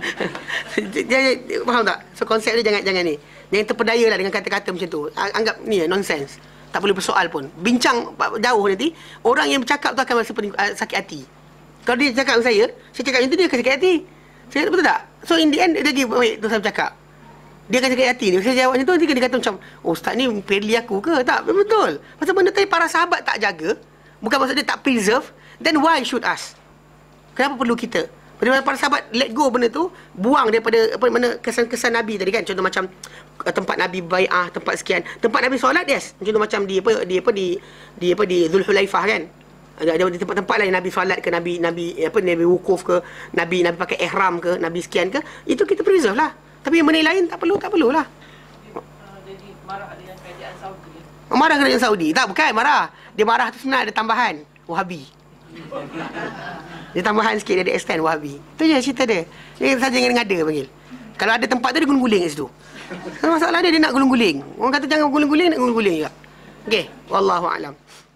[SPEAKER 1] dia, dia, faham tak? So konsep dia jangan jangan ni. Jangan terpedaya lah dengan kata-kata macam tu. Anggap ni nonsense. Tak boleh bersoal pun. Bincang jauh nanti, orang yang bercakap tu akan rasa pening, uh, sakit hati. Kalau dia cakap dengan saya, saya cakap macam tu, dia akan sakit hati. Saya kata betul tak? So in the end dia lagi baik tu saya bercakap. Dia akan sakit hati ni. Saya jawab macam tu, nanti dia kata macam, oh ustaz ni pilih aku ke? Tak, betul. Pasal benda tadi para sahabat tak jaga, bukan maksud dia tak preserve. Then why should us? Kenapa perlu kita? Bagaimana para sahabat let go benda tu, buang daripada apa mana kesan-kesan Nabi tadi kan. Contoh macam uh, tempat Nabi bai'ah, tempat sekian. Tempat Nabi solat, yes. Contoh macam di apa di apa di di apa di Zulhulaifah kan. Ada di tempat-tempat lain Nabi solat ke, Nabi Nabi apa Nabi wukuf ke, Nabi Nabi pakai ihram ke, Nabi sekian ke, itu kita preserve lah. Tapi yang benda lain tak perlu, tak perlulah.
[SPEAKER 3] Jadi marah dengan kerajaan Saudi.
[SPEAKER 1] Marah kerajaan Saudi? Tak, bukan marah. Dia marah tu sebenarnya ada tambahan Wahabi. Dia tambahan sikit, dia ada extend Wahabi. Itu je cerita dia. Dia saja dengan ngada panggil. Kalau ada tempat tu dia gulung-guling kat situ. Masalah dia dia nak gulung-guling. Orang kata jangan gulung-guling, nak gulung-guling juga. Okey, wallahu a'lam.